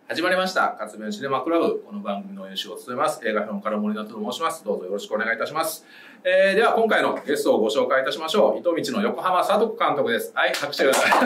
始まりました活弁シネマクラブ。この番組の演習を務めます映画評論家の森名と申します。どうぞよろしくお願いいたします。では今回のゲストをご紹介いたしましょう。糸道の横浜聡子監督です。はい、拍手ください。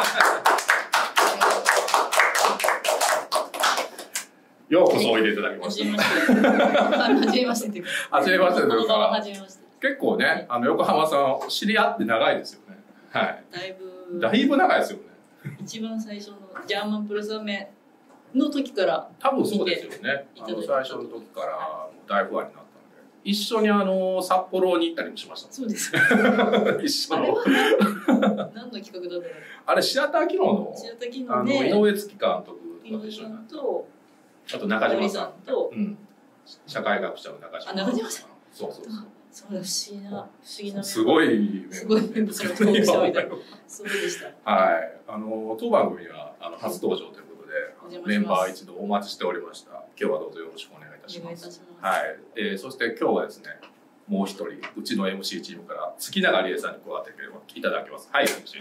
ようこそおいでいただきました。 初めましてというか。 初めましてというか。 初めまして。 結構ね、横浜さん知り合って長いですよね。はい。だいぶ長いですよね。 一番最初のジャーマンプロサメの時から多分そうですよね。最初の時から大ファンになったので、一緒に札幌に行ったりもしました。 そうです。 一緒の。 あれは何の企画だったの？ あれシアター機能の井上月監督と一緒になった。あと中島さんと、社会学者の中島さん。 中島さん。 そうそうそう。 そうだ、不思議な。 すごいすごいメンバーの登場みたいな。そうでした。 はい。当番組には初登場ということで、メンバー一度お待ちしておりました。今日はどうぞよろしくお願いいたします。はい。そして今日はですね、もう一人うちの MC チームから月永理恵さんに加わっていただきます。はい。 私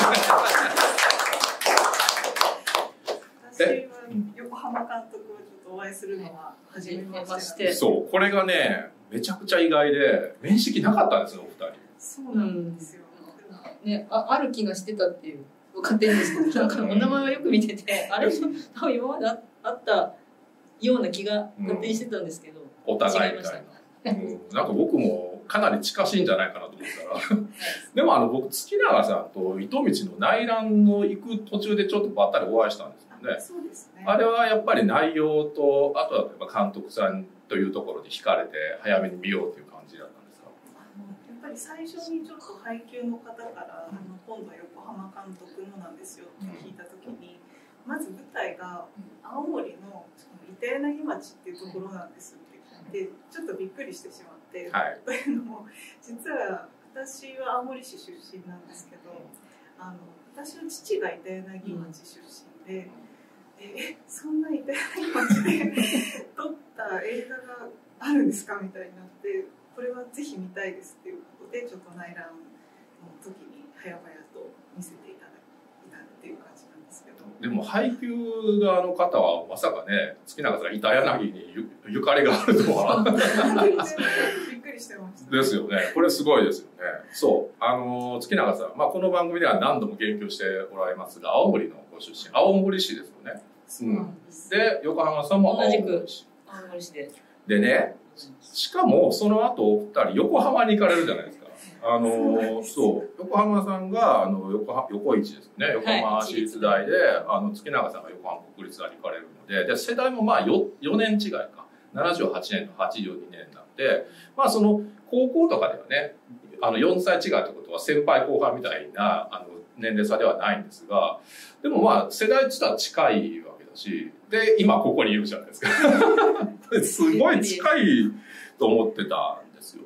は横浜監督をちょっとお会いするのは初めまして。 そう、これがね、めちゃくちゃ意外で面識なかったんですよ、お二人。 そうなんですよ。 ね、ある気がしてたっていう勝手にですけど、なんかお名前はよく見てて、あれ多分今まであったような気が勝手にしてたんみたいな。 お互いみたいな。なんか僕もかなり近しいんじゃないかなと思ったらでも僕月永さんと糸道の内覧の行く途中でちょっとばったりお会いしたんですよね。 そうですね。 あれはやっぱり内容とあとはやっぱ監督さんというところに惹かれて早めに見ようという感じだったんですか？ やっぱり最初にちょっと配給の方から今度は横浜監督のなんですよって聞いた時に、まず舞台が青森の板柳町っていうところなんですって言ってちょっとびっくりしてしまって、 はい、 というのも実は私は青森市出身なんですけど、私の父が板柳町出身で、そんな板柳町で撮った映画があるんですかみたいになって、これはぜひ見たいですっていうことでちょっと内覧の時に早々と見せていただいたっていう感じなんですけど。 でも配給側の方はまさかね、月永さんが板柳にゆかりがあるとはびっくりしてました。 ですよね。これすごいですよね。そう月永さん、この番組では何度も言及しておられますが、青森のご出身、青森市ですよね。で横浜さんも青森市。 青森市でね、しかもその後お二人横浜に行かれるじゃないですか。そう横浜さんが横市ですね、横浜市立大で、月永さんが横浜国立大に行かれるので、世代も4年違いか、78年と82年なんで、その高校とかではね、4歳違いってことは先輩後輩みたいな年齢差ではないんですが、でも世代自体は近いわけだし、で今ここにいるじゃないですか。すごい近いと思ってたんですよ。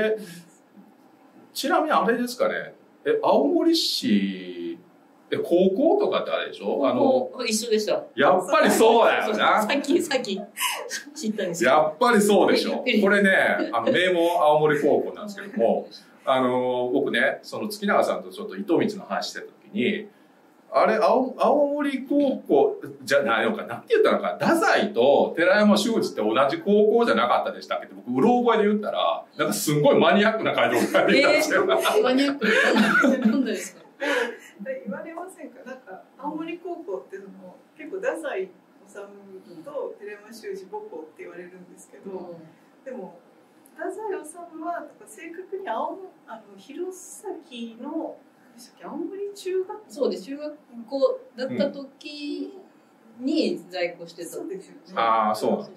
ちなみにあれですかね、青森市高校とかってあれでしょ？ 一緒でした。 やっぱりそうだよな。 さっき知ったんですよ。 やっぱりそうでしょ。これね、名門青森高校なんですけども、僕ね、その月永さんとちょっと糸道の話してた時に、あれ青森高校じゃないのか、なんて言ったのか、太宰と寺山修司って同じ高校じゃなかったでしたっけって僕うろ覚えで言ったら、なんかすんごいマニアックな回答が出たんですよ。 マニアックなんですか？ 言われませんか？なんか青森高校って結構太宰治と寺山修司母校って言われるんですけど、でも太宰治は正確に弘前の青森中学校、 そうです、中学校だった時に在校してた。 そうですよね。 ああ、そう。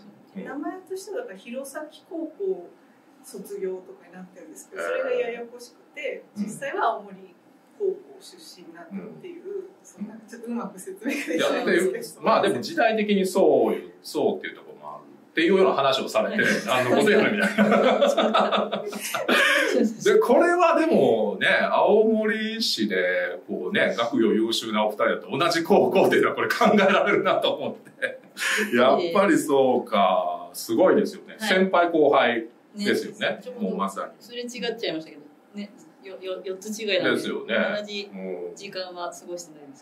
名前としては弘前高校卒業とかになってるんですけど、それがややこしくて、実際は青森高校出身なんだっていう、そんなちょっとうまく説明ができないんですけど。 でも時代的にそうっていうところもあるっていうような話をされて、ことやるみたいな。で、これはでもね、青森市で、学業優秀なお二人だと同じ高校っていうのはこれ考えられるなと思って。やっぱりそうか、すごいですよね。先輩後輩ですよね。もうまさに。 それ違っちゃいましたけど。ね、4つ違いなんで。 ですよね。 同じ時間は過ごしてないんですけど。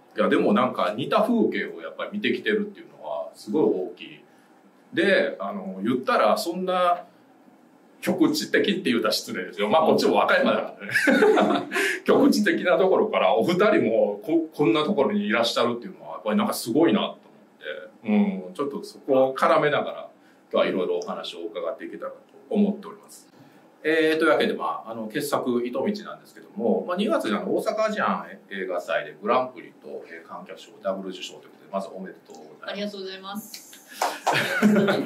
いやでもなんか似た風景をやっぱり見てきてるっていうのはすごい大きい。で言ったらそんな局地的って言うたら失礼ですよ。まあこっちも和歌山だからね。局地的なところからお二人もこんなところにいらっしゃるっていうのはやっぱりなんかすごいなと思って、ちょっとそこを絡めながら今日はいろいろお話を伺っていけたらと思っております。というわけで、傑作糸道なんですけども、2月に大阪アジアン映画祭でグランプリと観客賞ダブル受賞ということで、まずおめでとうございます。 ありがとうございます。びっく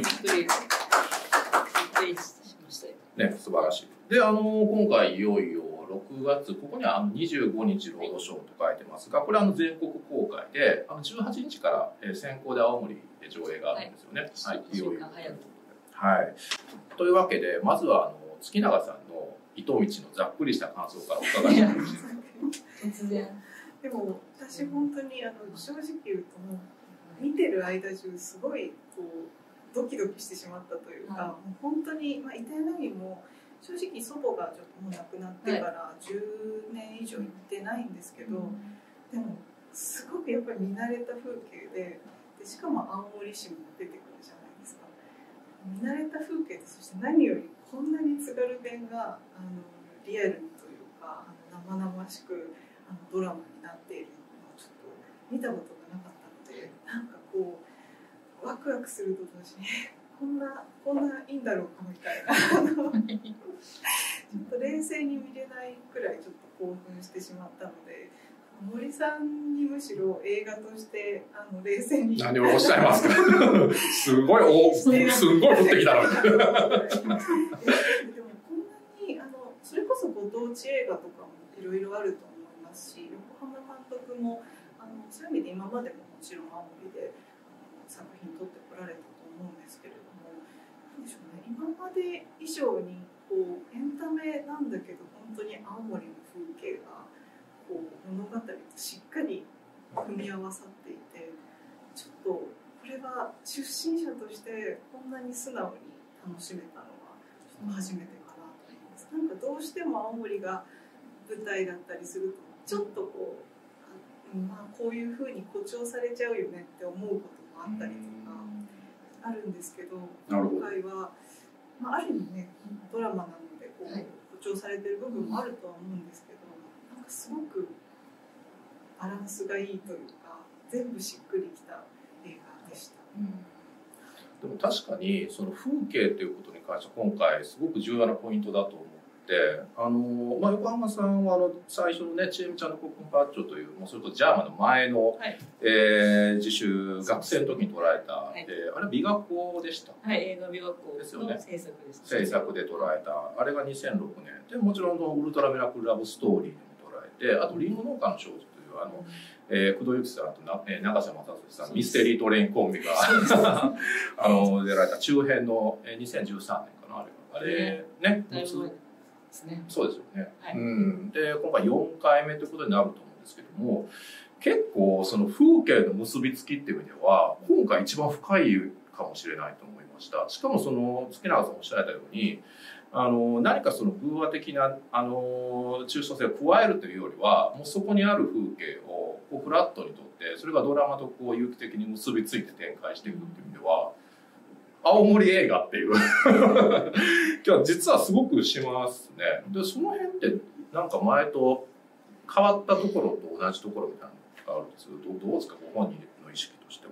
りしましたよ。 ね、素晴らしい。で、今回いよいよ6月、ここには25日ロードショーと書いてますが、これ全国公開で、18日から先行で青森で上映があるんですよね。はい、いよいよ。はい。というわけで、まずは月永さんの糸道のざっくりした感想からお伺いしてもよろしいですか。 突然。 でも私本当に正直言うともう見てる間中すごいこうドキドキしてしまったというか、もう本当に板柳も正直祖母がちょっともう亡くなってから10年以上行ってないんですけど、でもすごくやっぱり見慣れた風景でしかも青森市も出てくるじゃないですか。見慣れた風景で、そして何よりこんなに津軽弁がリアルにというか生々しくドラマになっているのをちょっと見たことがなかったので、なんかこうワクワクすると同時にこんないいんだろうかみたいなちょっと冷静に見れないくらいちょっと興奮してしまったので、森さんにむしろ映画として冷静に何をおっしゃいますか。すごい降ってきたのに。 でもこんなにそれこそご当地映画とかもいろいろあると思いますし、横浜監督もそういう意味で今までももちろん青森で作品撮ってこられたと思うんですけれども、なんでしょうね、今まで以上にこうエンタメなんだけど本当に青森の風景がこう物語としっかり組み合わさっていて、ちょっとこれは出身者としてこんなに素直に楽しめたのはちょっと初めてかなと思います。なんかどうしても青森が舞台だったりするとちょっとこうこういう風に誇張されちゃうよねって思うこともあったりとかあるんですけど、今回は、ある意味ねドラマなのでこう誇張されてる部分もあるとは思うんですけど、なんかすごくバランスがいいというか全部しっくりきた映画でした。 でも確かにその風景ということに関して今回すごく重要なポイントだと思って、横浜さんは最初のね「ちえみちゃんのコップンパッチョ」というもうそれとジャーマンの前の、自主学生の時に捉えた、あれ美学校でした。 はい、映画美学校ですよね。 制作です。 制作で捉えたあれが2006年で、もちろんウルトラミラクルラブストーリーでも捉えて、あとリンゴ農家の少女という工藤由紀さんと永瀬正敏さんミステリートレインコンビが出られた中編の2013年かな、あれね。そうですよね。で今回4回目ということになると思うんですけども、結構その風景の結びつきっていう意味では今回一番深いかもしれないと思いました。しかもその月永さんおっしゃられたように何かその偶話的な抽象性を加えるというよりは、もうそこにある風景をこうフラットにとってそれがドラマとこう有機的に結びついて展開していくっていう意味では青森映画っていう今日実はすごくしますね。でその辺ってなんか前と変わったところと同じところみたいなのがあるんですけど、どうですかご本人の意識としては。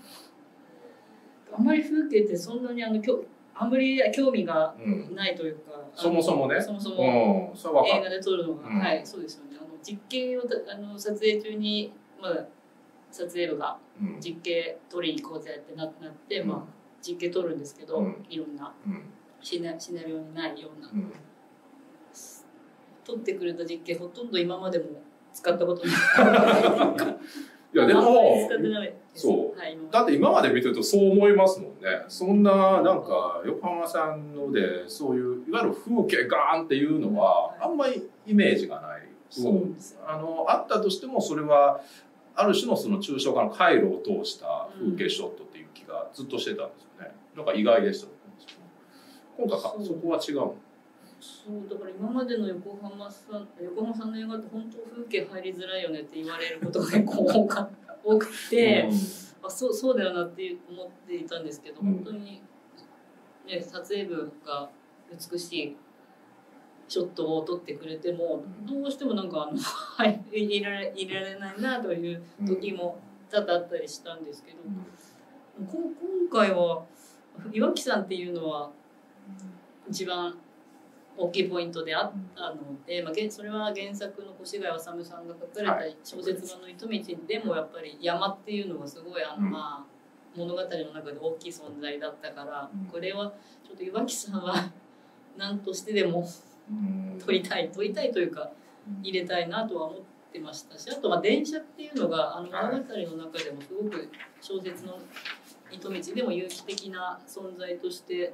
あまり風景ってそんなにあんまり興味がないというか、 そもそもね、 そもそも映画で撮るのが、はい、そうですよね。実景を撮影中にまだ撮影部が実景撮りに行こうぜってなって、実景撮るんですけど、いろんなシナリオにないような、撮ってくれた実景ほとんど今までも使ったことない。 いやでもそう、だって今まで見てるとそう思いますもんね。そんななんか横浜さんのでそういういわゆる風景ガーンっていうのはあんまりイメージがない。あったとしてもそれはある種のその抽象化の回路を通した風景ショットっていう気がずっとしてたんですよね。なんか意外でした。今回そこは違う。 そうだから今までの横浜さんの映画って本当風景入りづらいよねって言われることが結構多くて、そうだよなって思っていたんですけど、本当に、ね、撮影部が美しいショットを撮ってくれてもどうしてもなんかいられないなという時も多々あったりしたんですけど、今回は岩木さんっていうのは一番大きいポイントであったので、それは原作の越谷治さんが書かれた小説版の糸道でもやっぱり山っていうのがすごい物語の中で大きい存在だったから、これはちょっと岩木さんは何としてでも撮りたいというか入れたいなとは思ってましたし、あと電車っていうのが物語の中でもすごく小説の糸道でも有機的な存在として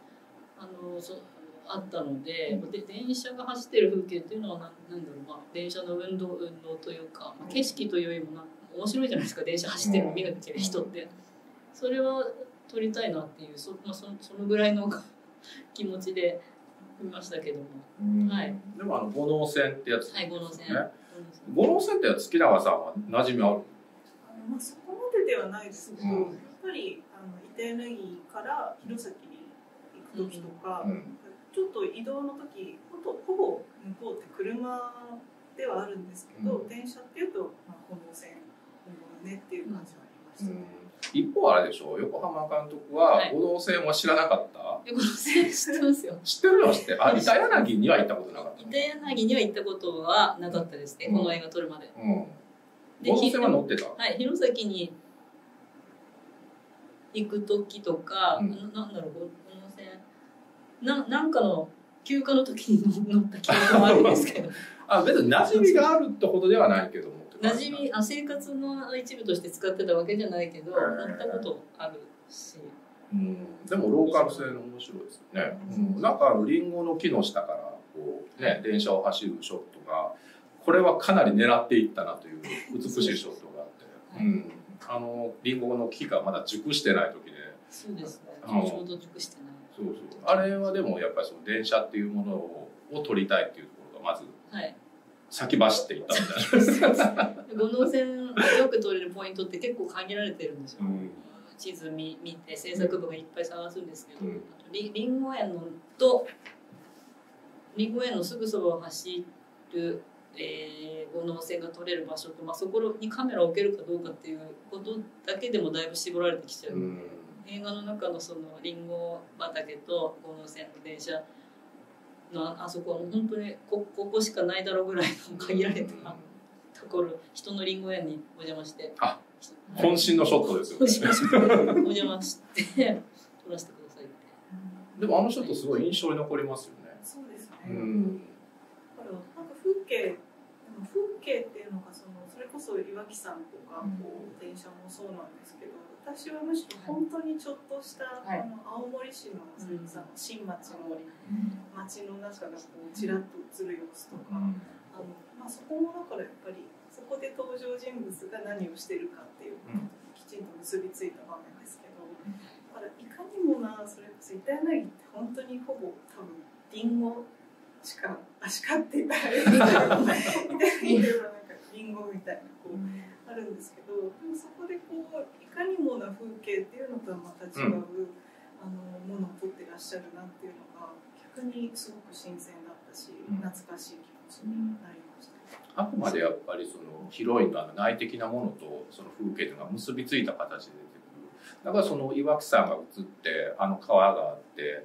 あったので、電車が走ってる風景っていうのはなんだろう、電車の運動というか、景色というよりも面白いじゃないですか、電車走ってるの見る人って。それは撮りたいなっていうそのぐらいの気持ちで見ましたけども。はい、 でも五能線ってやつですね。 五能線。 五能線ってやつ月永さんは馴染みある？ そこまでではないですけど、やっぱり板柳から弘前に行く時とか、ちょっと移動の時ほぼ向こうって車ではあるんですけど、電車っていうと五能線ねっていう感じはありましたね。 一方あれでしょ、横浜監督は五能線は知らなかった？ 五能線知ってますよ。 知ってるの？知って。板柳には行ったことなかった。 板柳には行ったことはなかったですね、この映画撮るまで。 五能線は乗ってた？ はい、弘前に行く時とか、なんだろう、五能線なんかの休暇の時に乗った記憶もあるんですけど。 別に馴染みがあるってほどではないけども。 馴染み生活の一部として使ってたわけじゃないけど、乗ったことあるし。 でもローカル性の面白いですよね。なんかリンゴの木の下からこうね電車を走るショットが、これはかなり狙っていったなという美しいショットがあって、リンゴの木がまだ熟してない時で。 そうですね。ちょうど熟してない。 そうあれはでもやっぱりその電車っていうものを撮りたいっていうところがまず。先走っていったみたいな。 五能線よく撮れるポイントって結構限られてるんですよ。地図見て制作部がいっぱい探すんですけど、りんご園のすぐそばを走る、五能線が撮れる場所と、そこにカメラを置けるかどうかっていうことだけでもだいぶ絞られてきちゃう。映画の中のそのりんご畑と五能線の電車あそこは本当にここしかないだろうぐらいの限られたところ、人のりんご園にお邪魔して、 渾身のショットですよね。お邪魔して撮らせてくださいって。 でもショットすごい印象に残りますよね。 そうですね。だからなんか風景っていうのがそれこそ岩木さんとか電車もそうなんですけど、私はむしろ本当にちょっとした青森市の新町の町の中がちらっと映る様子とか、そこもだからやっぱりそこで登場人物が何をしてるかっていうことときちんと結びついた場面ですけど、だからいかにもそれこそ板柳って本当にほぼ多分リンゴしかって言ったら板柳ではなんかリンゴみたいなあるんですけど、でもそこでいかにもな風景っていうのとはまた違う、ものを撮ってらっしゃるなっていうのが逆にすごく新鮮だったし、懐かしい気持ちになりました。 あくまでやっぱりそのヒロインの内的なものとその風景というのが結びついた形で出てくる。だからその岩木さんが映って川があって、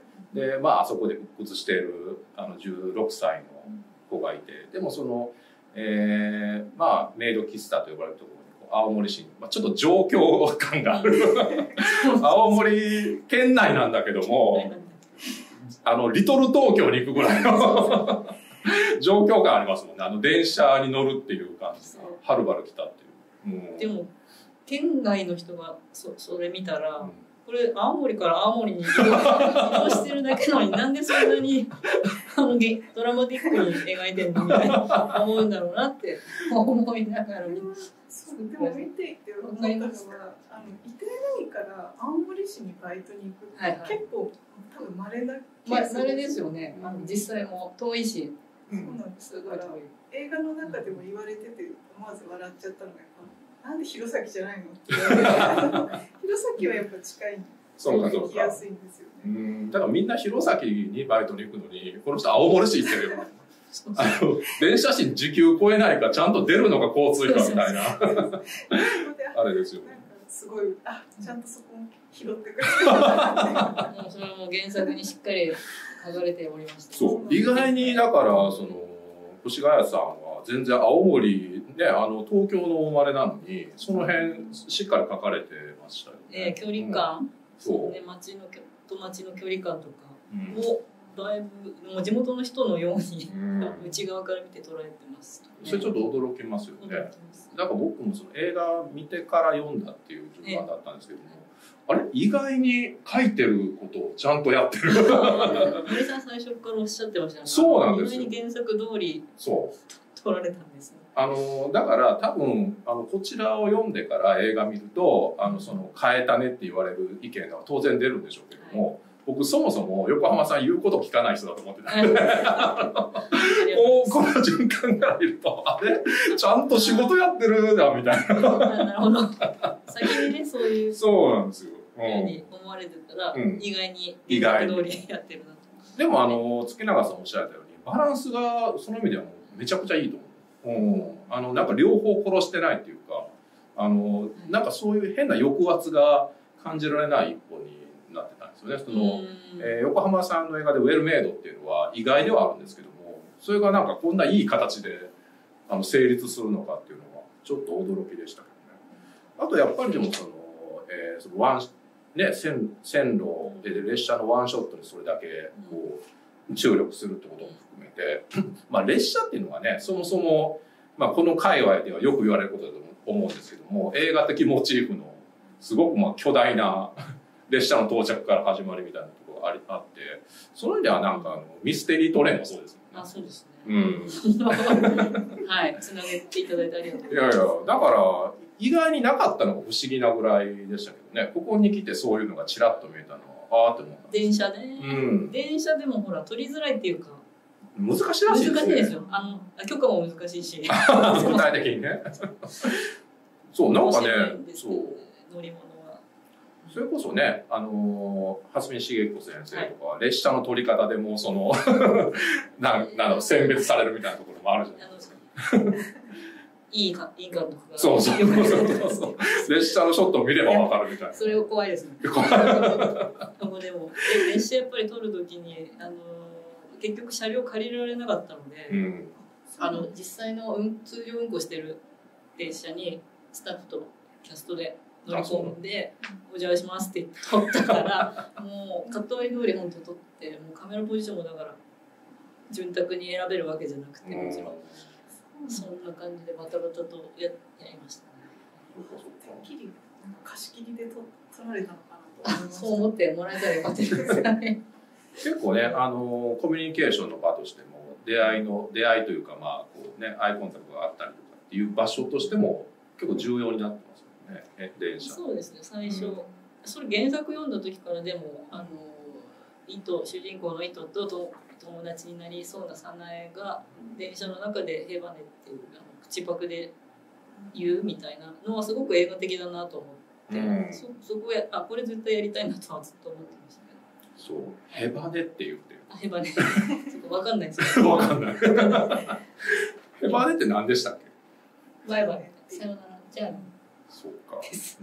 であそこで鬱屈している16歳の子がいて、でもそのメイド喫茶と呼ばれるところに青森市に、ちょっと状況感がある青森県内なんだけどもリトル東京に行くぐらいの状況感ありますもんね。電車に乗るっていう感じがはるばる来たっていう。 でも県外の人がそれ見たら、これ青森から青森に移動してるだけなのになんでそんなにドラマティックに描いてるのみたいな思うんだろうなって思いながら見て。 でも見ていて思ったのは、板柳から青森市にバイトに行くって結構多分稀なケあれですよね。実際も遠いし。 そうなんです。だから映画の中でも言われてて思わず笑っちゃったのがやっぱなんで弘前じゃないのって言われて弘前はやっぱ近い。 そうかそうか。 行きやすいんですよね。 だからみんな弘前にバイトに行くのにこの人青森市行ってるよ。電車賃時給超えないかちゃんと出るのが交通費かみたいなあれですよ。 なんかすごいちゃんとそこも拾ってくれてそれはもう原作にしっかり書かれておりました。 そう意外にだからその越谷さんは全然青森ね東京の生まれなのにその辺しっかり書かれてましたよね。 距離感、 そうね町の距離感とかをだいぶもう地元の人のように内側から見て捉えてます。 それちょっと驚きますよね。だから僕もその映画見てから読んだっていう順番だったんですけども、あれ意外に書いてることをちゃんとやってる。 森さん最初からおっしゃってましたね。 そうなんですよ。 意外に原作通り取られたんですね。 だから多分こちらを読んでから映画見るとその変えたねって言われる意見が当然出るんでしょうけども、僕そもそも横浜さん言うこと聞かない人だと思ってたんでこの循環から見るとあれちゃんと仕事やってるなみたいな。 なるほど。先にねそういうそうなんですよ。 ふうに思われてたら、意外に原作通りやってるなと。 でも月永さんおっしゃったようにバランスがその意味ではもうめちゃくちゃいいと思う。なんか両方殺してないっていうかなんかそういう変な抑圧が感じられない一本になってたんですよね。その横浜さんの映画で「ウェルメイド」っていうのは意外ではあるんですけども、それがなんかこんないい形で成立するのかっていうのはちょっと驚きでしたけどね。あとやっぱりでもその線路で列車のワンショットにそれだけこう注力するってことも含めてまあ列車っていうのはねそもそも、この界隈ではよく言われることだと思うんですけども、映画的モチーフのすごく巨大な列車の到着から始まりみたいなところがあって、その意味ではなんかミステリートレインもそうですよね。 そうですね。はい、つなげていただいてありがとうございます。 いやいや、だから意外になかったのが不思議なぐらいでしたけどね。ここに来てそういうのがちらっと見えたのはって思った。 電車ね。電車でもほら取りづらいっていうか。 難しいらしいですね。 難しいですよ。許可も難しいし。 具体的にね。そうなんかね、そう乗り物は。 それこそね、蓮見茂彦先生とかは列車の取り方でもその選別されるみたいなところもあるじゃないですか。 いい監督が。 そう。列車のショットを見ればわかるみたいな。 それを怖いですね。でも列車やっぱり撮るときに結局車両借りられなかったので、実際の通常運行してる電車にスタッフとキャストで乗り込んで「お邪魔します」って撮ったからもうカット割り通り本当撮ってもうカメラポジションもだから潤沢に選べるわけじゃなくてもちろんそんな感じでバタバタとやりましたね。 てっきり貸し切りで撮られたのかなと思いました。 そう思ってもらえたらよかったですね。 結構ねコミュニケーションの場としても出会いというかこうねアイコンタクトがあったりとかっていう場所としても結構重要になってますよね電車。 そうですね最初、それ原作読んだ時からでも主人公の糸と友達になりそうな早苗が電車の中で「ヘバネ」っていう口パクで言うみたいなのはすごく映画的だなと思って、そここれ絶対やりたいなとはずっと思ってましたね。 そうヘバネって言ってる。 ヘバネちょっと分かんないですけど。分かんない。ヘバネって何でしたっけ？ バイバイさよならじゃあね。 そうか。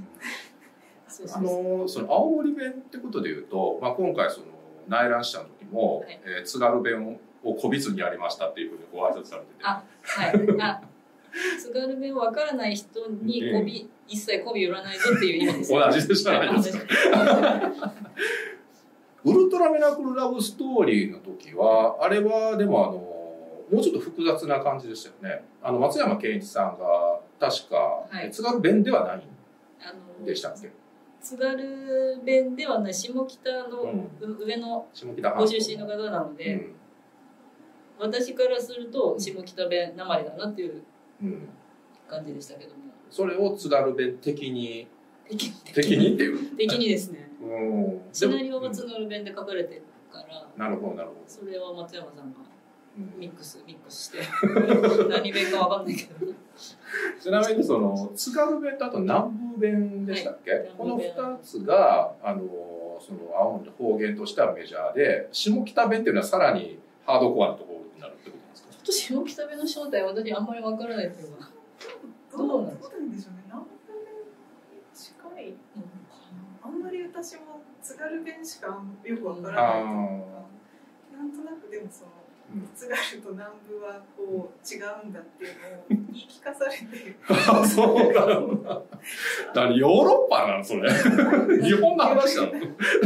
その青森弁ってことでいうと、今回その内覧した時も、津軽弁をこびずにやりましたっていうふうにご挨拶されてて。 はい。津軽弁わからない人に一切媚び売らないぞっていう意味です。 同じでじゃないですか。ウルトラミラクルラブストーリーの時はあれはでももうちょっと複雑な感じでしたよね。松山ケンイチさんが確か、津軽弁ではないでしたっけ？ 津軽弁ではない下北の上のご出身の方なので、私からすると下北弁なまりだなっていう感じでしたけども、 それを津軽弁的にっていう的にですね。シナリオが津軽弁で書かれてから、 なるほどなるほど。 それは松山さんがミックスして何弁かわかんないけど。 ちなみにその津軽弁とあと南部弁でしたっけ、はい、この2つがその青森の方言としてはメジャーで、下北弁っていうのはさらにハードコアなところになるってことなんですか？ ちょっと下北弁の正体は私あんまりわからないっていうか、 どうなんでしょうね。南部弁に近いのかな。あんまり私も津軽弁しかよくわからないというか、なんとなくでもその津軽と南部はこう違うんだっていうのを言い聞かされてあ、そうなんだ。だからヨーロッパなのそれ。日本の話なの。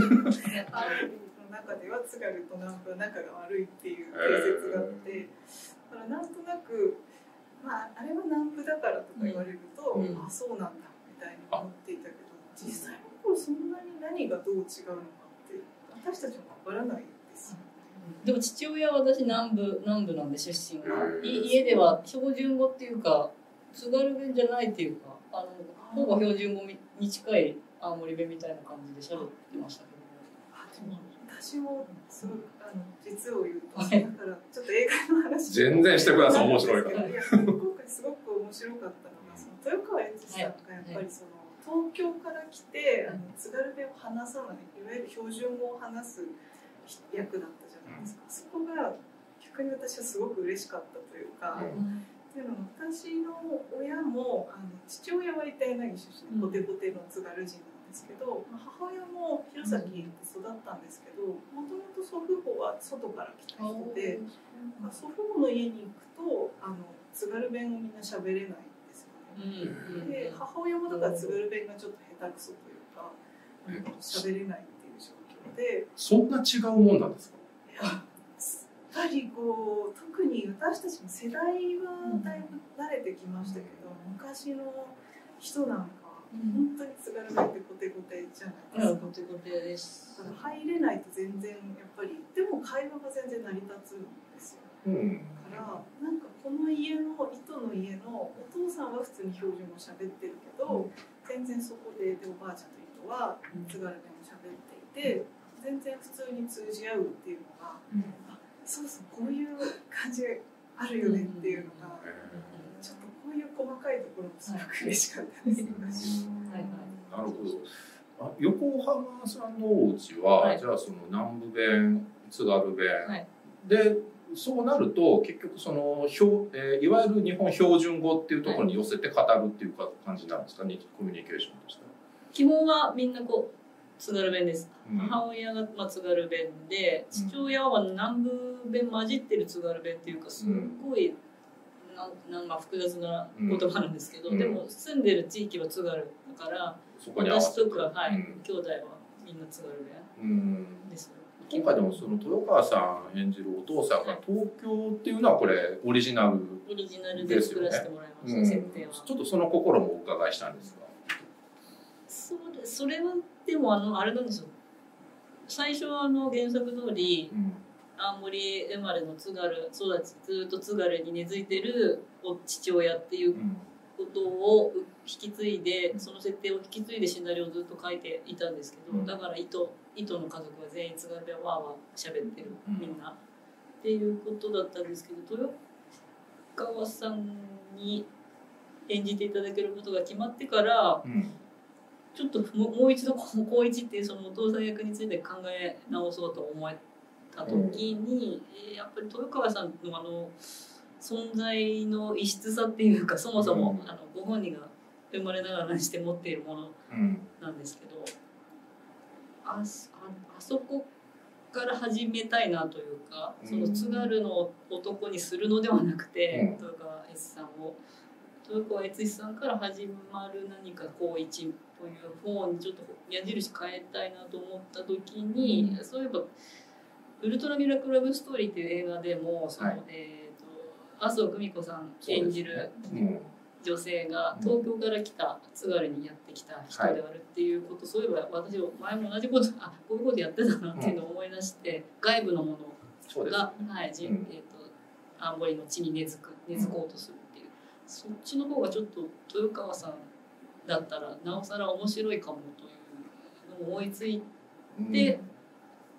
中では津軽と南部は仲が悪いっていう定説があって、だからなんとなく、まあ、あれは南部だからとか言われると、あ、そうなんだみたいに思っていたけど、実際の頃そんなに何がどう違うのかって私たちもわからないですよね。 でも父親は私南部なんで出身が、家では標準語っていうか津軽弁じゃないっていうか、ほぼ標準語に近い青森弁みたいな感じで喋ってましたけど。 でも私もすごい実を言うと、だからちょっと映画の話全然してください、面白いから。 今回すごく面白かったのが、その豊川悦司さんがやっぱりその東京から来て津軽弁を話さない、いわゆる標準語を話す役だったじゃないですか。そこが逆に私はすごく嬉しかったというか、っていうのも私の親も父親は板柳出身でコテコテの津軽人なんですけど、母親も弘前で育ったんですけど、もともと祖父母は外から来た人で、祖父母の家に行くと津軽弁をみんな喋れないんですよね。で母親もだから津軽弁がちょっと下手くそというか喋れないっていう状況で。そんな違うもんなんですか？ やっぱりこう特に私たちの世代はだいぶ慣れてきましたけど、昔の人なんか本当に津軽弁ってコテコテじゃないですか。 コテコテです。 だから入れないと全然やっぱり、でも会話が全然成り立つんですよ。からなんかこの家の糸の家のお父さんは普通に標準語喋ってるけど、全然そこでおばあちゃんと糸は津軽弁を喋っていて、全然普通に通じ合うっていうのが、そうそうこういう感じあるよねっていうのが、ちょっとこういう細かいところもすごく嬉しかったです。 なるほど。横浜さんのお家は、じゃあその南部弁、津軽弁、でそうなると結局そのいわゆる日本標準語っていうところに寄せて語るっていう感じなんですかね、コミュニケーションとしては。 基本はみんなこう津軽弁です。母親が津軽弁で、父親は南部弁混じってる津軽弁っていうか、すごいなんか複雑な言葉なんですけど、でも住んでる地域は津軽だから、私とか兄弟はみんな津軽弁です。 今回でもその豊川さん演じるお父さんが東京っていうのはこれオリジナルで作らせてもらいました、設定は。 ちょっとその心もお伺いしたんですが。 それはでもあれなんですよ。最初は原作通り、青森生まれの津軽育ち、ずっと津軽に根付いてる父親っていうことを引き継いで、その設定を引き継いでシナリオをずっと書いていたんですけど、だから糸の家族は全員津軽弁わーわー喋ってる、みんなっていうことだったんですけど、豊川さんに演じていただけることが決まってから、ちょっともう一度光一っていうそのお父さん役について考え直そうと思った時に、やっぱり豊川さんの存在の異質さっていうか、そもそもご本人が生まれながらにして持っているものなんですけど、あそこから始めたいなというか、その津軽の男にするのではなくて、豊川悦司さんを豊川悦司さんから始まる何か光一という方にちょっと矢印変えたいなと思った時に、そういえばウルトラミラクルラブストーリーっていう映画でも麻生久美子さん演じる女性が東京から来た津軽にやってきた人であるっていうこと、そういえば私前も同じことこういうことやってたなっていうのを思い出して、外部のものが、青森の地に根付こうとするっていう、そっちの方がちょっと豊川さんだったらなおさら面白いかもというのを思いついて、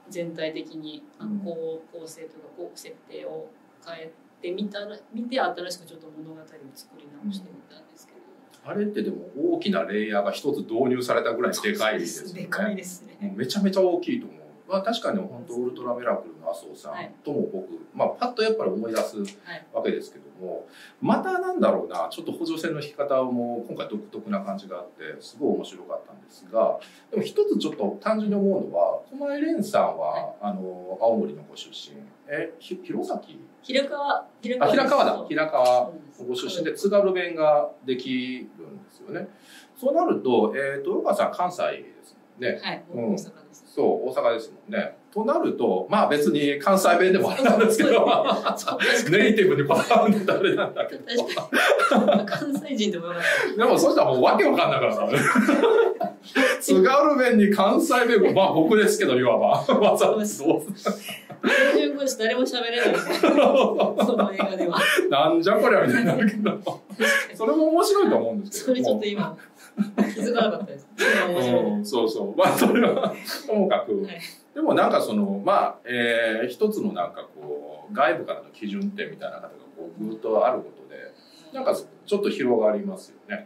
全体的に構成というか設定を変えてみて新しくちょっと物語を作り直してみたんですけど、 あれってでも大きなレイヤーが一つ導入されたぐらいでかいですよね。 でかいですね。 めちゃめちゃ大きいと思う。確かに本当ウルトラミラクルの麻生さんとも僕、パッとやっぱり思い出すわけですけども、またなんだろうな、ちょっと補助線の引き方も今回独特な感じがあってすごい面白かったんですが、でも一つちょっと単純に思うのは、駒井蓮さんは、青森のご出身、弘前平川ご出身で津軽弁ができるんですよね。そうなると、豊川さん関西ですもんね。 はい、大阪です。 そう、大阪ですもんね。となると、別に関西弁でもあれなんですけど、ネイティブにこだわるんだあれなんだけど。 確かに。関西人でもよかった。 でもそしたらもうわけわかんないからさ。津軽弁に関西弁も、僕ですけど、いわば。 標準語詞誰も喋れないですね。その映画では。 なんじゃこりゃみたいになるけど。それも面白いと思うんですけど。 それちょっと今、気づかなかったです。 そうそう。それは、ともかく。でもなんか一つのなんかこう、外部からの基準点みたいなのがこう、ぐっとあることで、なんかちょっと広がりますよね。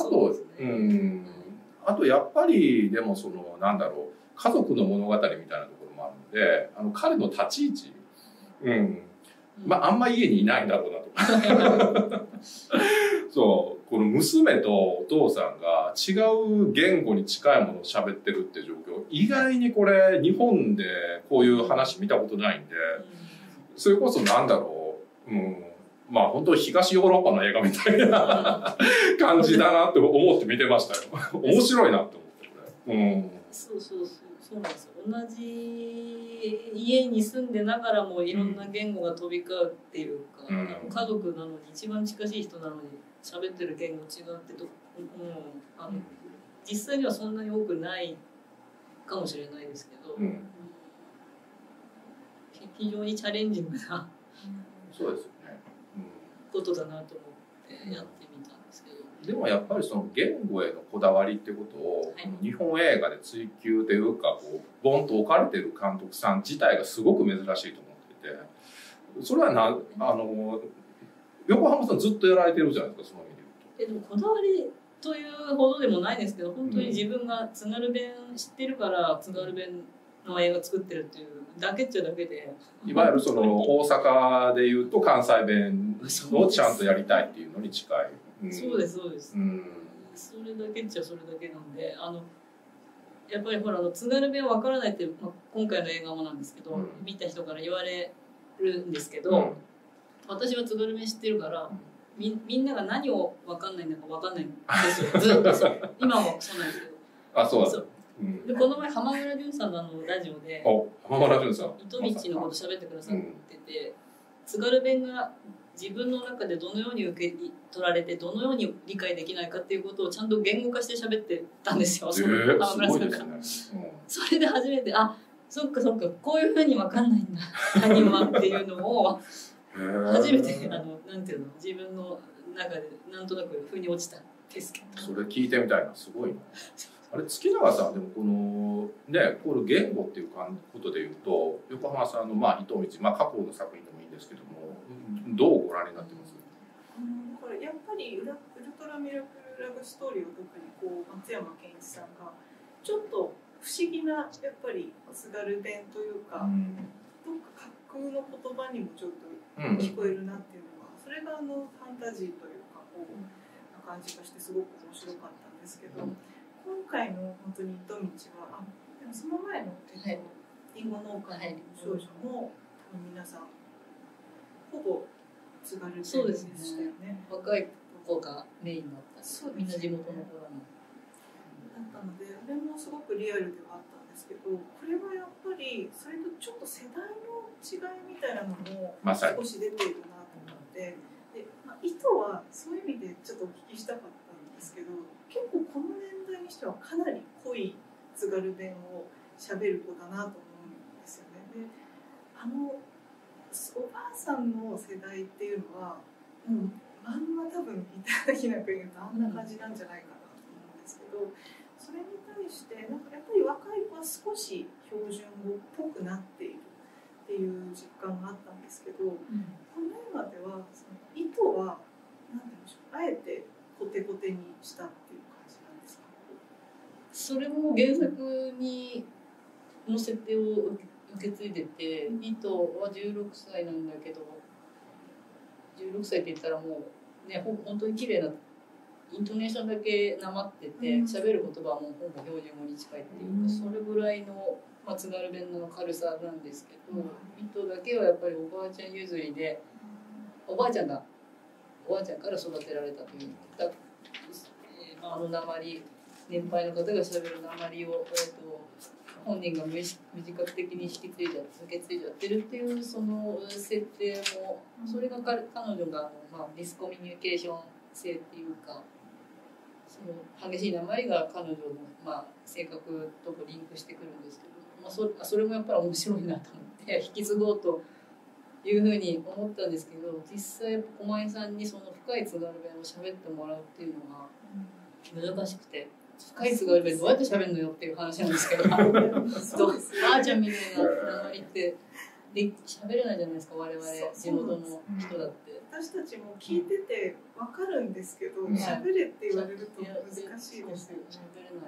あとやっぱり、でもなんだろう、家族の物語みたいなところもあるので、彼の立ち位置、あんま家にいないんだろうなとか。そう、この娘とお父さんが違う言語に近いものを喋ってるって状況、意外にこれ日本でこういう話見たことないんで、それこそなんだろう、本当に東ヨーロッパの映画みたいな感じだなって思って見てましたよ。面白いなって思って、 そうなんですよ。同じ家に住んでながらもいろんな言語が飛び交うっていうか、家族なのに一番近しい人なのに喋ってる言語違って実際にはそんなに多くないかもしれないですけど、非常にチャレンジングなそうですよね。 ことだなと思ってやってみたんですけど。 でもやっぱりその言語へのこだわりってことを、日本映画で追求というかこうボンと置かれてる監督さん自体がすごく珍しいと思っていて、それは横浜さんずっとやられてるじゃないですか、その意味で言うと。でもこだわりというほどでもないですけど、本当に自分が津軽弁知ってるから津軽弁の映画作ってるっていうだけっちゃだけで、 いわゆるその大阪でいうと関西弁をちゃんとやりたいっていうのに近い。 そうです。それだけっちゃそれだけなんで、やっぱりほら津軽弁わからないって、今回の映画もなんですけど、見た人から言われるんですけど、私は津軽弁知ってるから、みんなが何をわかんないんだかわかんないんですよ。ずっと今もそうなんですけど。そうでこの前浜村淳さんのラジオで浜村淳さん糸道のこと喋ってくださってて、津軽弁が自分の中でどのように受け取られてどのように理解できないかっていうことをちゃんと言語化して喋ってたんですよ、浜村さんが。それで初めてそっかこういうふうに分かんないんだ他人はっていうのを初めてなんていうの、自分の中でなんとなく腑に落ちたんですけど。 それ聞いてみたいな、すごいな。あれ月永さんでもこの言語っていうことでいうと横浜さんの糸道、過去の作品でもいいんですけども、どうご覧になってます？ これやっぱりウルトラミラクルラブストーリーを特に松山ケンイチさんがちょっと不思議なやっぱり津軽弁というか、どっか架空の言葉にもちょっと聞こえるなっていうのが、それがファンタジーというかな感じがしてすごく面白かったんですけど。今回の本当に糸道はでもその前のリンゴ農家の少女も皆さんほぼ津軽弁でしたよね。 若い子がメインだった。みんな地元の子だったので、あれもすごくリアルではあったんですけど、これはやっぱりそれとちょっと世代の違いみたいなのも少し出ているなと思って、で意図はそういう意味でちょっとお聞きしたかったんですけど、結構この年代にしてはかなり濃い津軽弁を喋る子だなと思うんですよね。でおばあさんの世代っていうのはまんま多分いただきなく言うとあんな感じなんじゃないかなと思うんですけど、それに対対してなんかやっぱり若い子は少し標準語っぽくなっているっていう実感があったんですけど、この映画ではその意図は何て言うんでしょう、あえてコテコテにしたっていう感じなんですか？ それも原作にの設定を受け継いでて、意図は16歳なんだけど、16歳って言ったらもうね、本当に綺麗なイントネーションだけなまってて、喋る言葉はもうほぼ標準語に近いっていうか、それぐらいの津軽弁の軽さなんですけど、意図だけはやっぱりおばあちゃん譲りで、おばあちゃんから育てられたというか、訛り、年配の方がしゃべる訛を、本人が無自覚的に受け継いじゃってるっていうその設定も、それが彼女がディスコミュニケーション性っていうか、その激しい訛りが彼女の性格とリンクしてくるんですけど、それもやっぱり面白いなと思って引き継ごうというふうに思ったんですけど、実際駒井さんにその深い津軽弁を喋ってもらうっていうのが難しくて。深い津軽弁どうやって喋るのよっていう話なんですけど、ばあちゃんみたいな訛りって喋れないじゃないですか、我々地元の人だって。 私たちも聞いてて分かるんですけど、喋れって言われると難しいですよね。 喋れない。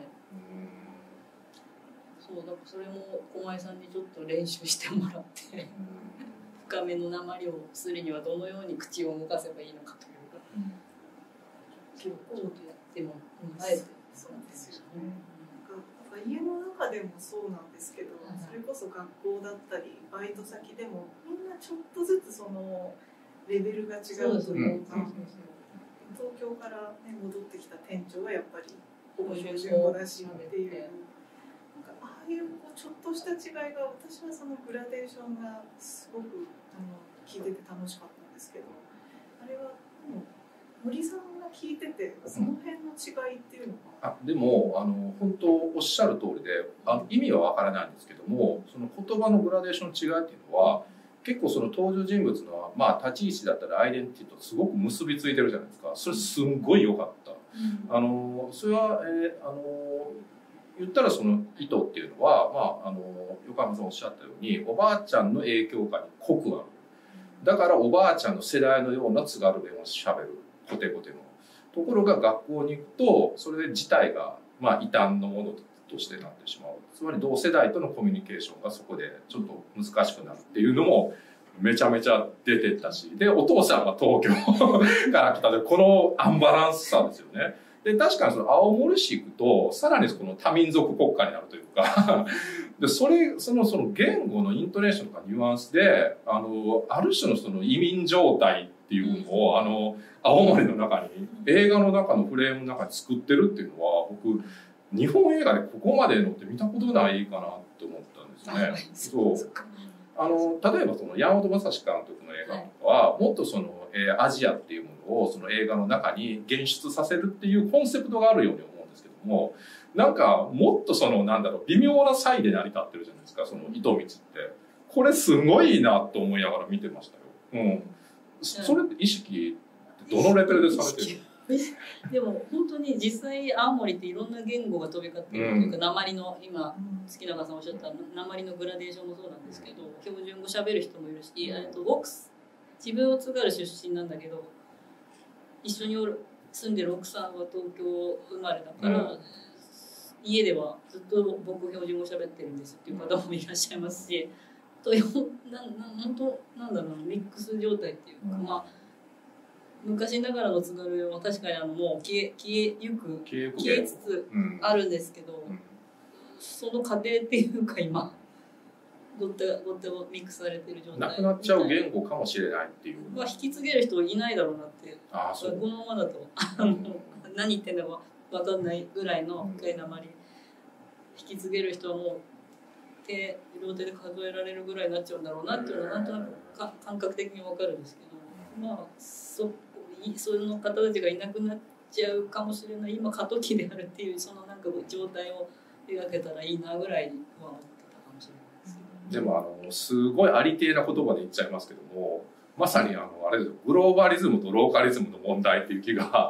そうだからそれも駒井さんにちょっと練習してもらって、深めの訛りをするにはどのように口を動かせばいいのかというか、ちょっとやってもあえて。 そうですよね。なんか家の中でもそうなんですけど、それこそ学校だったりバイト先でもみんなちょっとずつそのレベルが違うというか、東京から、ね、戻ってきた店長はやっぱりほぼ標準語だしっていう、なんかああいうちょっとした違いが、私はそのグラデーションがすごく聞いてて楽しかったんですけど、あれはもう森さんが聞いててその辺の違いっていうのは、 でも本当おっしゃる通りで意味はわからないんですけども、その言葉のグラデーションの違いっていうのは結構その登場人物の立ち位置だったりアイデンティティとすごく結びついてるじゃないですか。それすんごい良かった。それは、言ったらその意図っていうのは、横浜さんおっしゃったようにおばあちゃんの影響下に濃くある。だからおばあちゃんの世代のような津軽弁をしゃべる。コテコテのところが学校に行くとそれ自体が異端のものとしてなってしまう。つまり同世代とのコミュニケーションがそこでちょっと難しくなるっていうのもめちゃめちゃ出てたし、でお父さんが東京から来たで、このアンバランスさですよね。で確かにその青森市行くとさらにこの多民族国家になるというかでその言語のイントネーションとかニュアンスである種のその移民状態っていうのを青森の中に映画の中のフレームの中に作ってるっていうのは、僕日本映画でここまでのって見たことないかなって思ったんですね。そう例えばその山本昌監督の映画とかはもっとそのアジアっていうものをその映画の中に現出させるっていうコンセプトがあるように思うんですけども、なんかもっとその微妙な差異で成り立ってるじゃないですか、その糸道ってこれすごいなと思いながら見てましたよ。それって意識どのレベルでされてる？ でも本当に実際青森っていろんな言語が飛び交っているというか、訛りの今月永さんおっしゃった訛りのグラデーションもそうなんですけど、標準語喋る人もいるし、自分は津軽出身なんだけど一緒に住んでる奥さんは東京生まれだから、家ではずっと僕標準語喋ってるんですっていう方もいらっしゃいますし、本当なんだろう、ミックス状態っていうか、昔ながらの津軽弁は確かにもう消えつつあるんですけど、その過程っていうか今ごってごミックスされてる状態、 なくなっちゃう言語かもしれないっていう、 引き継げる人いないだろうなって。このままだと何言ってんだか分かんないぐらいの深い訛り引き継げる人はもう両手で数えられるぐらいになっちゃうんだろうなっていうのはなんとなく感覚的に分かるんですけど、その方たちがいなくなっちゃうかもしれない今過渡期であるっていうそのなんか状態を描けたらいいなぐらいには思ってたかもしれないです。 でもすごいありていな言葉で言っちゃいますけども、まさにあれですよ、グローバリズムとローカリズムの問題っていう気が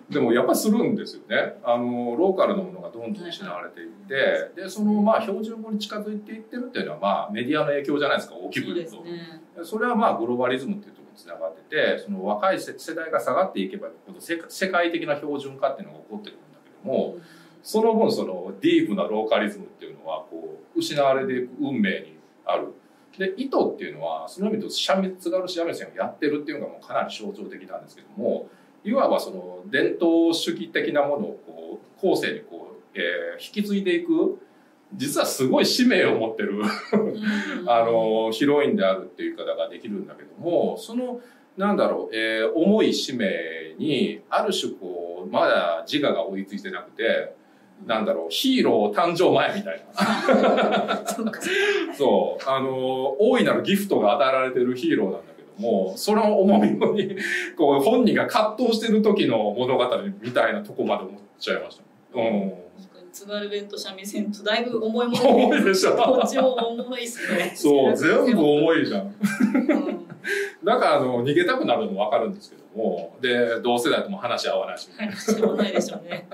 でもやっぱりするんですよね。ローカルのものがどんどん失われていって、でその標準語に近づいていってるっていうのはメディアの影響じゃないですか、大きく言うと。それはグローバリズムっていうところにつながってて、その若い世代が下がっていけば世界的な標準化っていうのが起こってくるんだけども、その分そのディープなローカリズムっていうのは失われていく運命にある。で意図っていうのはその意味で津軽三味線をやってるっていうのがもうかなり象徴的なんですけども、いわばその伝統主義的なものを後世に引き継いでいく、実はすごい使命を持ってるヒロインであるっていう言い方ができるんだけども、その重い使命にある種まだ自我が追いついてなくて、ヒーロー誕生前みたいなそう大いなるギフトが与えられてるヒーローなんだけども、その重みに本人が葛藤してる時の物語みたいなとこまで思っちゃいました。 津軽弁と三味線とだいぶ重いもの重いでしょ。 どっちも重いですね。 そう全部重いじゃん。だから逃げたくなるのも分かるんですけども、で同世代とも話合わないしみたいな。 話合わないでしょうね。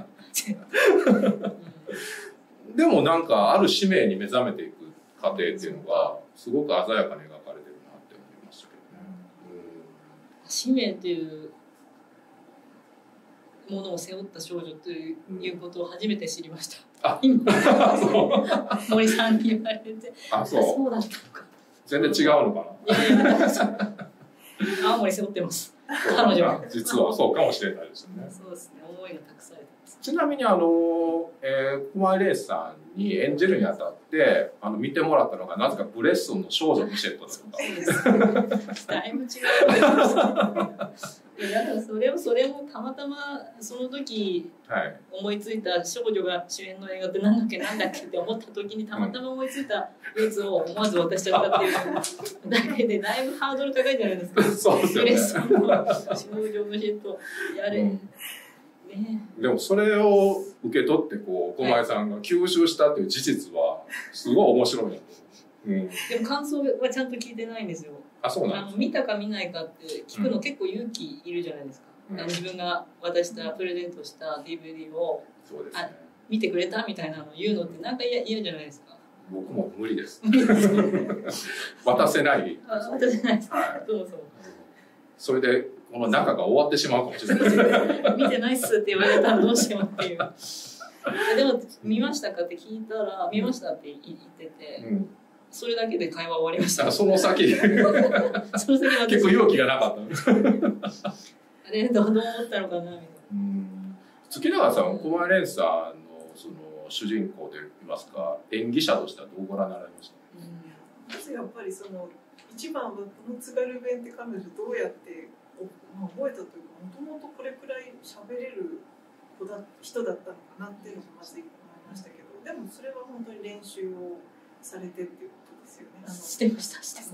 でもある使命に目覚めていく過程っていうのがすごく鮮やかに描かれてるなって思いましたけどね。 使命っていうものを背負った少女ということを初めて知りました。森さんに言われて、そうだったのか。 全然違うのかな。青森背負ってます。彼女は。 実はそうかもしれないですよね。 そうですね。思いがたくさん。 ちなみに熊井礼さんに演じるにあたって見てもらったのがなぜかブレッソンの少女ミシェットだとか。 だいぶ違う。だからそれもたまたまその時思いついた少女が主演の映画ってなんだっけって思った時にたまたま思いついたやつを思わず渡しちゃったっていうだけでだいぶハードル高いじゃないですか。 そうですよね。 少女ミシェットやれ。 でもそれを受け取って駒井さんが吸収したっていう事実はすごい面白いなと思う。 でも感想はちゃんと聞いてないんですよ。 そうなんですか。 見たか見ないかって聞くの結構勇気いるじゃないですか。自分が渡したプレゼントした DVD を見てくれたみたいなのを言うのって嫌じゃないですか。 僕も無理です。渡せない。 渡せないです。そう。 それでこの中が終わってしまうかもしれない。 見てないっすって言われたらどうしようっていう。でも見ましたかって聞いたら見ましたって言ってて、それだけで会話終わりました。 その先結構勇気がなかった。 あれどう思ったのかなみたいな。 月永さん、駒井蓮さんのその主人公でいますか、演技者としてはどうご覧になられました？ まずやっぱり一番はこの津軽弁って彼女どうやって覚えたというか、もともとこれくらい喋れる人だったのかなっていうのがまず一個思いましたけど、でもそれは本当に練習をされてっていうことですよね。 してました。津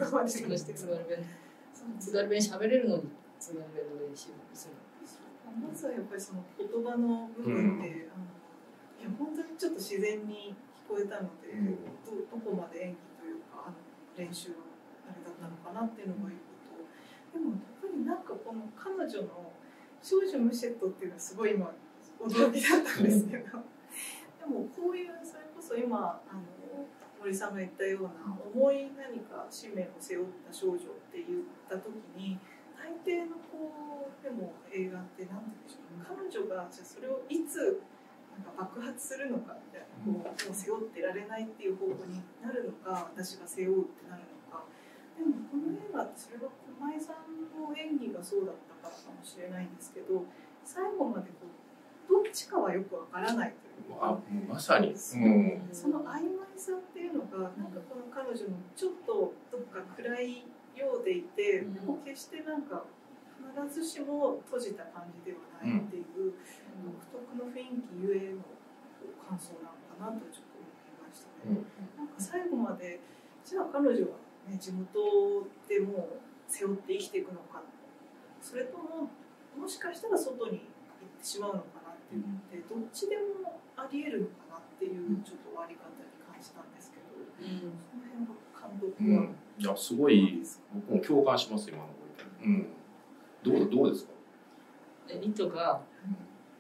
軽弁喋れるのに津軽弁の練習をする。 まずはやっぱりその言葉の部分で、いや本当にちょっと自然に聞こえたので、どこまで演技というか練習のあれだったのかなっていうのがいいこと。でもやっぱりこの彼女の少女ムシェットっていうのはすごい今驚きだったんですけど、でもこういうそれこそ今森さんが言ったような重い何か使命を背負った少女って言った時に、大抵のでも映画って何て言うんでしょう、彼女がじゃあそれをいつ爆発するのかみたいな、もう背負ってられないっていう方向になるのか、私が背負うってなるのか。でもこの映画ってそれは駒井さんの演技がそうだったからかもしれないんですけど、最後までどっちかはよくわからないというか、 まさに、 その曖昧さっていうのがこの彼女のちょっとどっか暗いようでいて、でも決して必ずしも閉じた感じではないっていう独特の雰囲気ゆえの感想なのかなとちょっと思いましたね。最後までじゃあ彼女は、地元でも背負って生きていくのか、それとももしかしたら外に行ってしまうのかなっていうので、どっちでもありえるのかなっていうちょっと終わり方に感じたんですけど、その辺の感動は、 いやすごい僕も共感します今の声で。どうですか？ リトが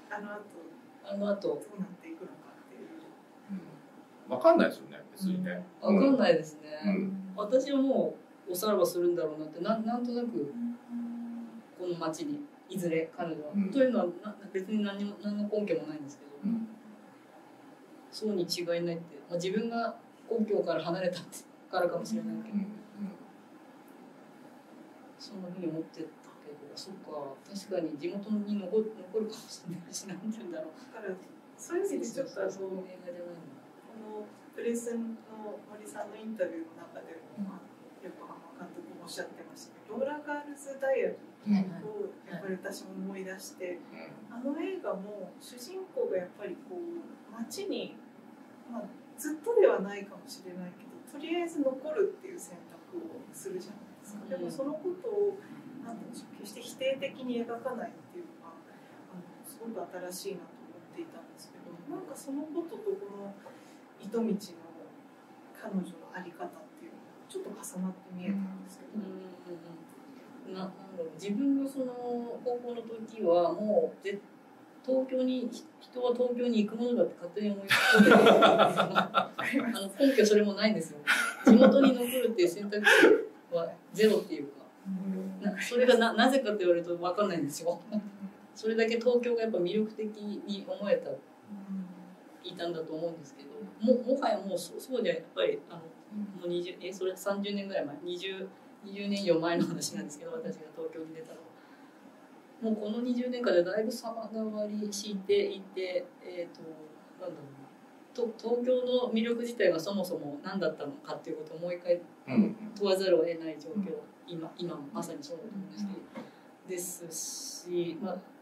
あの後どうなっていくのかっていう。 分かんないですよね、別にね。 分かんないですね。私はもうおさらばするんだろうなってなんとなくこの町にいずれ彼女は、というのは別に何の根拠もないんですけど、そうに違いないって、自分が故郷から離れたからかもしれないけど、そんなふうに思ってたけど、そっか、確かに地元に残るかもしれないし、なんて言うんだろう。 だからそういう意味でちょっとそういう映画じゃないの。 このプレスンの森さんのインタビューの中でも、横浜監督もおっしゃってましたけど、ローラガールズダイアリーをやっぱり私も思い出して、あの映画も主人公がやっぱりこう街に、ずっとではないかもしれないけど、とりあえず残るっていう選択をするじゃないですか。でもそのことをなんていうんでしょう、決して否定的に描かないっていうのがすごく新しいなと思っていたんですけど、なんかそのこととこの糸道の彼女の在り方っていうのがちょっと重なって見えたんですけど、 なんだろう、自分がその高校の時はもう東京に人は東京に行くものだって勝手に思い込んでて根拠それもないんですよ。地元に残るっていう選択肢はゼロっていうか、それがなぜかって言われると分かんないんですよ。それだけ東京がやっぱ魅力的に思えたいたんだと思うんですけど、もはやもうそうじゃやっぱりもうそれ30年ぐらい前20年以上前の話なんですけど、私が東京に出たのはもうこの20年間でだいぶ様変わりしていて、なんだろうな、東京の魅力自体がそもそも何だったのかっていうことをもう一回問わざるを得ない状況、今まさにそうだと思うんですけど、ですし、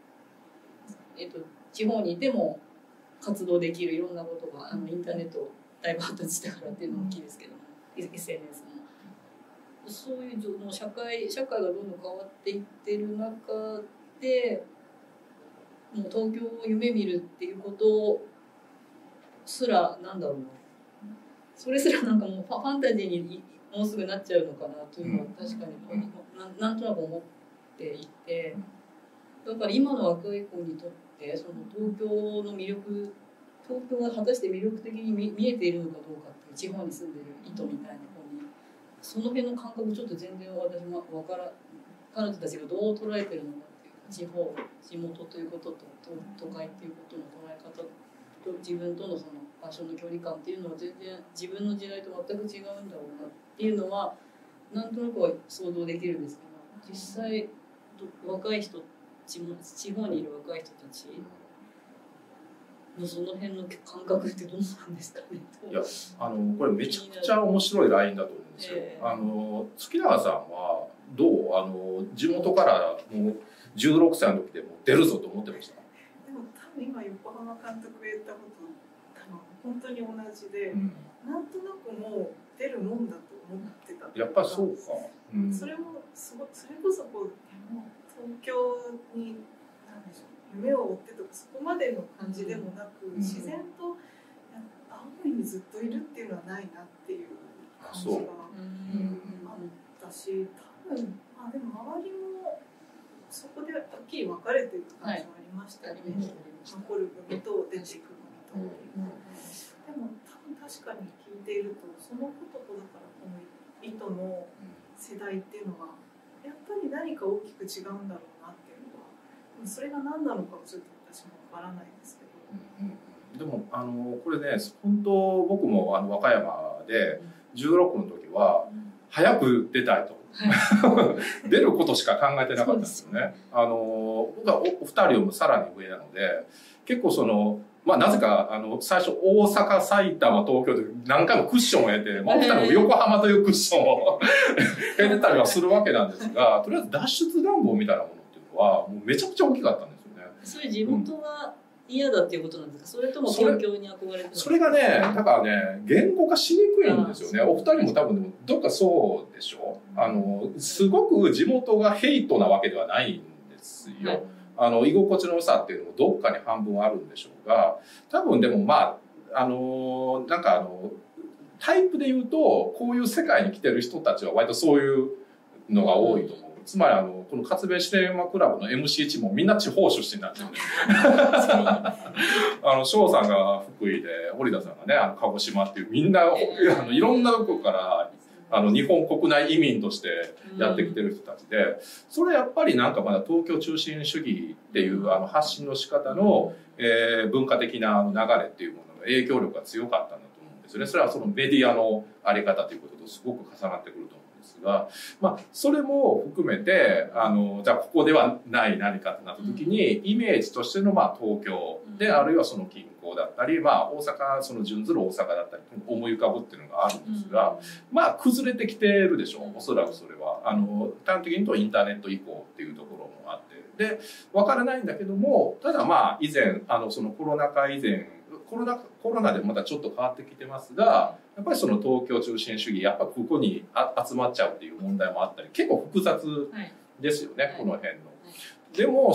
地方にいても活動できるいろんなことがインターネットだいぶ発達したからっていうのも大きいですけども、SNS もそういうの社会がどんどん変わっていってる中で、もう東京を夢見るっていうことすらなんだろうな、それすらなんかもうファンタジーにもうすぐなっちゃうのかなというのは確かになんとなく思っていて、だから今の若い子にとってその東京の魅力、東京が果たして魅力的に見えているのかどうかっていう、地方に住んでる人みたいな子にその辺の感覚ちょっと全然私も彼女たちがどう捉えてるのかっていうか、地元ということと都会っていうことの捉え方と自分とのその場所の距離感っていうのは全然自分の時代と全く違うんだろうなっていうのはなんとなくは想像できるんですけど、実際若い人、地方にいる若い人たちのその辺の感覚ってどうなんですかね。 いやこれめちゃくちゃ面白いラインだと思うんですよ。月永さんはどう地元からもう16歳の時でもう出るぞと思ってました？ でも多分今横浜監督が言ったこと多分本当に同じで、なんとなくもう出るもんだと思ってた。 やっぱりそうか。 それこそこう東京に何でしょう、夢を追ってとかそこまでの感じでもなく、自然と青森にずっといるっていうのはないなっていう感じがあったし、多分でも周りもそこではっきり分かれてる感じはありましたね。残る組と出てくる組と。でも多分確かに聞いているとそのこととだからこの糸の世代っていうのはやっぱり何か大きく違うんだろうなっていうのは、それが何なのかちょっと私もわからないですけど。 でもこれね、本当僕も和歌山で16の時は早く出たいと。出ることしか考えてなかったんですよね。僕はお二人よりもさらに上なので、結構なぜか最初大阪、埼玉、東京で何回もクッションを得て、お二人も横浜というクッションを得てたりはするわけなんですが、とりあえず脱出願望みたいなものっていうのはもうめちゃくちゃ大きかったんですよね。 それ地元が嫌だっていうことなんですか？それとも東京に憧れてる？ それがね、だからね、言語化しにくいんですよね。お二人も多分でもどっかそうでしょ。すごく地元がヘイトなわけではないんですよ。居心地の良さっていうのもどっかに半分あるんでしょうが、多分でもなんかタイプで言うとこういう世界に来てる人たちは割とそういうのが多いと思う。 つまりこの勝部シネマクラブの MC1 もみんな地方出身なんですよね。翔さんが福井で、織田さんがね、鹿児島っていう、みんないろんなとこから日本国内移民としてやってきてる人たちで、それやっぱりなんかまだ東京中心主義っていう発信の仕方の、文化的な流れっていうものの影響力が強かったんだと思うんですよね。それはそのメディアのあり方ということとすごく重なってくると思うんですが、まあそれも含めてじゃあここではない何かってなった時に、イメージとしての東京で、あるいはその近郊だったり、大阪、その準ずる大阪だったり思い浮かぶっていうのがあるんですが、崩れてきてるでしょう、おそらくそれは。端的に言うとインターネット以降っていうところもあって。で、わからないんだけども、ただ以前、そのコロナ禍以前、コロナでまたちょっと変わってきてますが、やっぱりその東京中心主義、やっぱここに集まっちゃうっていう問題もあったり、結構複雑ですよね、この辺の。でも、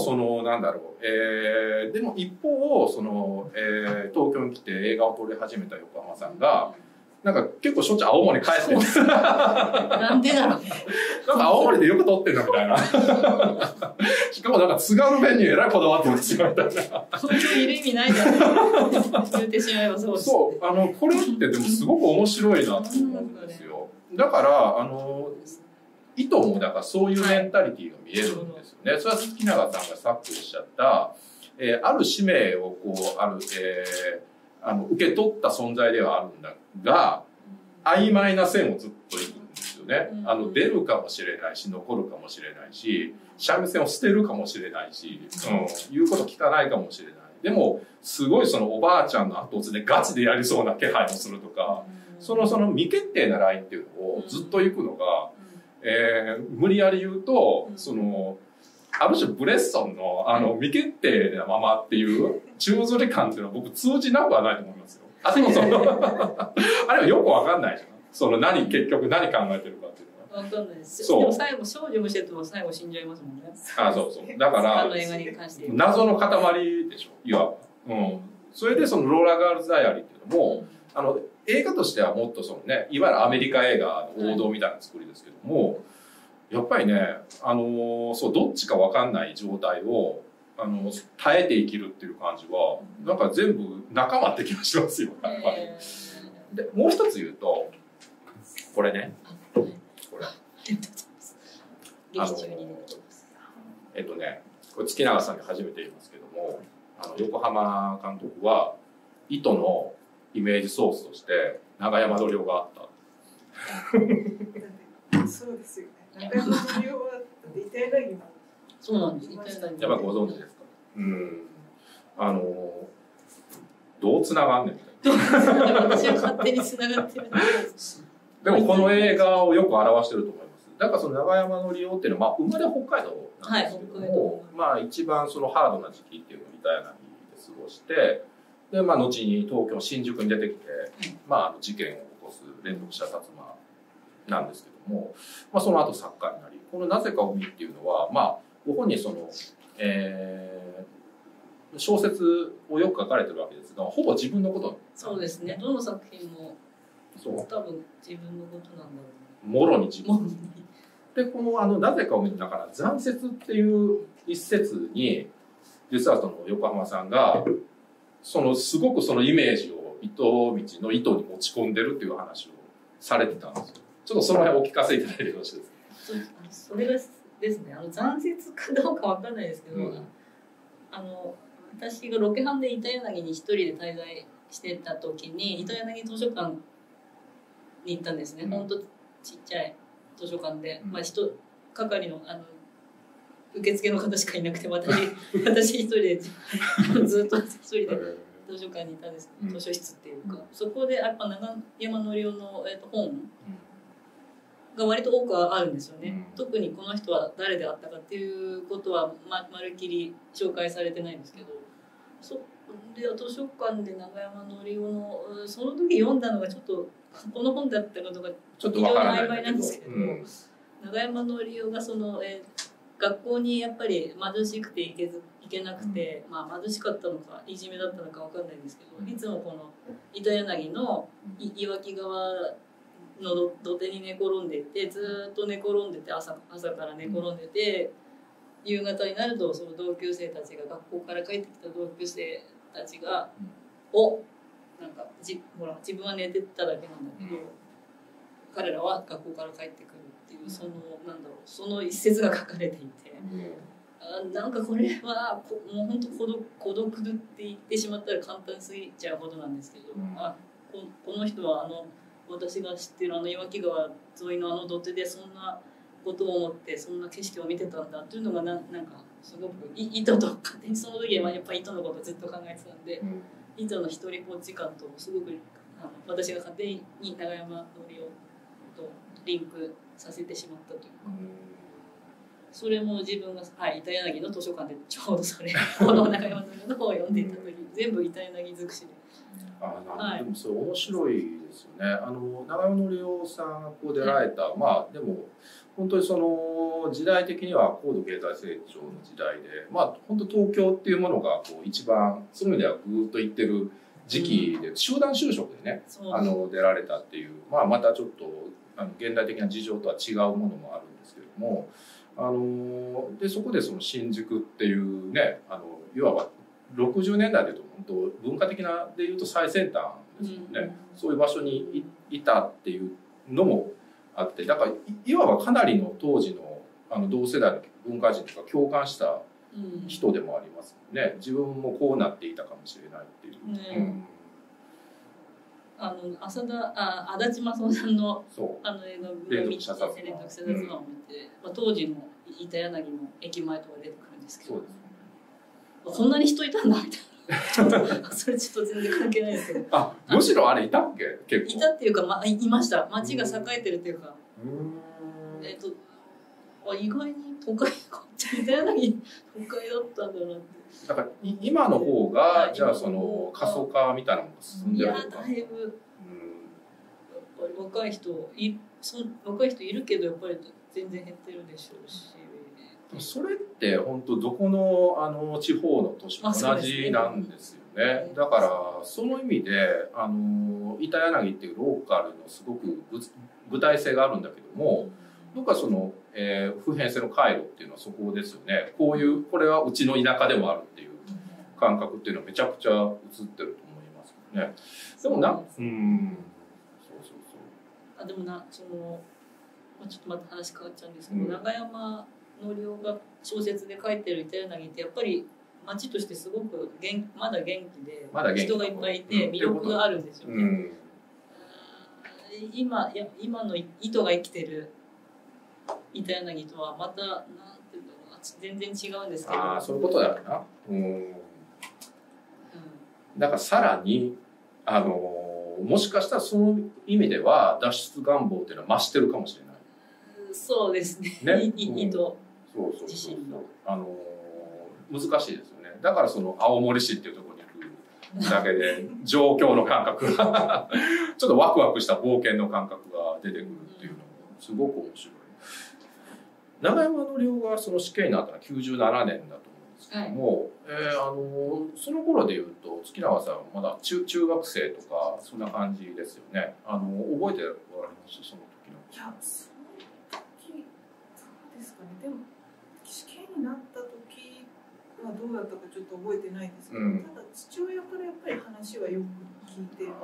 でも一方、東京に来て映画を撮り始めた横浜さんが、なんか結構しょっちゅう青森帰ってる。 なんでだろう。 なんか青森でよく撮ってんだみたいな。しかもなんか津軽弁にえらいこだわってますよみたいな。 東京にいる意味ないじゃん。言ってしまえばそうです。 そう、これってでもすごく面白いなと思うんですよ。だから、意図もだからそういうメンタリティが見えるんですよね。それは月永さんがさっきおっしゃった、ある使命を受け取った存在ではあるんだが、曖昧な線をずっといくんですよね。出るかもしれないし、残るかもしれないし、三味線を捨てるかもしれないし、言うこと聞かないかもしれない。でも、すごいそのおばあちゃんの後継ぎでガチでやりそうな気配をするとか、その未決定なラインっていうのをずっと行くのが、無理やり言うと、ある種ブレッソンの未決定なままっていう宙吊り感っていうのは僕通じなくはないと思いますよ。あれはよくわかんないじゃん。結局何考えてるかっていうのは。 わかんないですよ。でも最後、少女もしてても最後死んじゃいますもんね。 そうそう。だから、謎の塊でしょ、いわば。それでそのローラ・ガールズ・ダイアリーっていうのも、映画としてはもっといわゆるアメリカ映画の王道みたいな作りですけども、やっぱりね、どっちかわかんない状態を、耐えて生きるっていう感じは、なんか全部仲間って気がしますよ、やっぱり。で、もう一つ言うと、これね、これ。これ月永さんに初めて言いますけども、横浜監督は、意図のイメージソースとして、長山の量があった。 そうですよね。中山の量は、イタヤナギも。 そうなんです。 やっぱご存知ですか。どう繋がんねんみたいな。 私は勝手に繋がってる。 でもこの映画をよく表してると思います。だからその長山の利用っていうのは、生まれ北海道なんですけども、一番そのハードな時期っていうのをイタヤナギで過ごして、で、後に東京新宿に出てきて、事件を起こす連続射殺魔なんですけども、その後作家になり、このなぜか海っていうのは、ご本人小説をよく書かれてるわけですが、ほぼ自分のことなんですね。 そうですね。どの作品も多分自分のことなんだろう。 もろに自分。で、このなぜか海の中から残雪っていう一節に、実はその横浜さんが、すごくそのイメージを糸道の糸に持ち込んでるっていう話をされてたんですよ。ちょっとその辺お聞かせいただいてよろしいですか。 それがですね、残雪かどうかわかんないですけど、私がロケハンで板柳に一人で滞在してた時に、板柳図書館に行ったんですね。ほんとちっちゃい図書館で、係の受付の方しかいなくて、私一人でずっと一人で図書館にいたんですけど、図書室っていうか、そこでやっぱ長山のりおの本が割と多くあるんですよね。特にこの人は誰であったかっていうことはまるっきり紹介されてないんですけど、で図書館で長山のりおのその時読んだのがちょっとこの本だったかとか非常に曖昧なんですけど、長山のりおが学校にやっぱり貧しくて行けなくて、貧しかったのかいじめだったのかわかんないんですけど、いつもこの板柳の岩木川の土手に寝転んでて、ずっと寝転んでて、朝から寝転んでて、夕方になるとその同級生たちが、学校から帰ってきた同級生たちが「なんかほら自分は寝てただけなんだけど、彼らは学校から帰ってくる」っていう、その一節が書かれていて、なんかこれはもう本当孤独って言ってしまったら簡単すぎちゃうほどなんですけど、この人は私が知ってる岩木川沿いの土手でそんなことを思ってそんな景色を見てたんだっていうのがなんかすごく糸と勝手にその時はやっぱり糸のことをずっと考えてたんで、糸の一人ぼっち感とすごく私が勝手に永山のりおとリンクさせてしまったというか、それも自分が板柳の図書館でちょうどこの永山のりおの方を読んでいた時全部板柳尽くしで。 でもそれ面白いですよね。永山のりおさんがこう出られた、でも本当にその時代的には高度経済成長の時代で、本当東京っていうものがこう一番そういう意味ではぐーっといってる時期で、集団就職でね出られたっていう、またちょっと現代的な事情とは違うものもあるんですけれども、でそこでその新宿っていうねいわば60年代でいうと本当文化的なでいうと最先端ですよね、そういう場所にいたっていうのもあって、だからいわばかなりの当時の同世代の文化人とか共感した人でもありますね。自分もこうなっていたかもしれないっていう。 足立正夫さんの映画「連続射殺魔」を見て、当時の板柳の駅前とか出てくるんですけど、こんなに人いたんだみたいなそれちょっと全然関係ないですけど、 むしろあれいたっけ？結構いたっていうか、いました。街が栄えてるっていうか、意外に都会板柳都会だったんだなって。 だから今の方がじゃあその過疎化みたいなのが進んでるのか。 だいぶやっぱり若い人いるけどやっぱり全然減ってるでしょうし。 それって本当どこの地方の都市も同じなんですよね。だからその意味で板柳っていうローカルのすごく具体性があるんだけども、どっかその普遍性の回路っていうのはそこですよね。これはうちの田舎でもあるっていう感覚っていうのはめちゃくちゃ映ってると思いますけどね。でもでもちょっとまた話変わっちゃうんですけど、永山のりおが小説で書いてる板柳ってやっぱり町としてすごくまだ元気で人がいっぱいいて魅力があるんですよね。今の糸が生きてる板柳とはまたなんていうんだろう、全然違うんですけど。 そういうことだよな。だからさらにもしかしたらその意味では脱出願望っていうのは増してるかもしれない。 そうですね。糸自身の難しいですよね。だからその青森市っていうところに行くだけで状況の感覚がちょっとワクワクした冒険の感覚が出てくるっていうのもすごく面白い。永山のりおがその死刑になったのは97年だと思うんですけども、その頃でいうと月永さんまだ中学生とかそんな感じですよね。覚えておられますその時の？ いや、その時どうですかね。でも死刑になった時はどうだったかちょっと覚えてないんですけど、ただ父親からやっぱり話はよく聞いてます。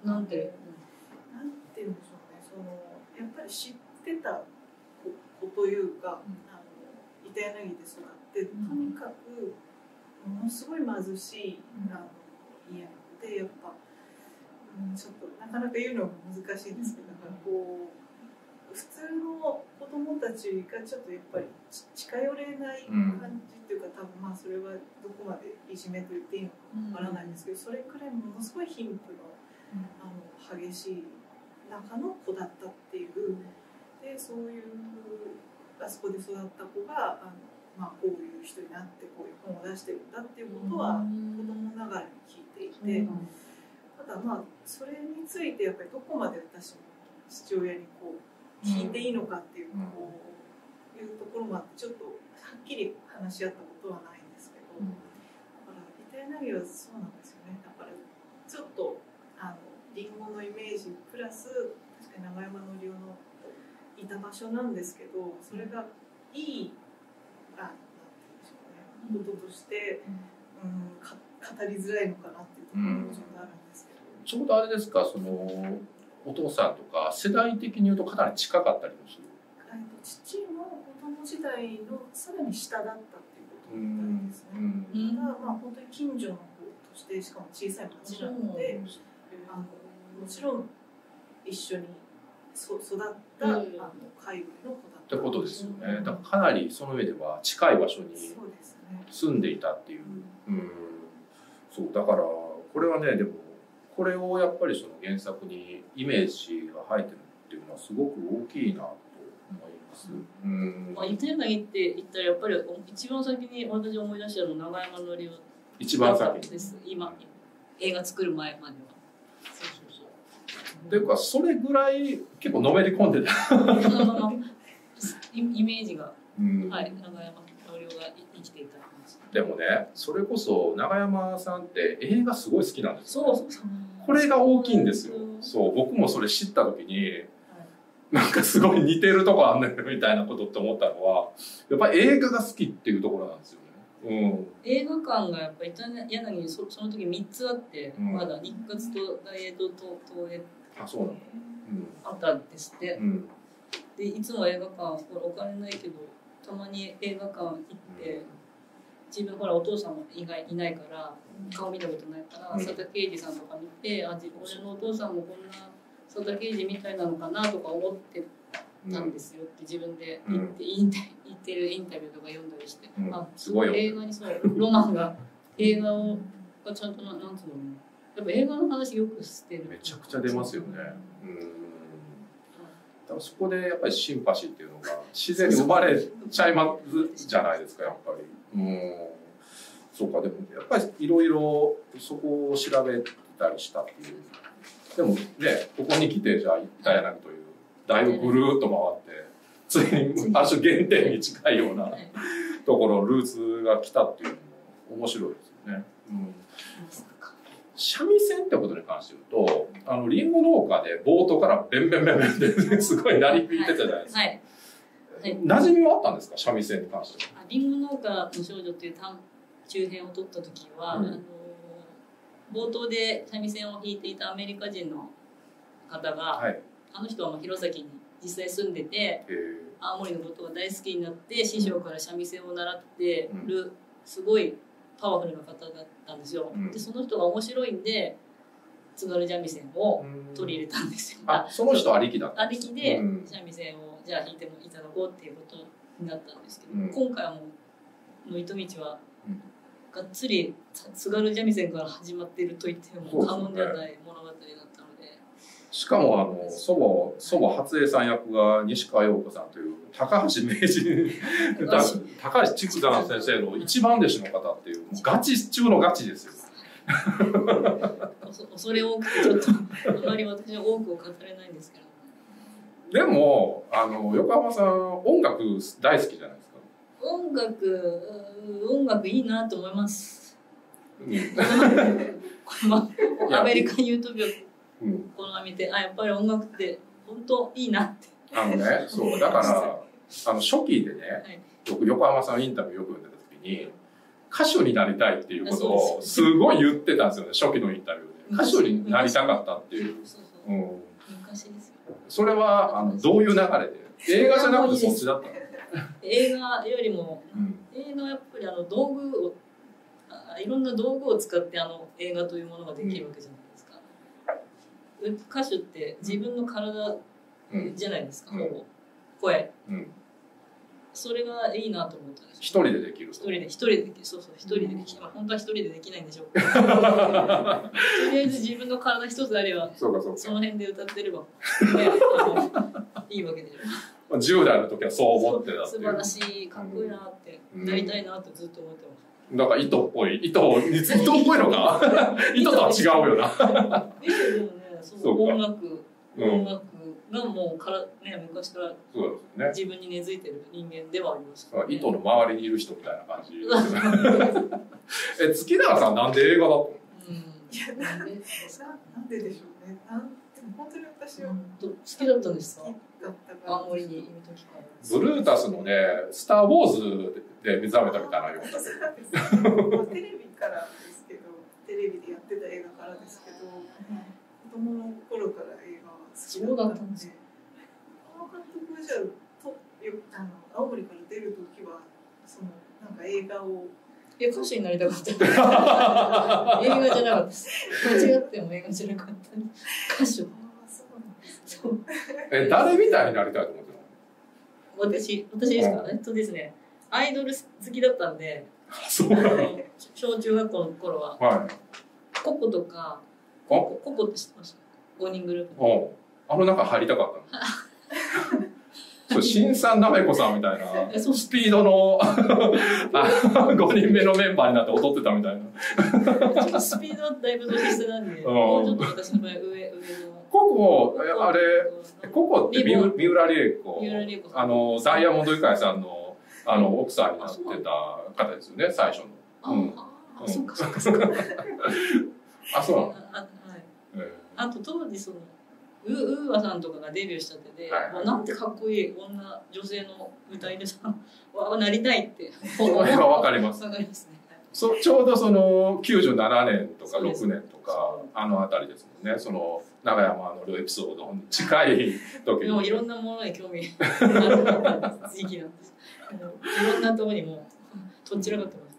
なんて言うんでしょうね。やっぱり知ってた子というか、板柳で育ってとにかくものすごい貧しい家なので、やっぱ、ちょっとなかなか言うのも難しいですけど、普通の子供たちがちょっとやっぱり近寄れない感じっていうか、多分それはどこまでいじめと言っていいのかわからないんですけど、それくらいものすごい貧富の激しい中の子だったっていう。でそういうあそこで育った子がこういう人になってこういう本を出してるんだっていうことは子供ながらに聞いていて、ただそれについてやっぱりどこまで私も父親に聞いていいのかっていういうところまでちょっとはっきり話し合ったことはないんですけど、だから板柳はそうなんですよね。だからちょっとリンゴのイメージプラス確か長山のりおのいた場所なんですけど、それがいいなんて言うんでしょうね、こととして、語りづらいのかなっていうところもちょっとあるんですけど。 ちょうどあれですか、そのお父さんとか世代的に言うとかなり近かったりもする。 父の子供時代のさらに下だったっていうことみたいですね。ただ本当に近所の子として、しかも小さい町なので、もちろん一緒に育った海外の子だったってことですよね。だからかなりその上では近い場所に住んでいたっていう。そうだからこれはね、でもこれをやっぱりその原作にイメージが入ってるっていうのはすごく大きいなと思います。 糸柳って言ったらやっぱり一番先に私思い出したの長山のりお一番先です。今映画作る前までは。 っていうかそれぐらい結構のめり込んでたイメージが、はい、長山のりおが生きていた。 でもね、それこそ長山さんって映画すごい好きなんですよ。 そうこれが大きいんですよ。そう僕もそれ知った時に、なんかすごい似てるとこあんねんみたいなことって思ったのは、やっぱり映画が好きっていうところなんですよね。 映画館がやっぱり柳にその時3つあって、まだ日活と大映と東映あったんですって。でいつも映画館お金ないけどたまに映画館行って。自分ほらお父さんもいないから顔見たことないから佐田啓二さんとか見て、俺のお父さんもこんな佐田啓二みたいなのかなとか思ってたんですよって自分で言ってるインタビューとか読んだりして、すごい映画にロマンが映画がちゃんとなんつうの、やっぱ映画の話よくしてる。 めちゃくちゃ出ますよね。だからそこでやっぱりシンパシーっていうのが自然に生まれちゃいますじゃないですか、やっぱり。そうか、でもやっぱりいろいろそこを調べたりしたっていう。でもね、ここに来てじゃあ糸柳というだいぶぐるーっと回ってついにある種原点に近いようなところルーツが来たっていうのも面白いですよね。三味線ってことに関して言うと、リンゴ農家で冒頭からベンベンベンベンってすごい鳴り響いてたじゃないですか。馴染みはあったんですか、三味線に関しては。 リンゴ農家の少女っていう中編を取った時は、冒頭で三味線を弾いていたアメリカ人の方が、あの人は弘前に実際住んでて、青森のことが大好きになって師匠から三味線を習ってるすごいパワフルな方だったんですよ。でその人が面白いんで津軽三味線を取り入れたんですよ。 その人ありきだった。 ありきで三味線をじゃあ弾いてもいただこうっていうことになったんですけど、今回はもう糸道はがっつり津軽三味線から始まっていると言っても過言ではない物語だったので。 しかも祖母初江さん役が西川陽子さんという高橋名人高橋筑山先生の一番弟子の方っていうガチ中のガチですよ。 恐れ多くてちょっとあまり私は多くを語れないんですけど。 でも横浜さん音楽大好きじゃないですか。 音楽いいなと思います。アメリカンユートピアこの見てやっぱり音楽って本当いいなって。 そうだから初期でね、横浜さんインタビューよく読んでた時に歌手になりたいっていうことをすごい言ってたんですよね、初期のインタビューで。歌手になりたかったっていう。 昔ですよ。 それはどういう流れで？映画じゃなくてそっちだったの？ 映画よりも、映画はやっぱり道具をいろんな道具を使って映画というものができるわけじゃないですか。歌手って自分の体じゃないですか、ほぼ声、それがいいなと思ったんです。 一人でできる。一人でできる。そう一人でできる。本当は一人でできないんでしょうけど。とりあえず自分の体一つあれば、その辺で歌ってればいいわけでしょ。 10代の時はそう思ってたっていう。 素晴らしい、かっこいいなって、なりたいなってずっと思ってました。 だから糸っぽいのか糸とは違うよな。 でもね、音楽がもう昔から自分に根付いてる人間ではあります。 糸の周りにいる人みたいな感じ。月永さんなんで映画だと？ なんででしょうね。なん本当に私は好きだったんですか？ 好きだったから。 青森にいる時から。 ブルータスのね、スター・ウォーズで目覚めたみたいなような。 テレビからですけど、テレビでやってた映画からですけど、子供の頃から映画は好きだったんで、この監督じゃ青森から出る時はそのなんか映画を歌手になりたかった。映画じゃなかったです。間違っても映画じゃなかった。歌手。そう。 誰みたいになりたいと思ってたの？ 私ですか？ですね。アイドル好きだったんで、小中学校の頃は、ココとか、ココって知ってました？5人グループ。 あの中入りたかったの。新さんなめこさんみたいなスピードの5人目のメンバーになって踊ってたみたいな。 スピードはだいぶ年下なんで、もうちょっと私の場合上の。 ココあれココって三浦理恵子、ダイヤモンドユカイさんの奥さんになってた方ですよね、最初の。 そうかそうかそうか。 あ、そうなの。 あと当時ウーアさんとかがデビューしたてで、なんてかっこいい女性の歌い手さんはなりたいって。 それはわかります。 わかりますね。 ちょうど97年とか6年とかあの辺りですもんね。長山のエピソードに近い時に。 でもいろんなものに興味ある時期なんです。いろんなところにもとっちらかってます。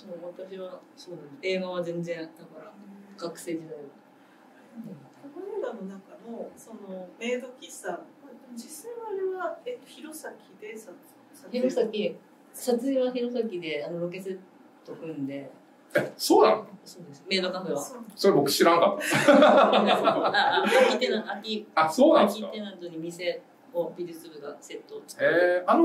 そう、私はそうなんです。映画は全然だから学生時代は。 この映画の中のそのメイド喫茶、実際はあれは弘前で撮影は弘前でロケセット組んで。 そうなの？ そうです。メイドカフェは。 それ僕知らんかった。 秋テナントに店を美術部がセットを作って。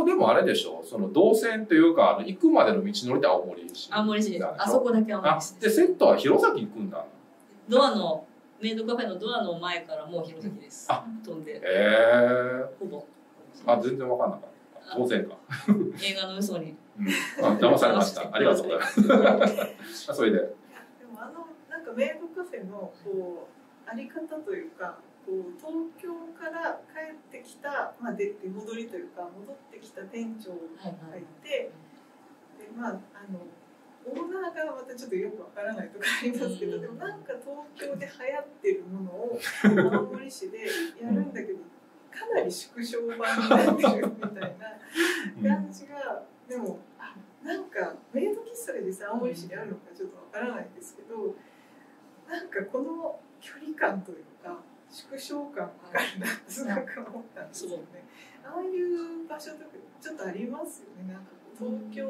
でもあれでしょ、動線というか行くまでの道のりって青森市。 青森市です。あそこだけ青森市です。でセットは弘前行くんだ。 メイドカフェのドアの前からもう弘前です。飛んで。ほぼ。 全然わかんなかった。当然か。 映画の嘘に。 騙されました。ありがとうございます。それで。でもなんかメイドカフェのあり方というか、東京から帰ってきた出戻りというか戻ってきた店長がいて、でオーナーがまたちょっとよくわからないとかありますけど、でもなんか東京で流行ってるものを青森市でやるんだけど、かなり縮小版になってるみたいな感じが、でもなんかメイド喫茶で実際青森市にあるのかちょっとわからないですけど、なんかこの距離感というか縮小感があるなってすごく思ったんですよね。ああいう場所とかちょっとありますよね。なんか東京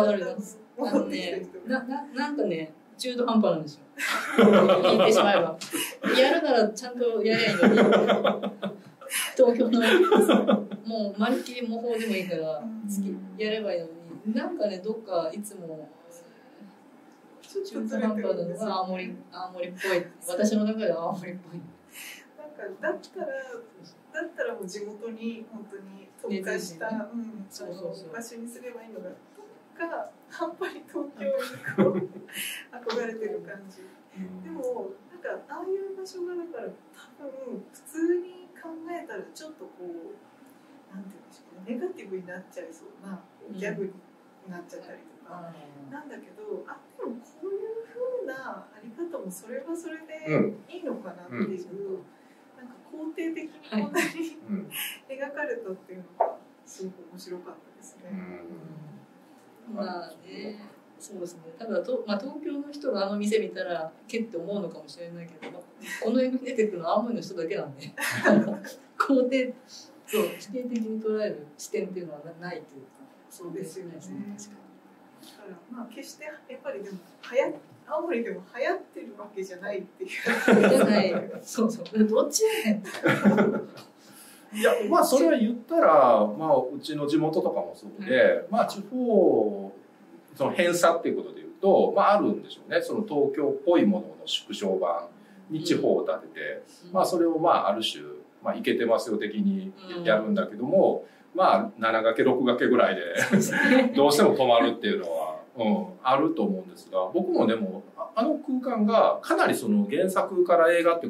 なんかね、中途半端なんですよ。言ってしまえば。やるならちゃんとやりゃいいのに。東京のもうまるっきり模倣でもいいからやればいいのに、なんかね、どっかいつも中途半端なのが青森っぽい。私の中では青森っぽい。 なんかだったらもう地元に本当に特化した場所にすればいいのが、半端に東京に憧れてる感じ。でもなんかああいう場所がだから多分普通に考えたらちょっとなんていうんでしょうね、ネガティブになっちゃいそうなギャグになっちゃったりとか、なんだけど、でもこういう風なあり方もそれはそれでいいのかなっていう、なんか肯定的にこんなに描かれたっていうのがすごく面白かったですね。 そうですね。ただ東京の人が店見たらけって思うのかもしれないけど、この映画に出てくるのは青森の人だけなんで肯定否定的に捉える視点っていうのはないというか。 そうですよね。だから決してやっぱりでも青森でも流行ってるわけじゃないっていう。 じゃない。そうどっちやねん。 いやそれは言ったらうちの地元とかもそうで、地方偏差っていうことで言うとあるんでしょうね。東京っぽいものの縮小版に地方を立てて、それをある種イケてますよ的にやるんだけども、7掛け6掛けぐらいでどうしても止まるっていうのは、あると思うんですが、僕もでもあの空間がかなり原作から映画っていうことで言う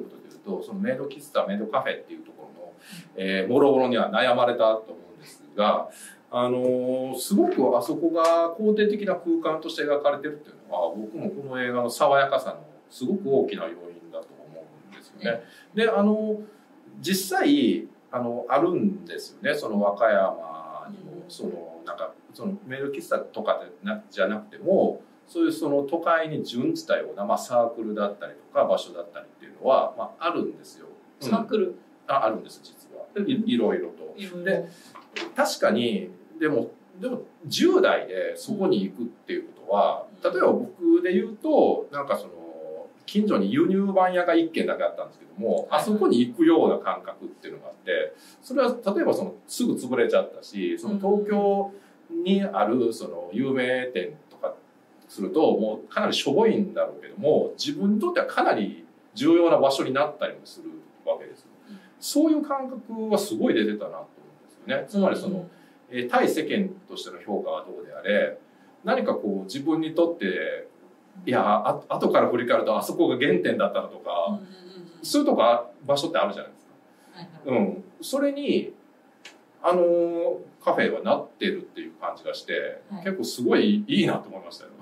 とそのメイド喫茶メイドカフェっていうところの、もろもろには悩まれたと思うんですが、すごくあそこが肯定的な空間として描かれてるっていうのは、僕もこの映画の爽やかさのすごく大きな要因だと思うんですよね。で実際あるんですよね、その和歌山にもそのメイド喫茶とかじゃなくても、そういうその都会に準じたような、サークルだったりとか場所だったりっていうのは、あるんですよ。 サークル、 あるんです実は。いろいろと。で確かにでも10代でそこに行くっていうことは、例えば僕で言うと近所に輸入版屋が1軒だけあったんですけども、あそこに行くような感覚っていうのがあって、それは例えばすぐ潰れちゃったし、東京にある有名店とかするともうかなりしょぼいんだろうけども、自分にとってはかなり重要な場所になったりもするわけです。そういう感覚はすごい出てたなと思うんですよね。つまり対世間としての評価はどうであれ、何かこう自分にとっていや後から振り返るとあそこが原点だったのとか、そういうとこ場所ってあるじゃないですか。それにカフェはなってるっていう感じがして、結構すごいいいなと思いましたよ。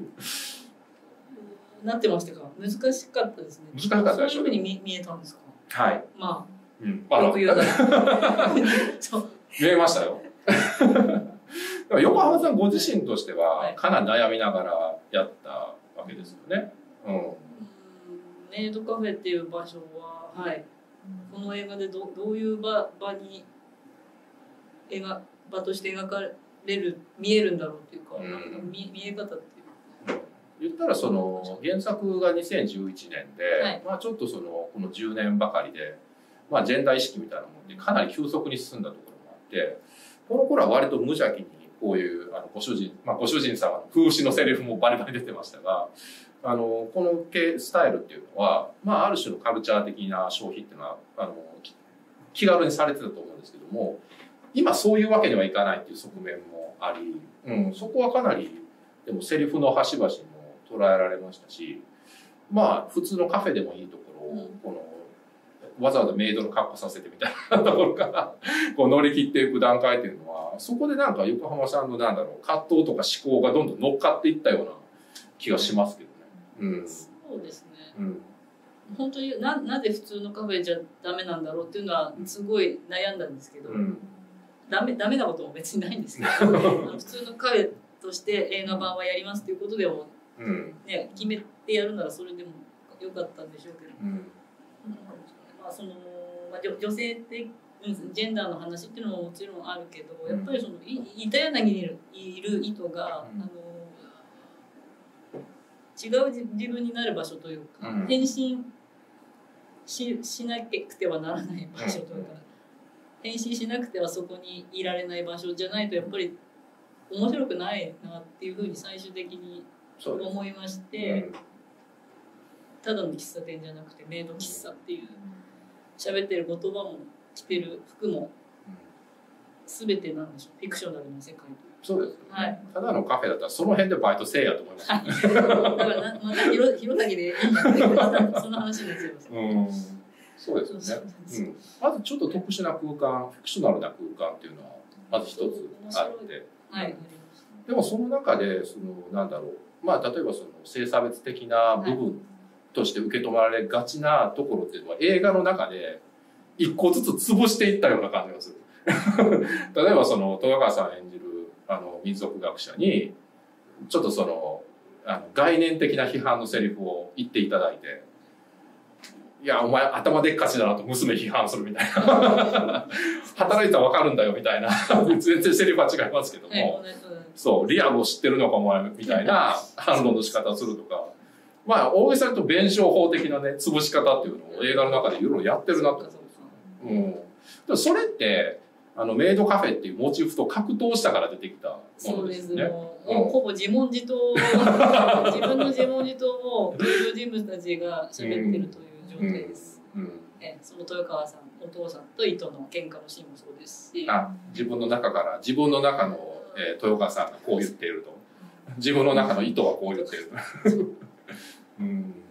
なってましたか？難しかったですね。 難しかったでしょ。 そういうふうに見えたんですか？ はい。 よく言うなら見えましたよ。横浜さんご自身としてはかなり悩みながらやったわけですよね。 メイドカフェっていう場所は、この映画でどういう場として描かれる見えるんだろうっていうか、見え方っていう言ったら原作が2011年で、ちょっとこの10年ばかりで、ジェンダー意識みたいなものでかなり急速に進んだところもあって、この頃は割と無邪気にこういうご主人様の風刺のセリフもバリバリ出てましたが、このスタイルっていうのは、ある種のカルチャー的な消費っていうのは気軽にされてたと思うんですけども、今そういうわけにはいかないっていう側面もあり、そこはかなりでもセリフの端々も捉えられましたし、普通のカフェでもいいところをこのわざわざメイドの格好させてみたいなところからこう乗り切っていく段階っていうのは、そこで横浜さんの葛藤とか思考がどんどん乗っかっていったような気がしますけどね。 そうですね。本当になぜ普通のカフェじゃダメなんだろうっていうのはすごい悩んだんですけど、ダメなことも別にないんですけど普通のカフェとして映画版はやりますっていうことでも、決めてやるならそれでもよかったんでしょうけど、女性的ジェンダーの話っていうのももちろんあるけど、やっぱり板柳にいる意図が、違う自分になる場所というか、変身しなくてはならない場所というか、変身しなくてはそこにいられない場所じゃないとやっぱり面白くないなっていうふうに最終的に思いまして、ただの喫茶店じゃなくてメイド喫茶っていう喋ってる言葉も着てる服も全てなんでしょう、フィクショナルな世界という。 そうです、ただのカフェだったらその辺でバイトせえやと思います、 だからまた広崎でいいんだってその話になっちゃいます。 そうですよね。まずちょっと特殊な空間、フィクショナルな空間っていうのはまず一つあって、でもその中で例えば性差別的な部分として受け止められがちなところっていうのは映画の中で一個ずつ潰していったような感じがする。例えば豊川さん演じる民族学者にちょっと概念的な批判のセリフを言っていただいて、いやお前頭でっかちだなと娘批判するみたいな働いたら分かるんだよみたいな全然セリフは違いますけども、そうリアルを知ってるのかお前みたいな反論の仕方をするとか、大げさに言うと弁証法的なね潰し方っていうのを映画の中でいろいろやってるなと思うんですよ。それってメイドカフェっていうモチーフと格闘したから出てきたものですね。 ほぼ自問自答自分の自問自答を登場人物たちが喋ってるという状態です。その豊川さんお父さんと糸の喧嘩のシーンもそうですし、 自分の中の、豊川さんがこう言っていると、自分の中の糸はこう言っている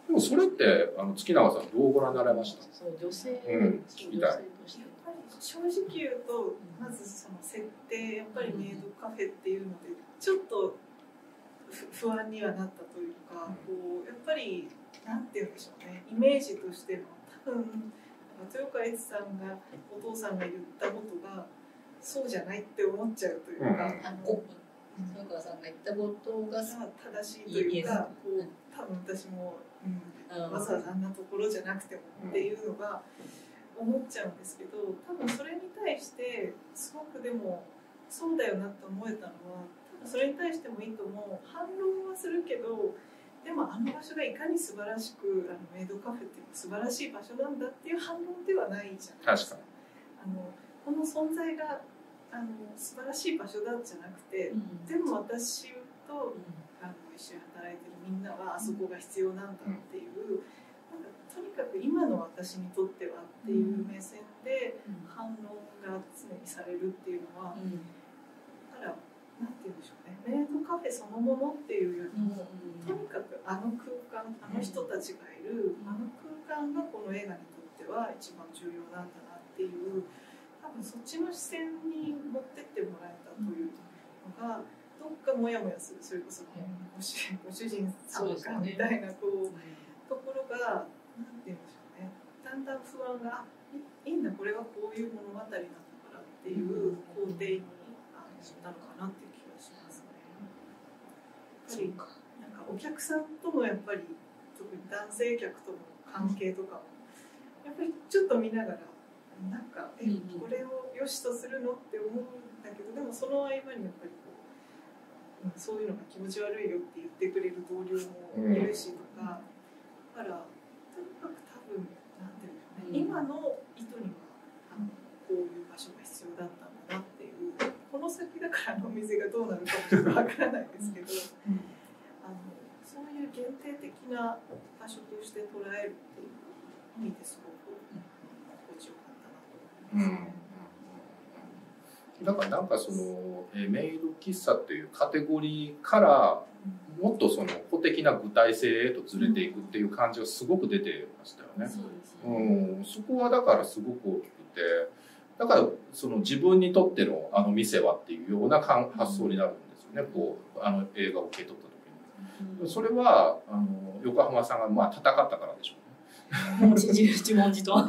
でもそれって月永さんどうご覧になられました？ そう女性、 聞きたい。 正直言うと、まずその設定、やっぱりメイドカフェっていうのでちょっと不安にはなったというか、こうやっぱりなんて言うんでしょうね、イメージとしても多分豊川悦司さんがお父さんが言ったことがそうじゃないって思っちゃうというか、 豊川さんが言ったことが正しいというか、こう多分私も、わざわざあんなところじゃなくてもっていうのが思っちゃうんですけど、多分それに対してすごくでもそうだよなって思えたのは、多分それに対してもいいとも反論はするけど、でもあの場所がいかに素晴らしくメイドカフェっていう素晴らしい場所なんだっていう反論ではないじゃないですか。この存在が素晴らしい場所だじゃなくて、でも私と一緒に働いてるみんなはあそこが必要なんだっていう、とにかく今の私にとってはっていう目線で反論が常にされるっていうのは、だからなんて言うんでしょうね、メイドカフェそのものっていうよりも、とにかくあの空間、あの人たちがいるあの空間がこの映画にとっては一番重要なんだなっていう、多分そっちの視線に持ってってもらえたというのがどっかモヤモヤする、それこそご主人さんかみたいなこうところが、なんて言うんでしょうね、だんだん不安がいいんだ、これはこういう物語なんだからっていう肯定になのかなっていう気がしますね。やっぱりなんかお客さんとのやっぱり特に男性客との関係とかもやっぱりちょっと見ながら、なんかこれを良しとするのって思うんだけど、でもその合間にやっぱりこう、そういうのが気持ち悪いよって言ってくれる同僚もいるしとか、だからとにかく多分なんていうんでしょうね、今の意図にはこういう場所が必要だったんだなっていう、この先だからお店がどうなるかもちょっとわからないですけど、そういう限定的な場所として捉えるっていう意味ですごく心地よかったなと思いますね。 だからなんかそのメイド喫茶っていうカテゴリーからもっとその個的な具体性へとずれていくっていう感じがすごく出てましたよね。そこはだからすごく大きくて、だからその自分にとっての店はっていうような発想になるんですよね。こう映画を受け取った時に、それは横浜さんがまあ戦ったからでしょうね。 自問自答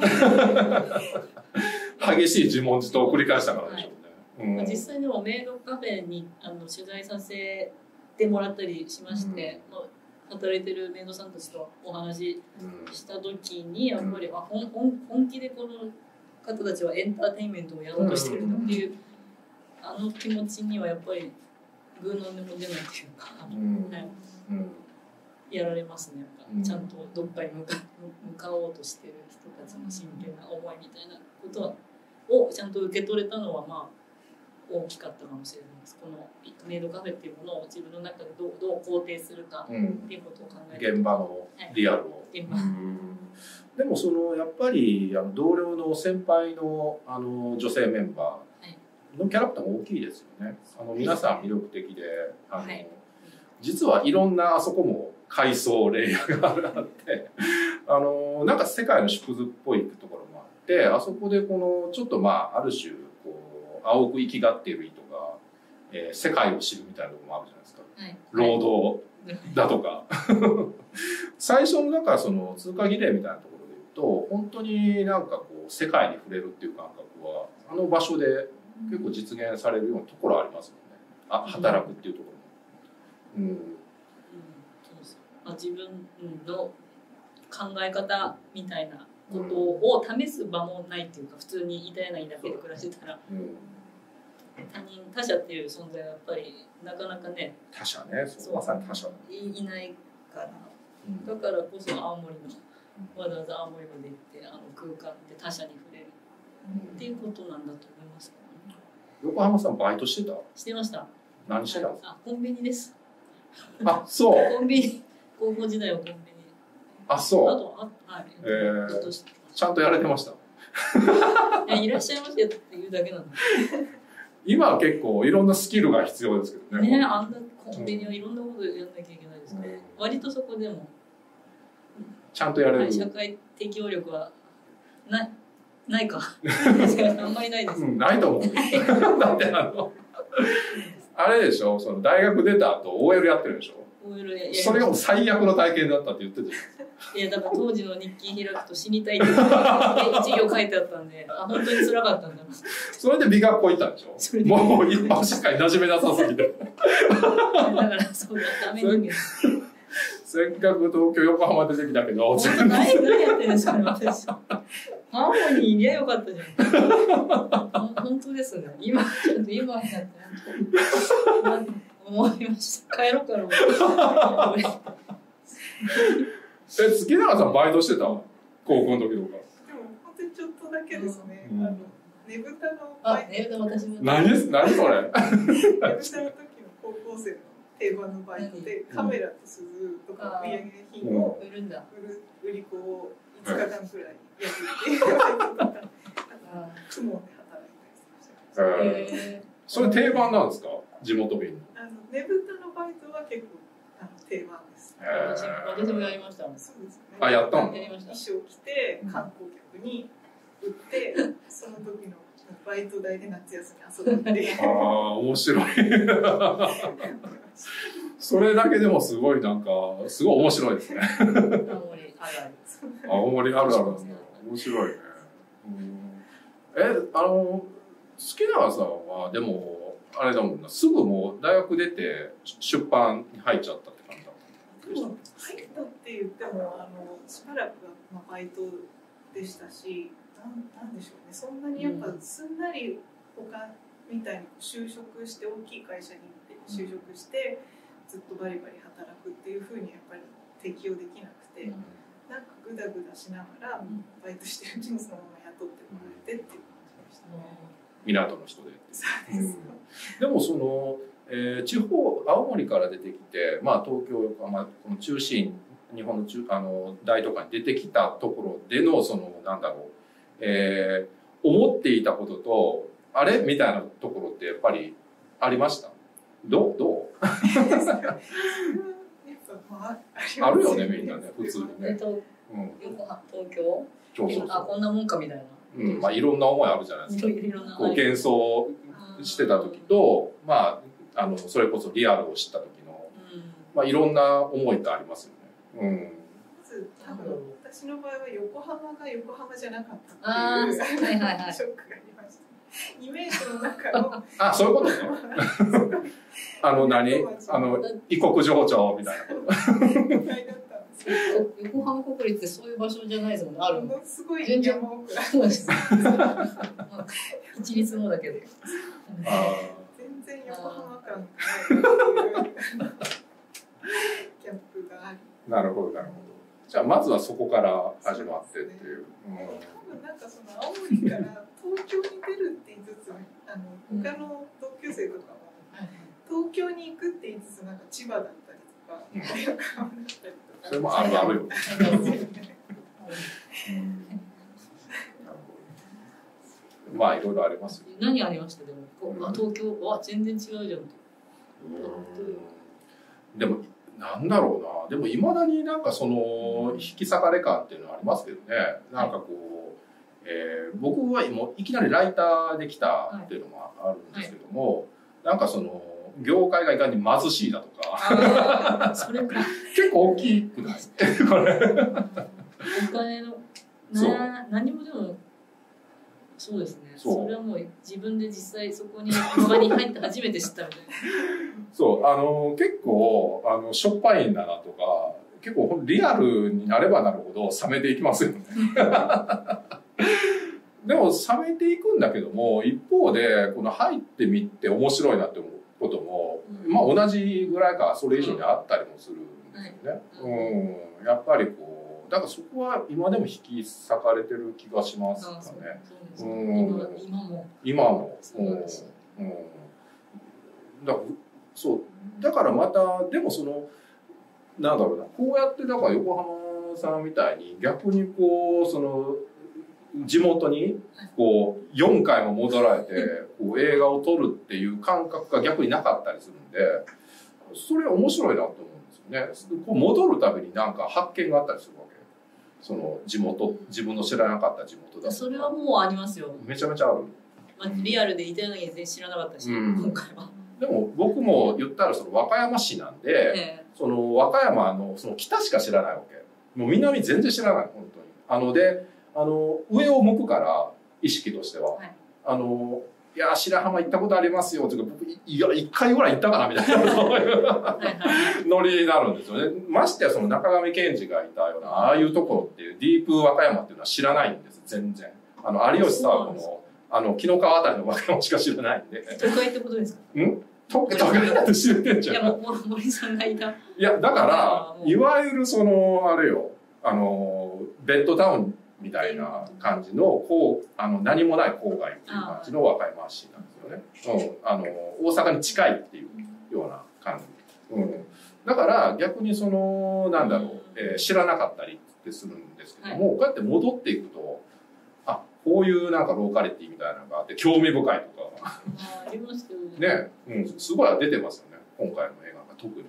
激しい自問自答を繰り返したからでしょうね。 実際にもメイドカフェに取材させてもらったりしまして、働いてるメイドさんたちとお話しした時に、やっぱり本気でこの方たちはエンターテインメントをやろうとしてるっていう、気持ちにはやっぱりグーの音も出ないというか、やられますね。ちゃんとどっかに向かおうとしてる人たちの真剣な思いみたいなことをちゃんと受け取れたのはまあ大きかったかもしれないです。このメイドカフェっていうものを自分の中でどう肯定するかっていうことを考える、 現場のリアルを、でもそのやっぱり同僚の先輩の女性メンバーのキャラクターも大きいですよね。皆さん魅力的で、実はいろんなあそこも階層レイヤーがあってなんか世界の縮図っぽいところもあって、あそこでこのちょっとある種こう青く生きがっている人が、世界を知るみたいなところもあるじゃないですか、労働だとか最初のだからその通過儀礼みたいなところで言うと、本当になんかこう世界に触れるっていう感覚は場所で結構実現されるようなところありますよね。働くっていうところも。 自分の考え方みたいなことを試す場もないっていうか、普通にいたやないだけで暮らしてたら、他者っていう存在はやっぱりなかなかね、 他者ね、まさに他者いないから、だからこそ青森のわざわざ青森まで行って空間で他者に触れるっていうことなんだと思います、 横浜さんバイトしてた？ してました。 何してたんですか？ コンビニです。 そう。 コンビニ、高校時代はコンビニ。 そう。 あとちゃんとやれてました。 いらっしゃいませって言うだけなんだ。 今は結構いろんなスキルが必要ですけどね。 あんなコンビニはいろんなことやんなきゃいけないですね。割とそこでもちゃんとやれる。 社会適応力はないか。あんまりないです。 ないと思う。だってあれでしょ、その大学出た後 OL やってるでしょ。それがもう最悪の体験だったって言ってたじゃん。いやだから当時の日記開くと死にたいって一行書いてあったんで、本当に辛かったんだな。 それで美学校行ったんでしょ。もう一般社会馴染めなさすぎて。 だからそうダメ人間。 せっかく東京横浜出てきたけど、 何やってんですかね私。ハーモニーいりゃよかったじゃん。本当ですね。今やって思いました。帰ろうかな。 月永さんバイトしてた？高校の時とか。でも本当にちょっとだけですね。ねぶたのバイト。私も。 何それ？ ねぶたの時の高校生の定番のバイトでカメラと鈴とかお土産品を売り子を5日間くらいやるっていうバイトとか、雲で働いたりしてました。それ定番なんですか？地元民の。 ねぶたのバイトは結構定番です。 私もやりました。そうですね。 あ、やったの？ 衣装着て観光客に売ってその時のバイト代で夏休み遊んで。 ああ、面白い。それだけでもすごいすごい面白いですね。青森あるある。面白いね。月永さんはでもあれだもんな、すぐもう大学出て出版に入っちゃったって感じだった。 でも入ったって言ってもしばらくはバイトでしたし、なんでしょうね、そんなにやっぱすんなり他みたいに就職して大きい会社に行って就職してずっとバリバリ働くっていうふうにやっぱり適応できなくて、なんかグダグダしながらバイトしてるうちにそのまま雇ってもらえてっていう感じでしたね。 港の人で。でもその、地方青森から出てきて、まあ、東京横浜この中心日本の大都会に出てきたところでのそのなんだろう、思っていたこととあれみたいなところってやっぱりありました？どうあるよね、みんなね、普通にね。 東京こんなもんかみたいな。 まあいろんな思いあるじゃないですか。こう幻想してた時と、まあそれこそリアルを知った時の、まあいろんな思いってありますよね。 まず多分私の場合は横浜が横浜じゃなかったっていうショックがありました。イメージの中のそういうことね。異国情緒みたいなこと。 横浜国立ってそういう場所じゃないですもんね。あるの。 すごい山奥。 そうです。一律もだけど。 全然横浜感がないっていうギャップがある。 なるほどなるほど。じゃあまずはそこから始まってっていう。 多分なんかその青森から東京に出るって言いつつ、他の同級生とかも東京に行くって言いつつなんか千葉だったりとか、横浜だったりとか。 それもあるあるよ。まあいろいろありますよ。 何ありましたでも東京は全然違うじゃん。 でもなんだろうな、でもいまだになんかその引き裂かれ感っていうのはありますけどね。なんかこう、僕はもういきなりライターできたっていうのもあるんですけども、なんかその業界がいかに貧しいだとか、 それか結構大きくないこれ。 お金の何もでもそうですね。それはもう自分で実際そこに場に入って初めて知ったみたいな。 そう結構しょっぱいんだなとか、結構リアルになればなるほど冷めていきますよね。でも冷めていくんだけども、一方でこの入ってみて面白いなって思うことも、まあ同じぐらいかそれ以上にあったりもするんですよね。やっぱりこうだからそこは今でも引き裂かれてる気がしますかね。今も。だからまたでもそのなんだろうな、こうやってだから横浜さんみたいに逆にこうその地元にこう4回も戻られてこう映画を撮るっていう感覚が逆になかったりするんで、それ面白いなと思うんですよね。こう戻るたびになんか発見があったりするわけ。 その地元、自分の知らなかった地元だと。 それはもうありますよ。 めちゃめちゃある。 まあ、リアルでいたような全然知らなかったし、今回は。 でも僕も言ったらその和歌山市なんで、その和歌山のその北しか知らないわけ。もう南全然知らない、本当に。で、上を向くから、意識としては。いや、白浜行ったことありますよ。っていうか、僕、いや、1回ぐらい行ったかなみたいな、そういうノリになるんですよね。ましてや、その中上健二がいたような、ああいうところっていう、ディープ和歌山っていうのは知らないんです、全然。有吉佐和子の、紀の川あたりの和歌山しか知らないんで。 都会ってことですか？ 都会だって知れてんじゃん。 いや、もう森さんがいた。 いや、だから、いわゆるその、あれよ、ベッドタウンみたいな感じの、何もない郊外っていう感じの和歌山市なんですよね。大阪に近いっていうような感じ。だから、逆にその、なんだろう、知らなかったりってするんですけども、こうやって戻っていくと、こういうなんかローカリティみたいなのがあって、興味深いとか。 ありますよね。 すごい出てますよね、今回の映画が特に。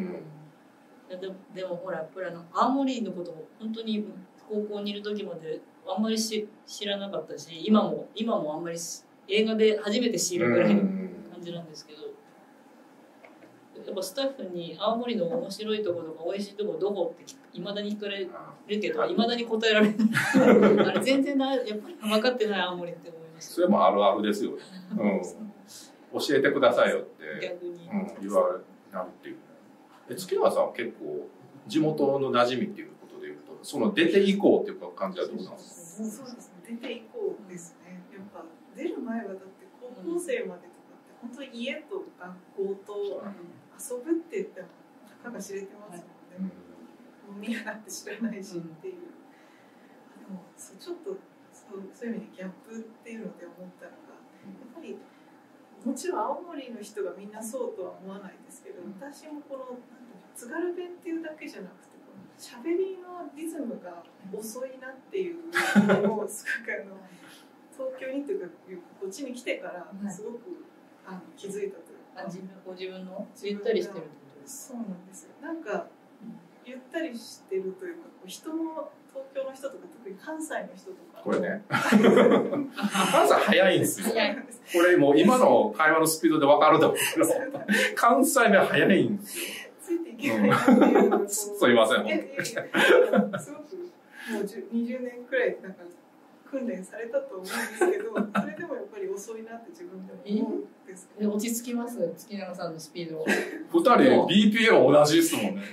でもほら、やっぱり青森のことを本当に高校にいる時まであんまり知らなかったし、今もあんまり映画で初めて知るぐらいの感じなんですけど、やっぱスタッフに青森の面白いところとか美味しいところどこっていまだに聞かれるけど、いまだに答えられない。あれ全然やっぱり分かってない青森って思います。 それもあるあるですよね。教えてくださいよって逆に言われるっていう。月川さんは結構地元の馴染みっていうことでいうと、その出ていこうっていう感じはどうなんですか？ そうですね、出ていこうですね。やっぱ出る前はだって高校生までとかって本当に家と学校と遊ぶって言ってもたかが知れてますもんね。海なんて知らないしっていう。でもちょっとそういう意味でギャップっていうので思ったのが、やっぱりもちろん青森の人がみんなそうとは思わないですけど、私もこの津軽弁っていうだけじゃなくて、喋りのリズムが遅いなっていうのをすごく東京にというかこっちに来てからすごく気づいたというか、 ご自分のゆったりしてるってことですか？ そうなんですよ。なんかゆったりしてるというか、人の東京の人とか特に関西の人とかこれね関西早いんですよ。これもう今の会話のスピードで分かると思うけど関西弁早いんですよ。 ついていけないなっていうのをすいません。 すごくもう20年くらいなんか訓練されたと思うんですけど、それでもやっぱり遅いなって自分でも思うんですけど。 落ち着きます、月永さんのスピード。 2人 BPM 同じですもんね。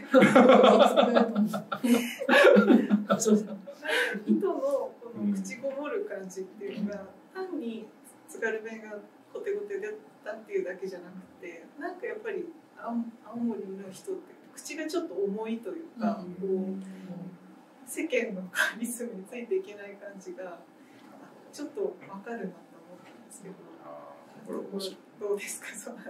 糸のこの口ごもる感じっていうのが、単に津軽弁がコテコテだったっていうだけじゃなくて、なんかやっぱり青森の人って口がちょっと重いというか、世間のリズムについていけない感じがちょっと分かるなと思ったんですけど、どうですか、その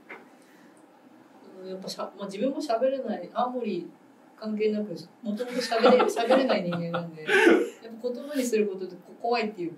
やっぱ自分も喋れない、青森関係なくもともと喋れない人間なんで、やっぱ言葉にすることって怖いっていうか、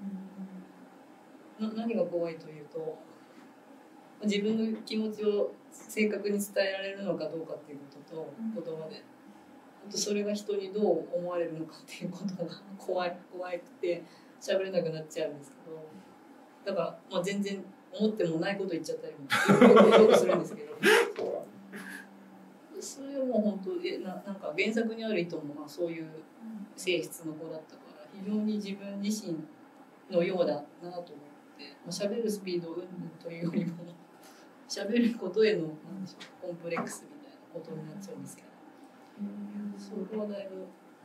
何が怖いというと、自分の気持ちを正確に伝えられるのかどうかっていうことと、言葉で。あとそれが人にどう思われるのかっていうことが怖くて喋れなくなっちゃうんですけど、だから全然思ってもないこと言っちゃったりもするんですけど、それはもう本当なんか原作にある意図もそういう性質の子だったから非常に自分自身のようだなと思って、喋るスピード云々というよりも喋ることへのなんでしょう、コンプレックスみたいなことになっちゃうんですけど。そこはだいぶ、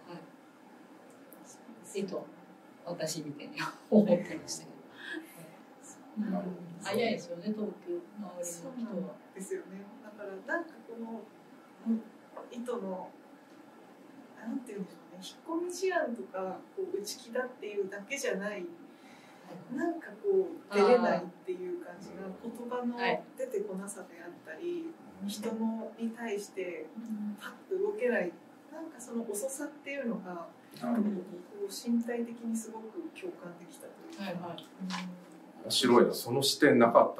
私みたいに思ってましたけど、早いですよね、東京周りの人は。 ですよね。だからなんかこの糸のなんていうんでしょうね、引っ込み思案とか内気だっていうだけじゃない、なんか出れないっていう感じが言葉の出てこなさであったり、人に対してパッと動けない、なんかその遅さっていうのが身体的にすごく共感できたというか、 面白いな、その視点なかった。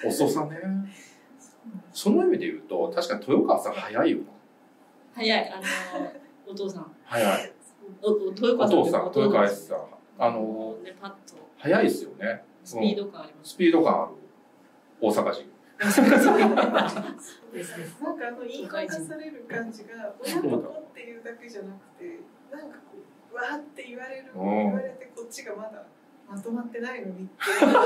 遅さね。その意味で言うと確かに豊川さん早いよな。 早い、お父さん早い。 豊お父さん、豊川悦司さん。 でパッと早いですよね。 スピード感あります。 スピード感ある。大阪人。 なんか言い方される感じが親の子っていうだけじゃなくて、なんかこうわーって言われてこっちがまだまとまってないのにって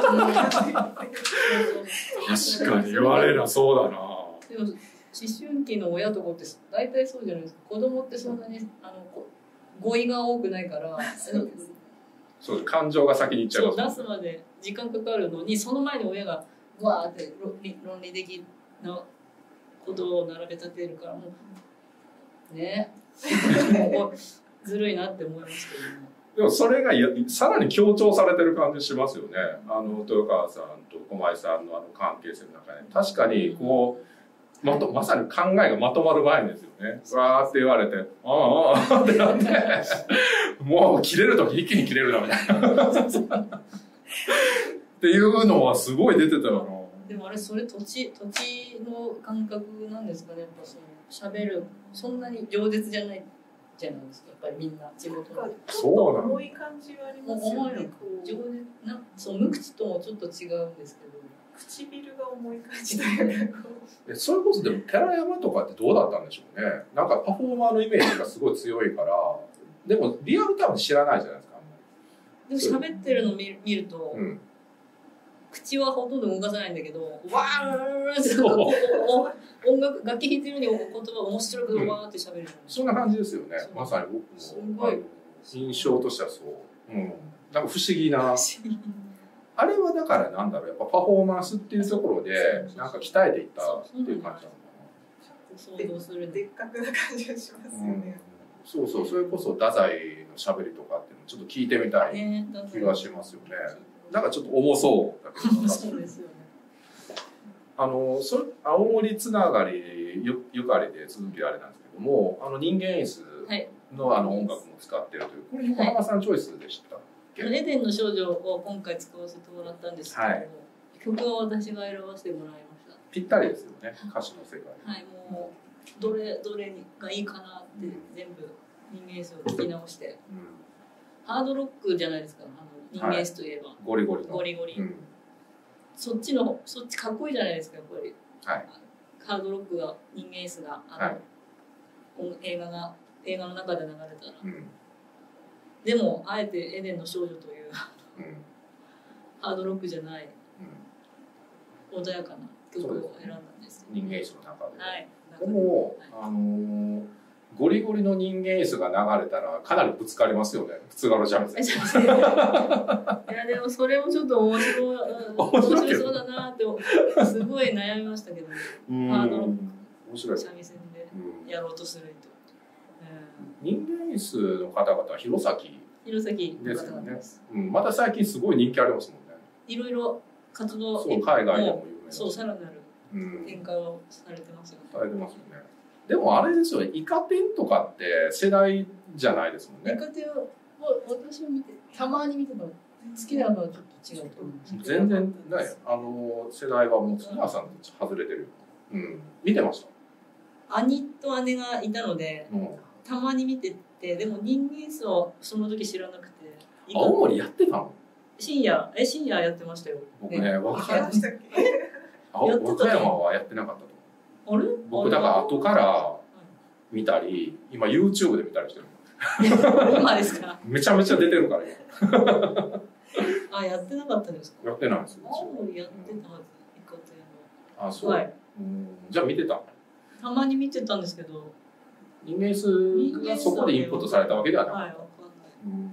確かに言われりゃそうだな。 でも思春期の親と子って大体そうじゃないですか。子供ってそんなに語彙が多くないからそう感情が先にいっちゃう。 そう出すまで時間かかるのに、その前に親がわーって論理的なことを並べ立てるから、もうねずるいなって思いますけどね。 でもそれがさらに強調されてる感じしますよね。豊川さんと駒井さんの関係性の中で確かにこうまさに考えがまとまる前ですよね。わーって言われてああってなってもう切れる時一気に切れるなみたいなっていうのはすごい出てたよな。 でもあれそれ土地の感覚なんですかね。やっぱその喋るそんなに饒舌じゃないじゃないですか。やっぱりみんな地元のそうなの。重い感じはありますよね。 そう無口ともちょっと違うんですけど。 唇が重い感じというかそれこそでも寺山とかってどうだったんでしょうね。なんかパフォーマーのイメージがすごい強いからでもリアルタイム知らないじゃないですか。 でも喋ってるのを見ると、口はほとんど動かさないんだけどわーって音楽楽器弾いてるように言葉面白くわーって喋る、 そんな感じですよね。まさに僕もすごい印象としてはそう、なんか不思議なあれはだからなんだろう、やっぱパフォーマンスっていうところでなんか鍛えていったっていう感じなのかな。 想像するでっかくな感じがしますよね。 そうそう、それこそ太宰のしゃべりとかっていうのちょっと聞いてみたい気がしますよね。なんかちょっと重そうだけどそうですよね。 青森つながりゆかりで続きあれなんですけども、人間椅子の音楽も使ってるという、これ横浜さんチョイスでした。 エデンの少女を今回使わせてもらったんですけど、曲は私が選ばせてもらいました。 ぴったりですよね、歌詞の世界。 はい、もうどれがいいかなって全部人間椅子を聞き直して、ハードロックじゃないですか、人間椅子といえば、 ゴリゴリのゴリゴリ、そっちかっこいいじゃないですか、やっぱり。ハードロックが人間椅子が映画の中で流れたら、でもあえてエデンの少女というハードロックじゃない穏やかな曲を選んだんです。 人間椅子の中で。 はい。 でもゴリゴリの人間椅子が流れたらかなりぶつかりますよね。津軽三味線。いやでもそれもちょっと面白そうだなってすごい悩みましたけど、 面白い。 三味線でやろうとすると。 人間椅子の方々は弘前ですよね。また最近すごい人気ありますもんね。 いろいろ活動、 海外でも有名な。 そう、さらなる展開をされてますよね。 されてますよね。でもあれですよね、イカ天とかって世代じゃないですもんね。 イカ天は私は見て、たまに見てたの、好きなのはちょっと違うと思うんですけど。 全然ね、世代はもう津川さんと外れてる。見てました。 兄と姉がいたので、たまに見てて、でも人間椅子はその時知らなくて。 青森やってたの？ 深夜やってましたよ。 僕ね、和歌山はやってなかったと。 あれ？ 僕だから後から見たり、今 YouTube で見たりしてる。 今ですか？ めちゃめちゃ出てるから。 あ、やってなかったですか？ やってないんですよ。 青森やってたはず。イカ天は。あ、そう。じゃあ見てた？ たまに見てたんですけど。 人間椅子がそこでインプットされたわけではない。はい、わかんない。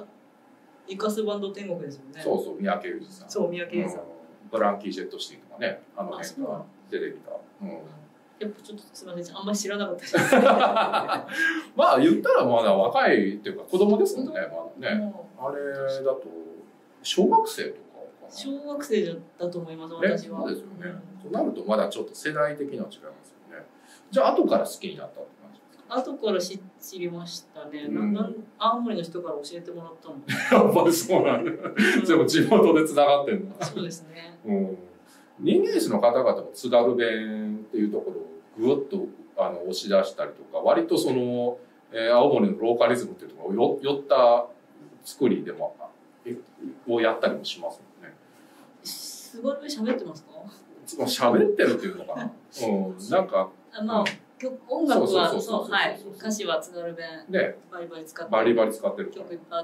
イカスバンド天国ですよね。 そうそう、三宅裕司さん。 そう、三宅裕司さん。 ブランキー・ジェット・シティとかね、辺が出てきた。 やっぱちょっとすみません、あんまり知らなかったです。 まあ言ったらまだ若いっていうか子供ですもんね、まだね。あれだと小学生とか。 小学生だと思います、私は。 そうですよね。となるとまだちょっと世代的には違いますよね。じゃあ後から好きになったって感じですか？ 後から知りましたね。青森の人から教えてもらったの。 やっぱりそうなんだ。でも地元で繋がってんだ。 そうですね。 人間椅子の方々も津軽弁っていうところをぐっと押し出したりとか、割とその青森のローカリズムっていうところを寄った作りでもをやったりもしますもんね。 すごい喋ってますか？ 喋ってるっていうのかな。なんかまあ音楽はそうはい、歌詞は津軽弁でバリバリ使ってる曲いっぱいあって、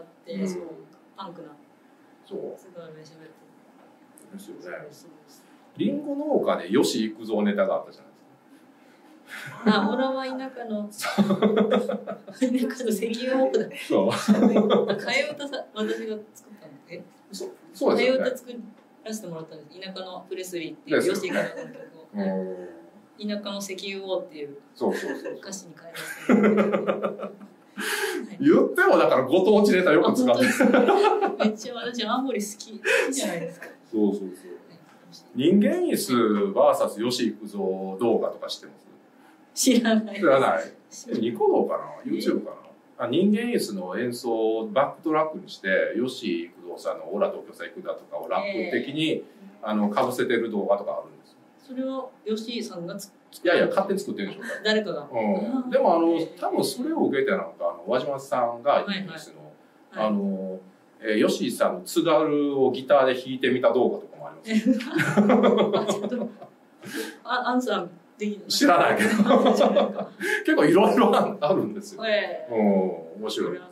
そうパンクな津軽弁喋ってるですよね。リンゴ農家で吉幾三ネタがあったじゃないですか。 俺は田舎の石油王だ。 そう。 替え歌さ私が作ったの。 そうですよね。 替え歌作らせてもらったんです。田舎のプレスリーっていう吉幾三の曲を。田舎の石油王っていう歌詞に変えました。 言ってもだからご当地ネタよく使ってる。 めっちゃ私青森好きじゃないですか。 そう。人間椅子 VS 吉幾三動画とか知ってます？ 知らない。 ニコ動かな ?YouTube かな人間椅子の演奏をバックトラックにして、吉幾三さんのオラ東京さ行くだとかをラップ的にかぶせてる動画とかあるんですよ。 それは吉井さんがいや勝手に作ってるんでしょうか。 誰かが。 でも多分それを受けてなんか輪島さんが人間椅子の吉井さんの津軽をギターで弾いてみた動画とかもあります。 アンサーできない。 知らないけど結構いろいろあるんですよ。面白い。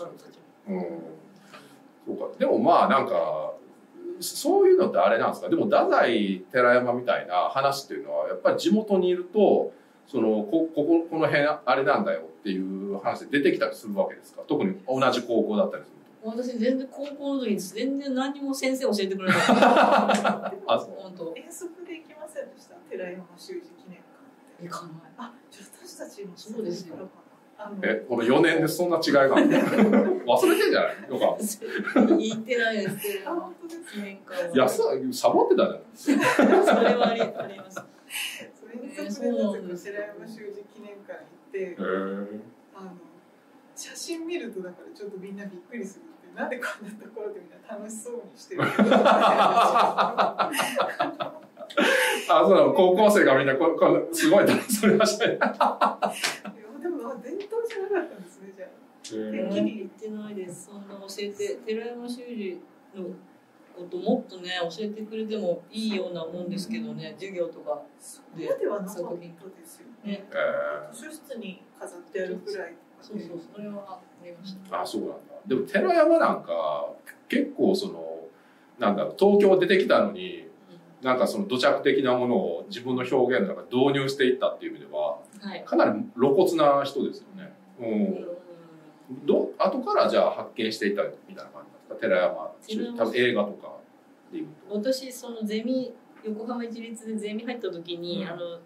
そうか。でもまあなんかそういうのってあれなんですか。でも太宰寺山みたいな話っていうのはやっぱり地元にいるとこの辺あれなんだよっていう話で出てきたりするわけですか。特に同じ高校だったりすると。 私全然高校の時に全然何も先生教えてくれなかった。 本当。遠足で行きませんでした。寺山修司記念館って。 行かない。 私たちもそうですよ。 この4年でそんな違いがあるの？忘れてんじゃない？よか。 言ってないですけど。 本当ですね。 いやサボってたじゃん。 それはあります。 それにそれでなぜか寺山修司記念館行って、写真見るとだからちょっとみんなびっくりするって、なんでこんなところでみんな楽しそうにしてるそう高校生がみんなすごい楽しそうにしてる。 でも伝統じゃなかったんですね、じゃあ。 言ってないです。そんな教えて寺山修司のこともっとね教えてくれてもいいようなもんですけどね、授業とかで。そこまではなかったですよね。図書室に飾ってあるくらい。 そうそれはありました。 そうなんだ。でも寺山なんか結構なんだろう東京出てきたのに。なんかその土着的なものを自分の表現の中で導入していったっていう意味では、かなり露骨な人ですよね。後からじゃあ発見していったみたいな感じですか。寺山多分映画とかでいうと。 私その横浜市立でゼミ入った時に、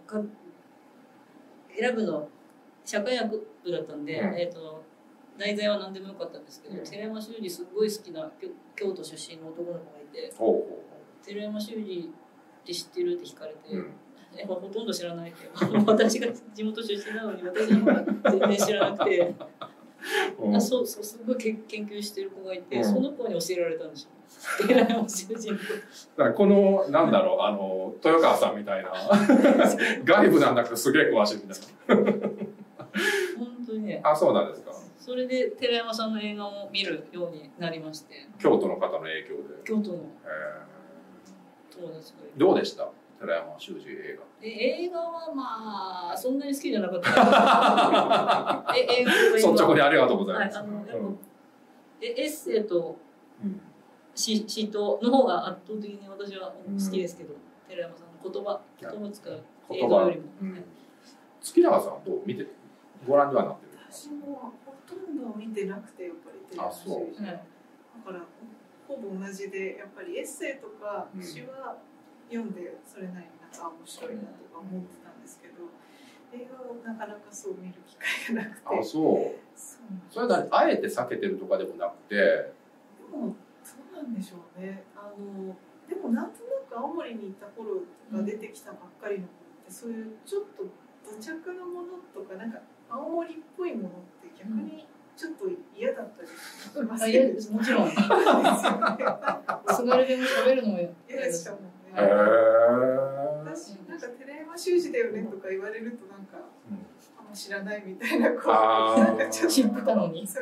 選ぶの社会学部だったんで、題材は何でもよかったんですけど、寺山修司すごい好きな京都出身の男の子がいて、寺山修司って知ってるって聞かれて、ほとんど知らないけど私が地元出身なのに私の方が全然知らなくてすごい研究してる子がいて、その子に教えられたんですよ。寺山修司のだからこのなんだろう豊川さんみたいな外部なんだけどすげえ詳しいみたいな。 本当にね。 そうなんですか。 それで寺山さんの映画を見るようになりまして。 京都の方の影響で。 京都の。友達がいる。 どうでした？寺山修司映画。 映画はまあそんなに好きじゃなかった。 率直にありがとうございます。 エッセイと詩との方が圧倒的に私は好きですけど、寺山さんの言葉使う映画よりも。 月永さんどうご覧にはなってる？ 私もほとんど見てなくてやっぱり寺山修司。だからほぼ同じでやっぱりエッセイとか詩は読んでそれなりに面白いなとか思ってたんですけど、映画をなかなかそう見る機会がなくて。それはあえて避けてるとかでもなくて。 でもそうなんでしょうね。でもなんとなく青森にいた頃が出てきたばっかりのものって、そういうちょっと土着のものとかなんか青森っぽいものって逆にちょっと嫌だったりしますね。もちろん。津軽弁も喋るのも嫌でしたもんね。私なんか寺山修司だよねとか言われるとなんかあんま知らないみたいなこうなんかちょっと知ってたのに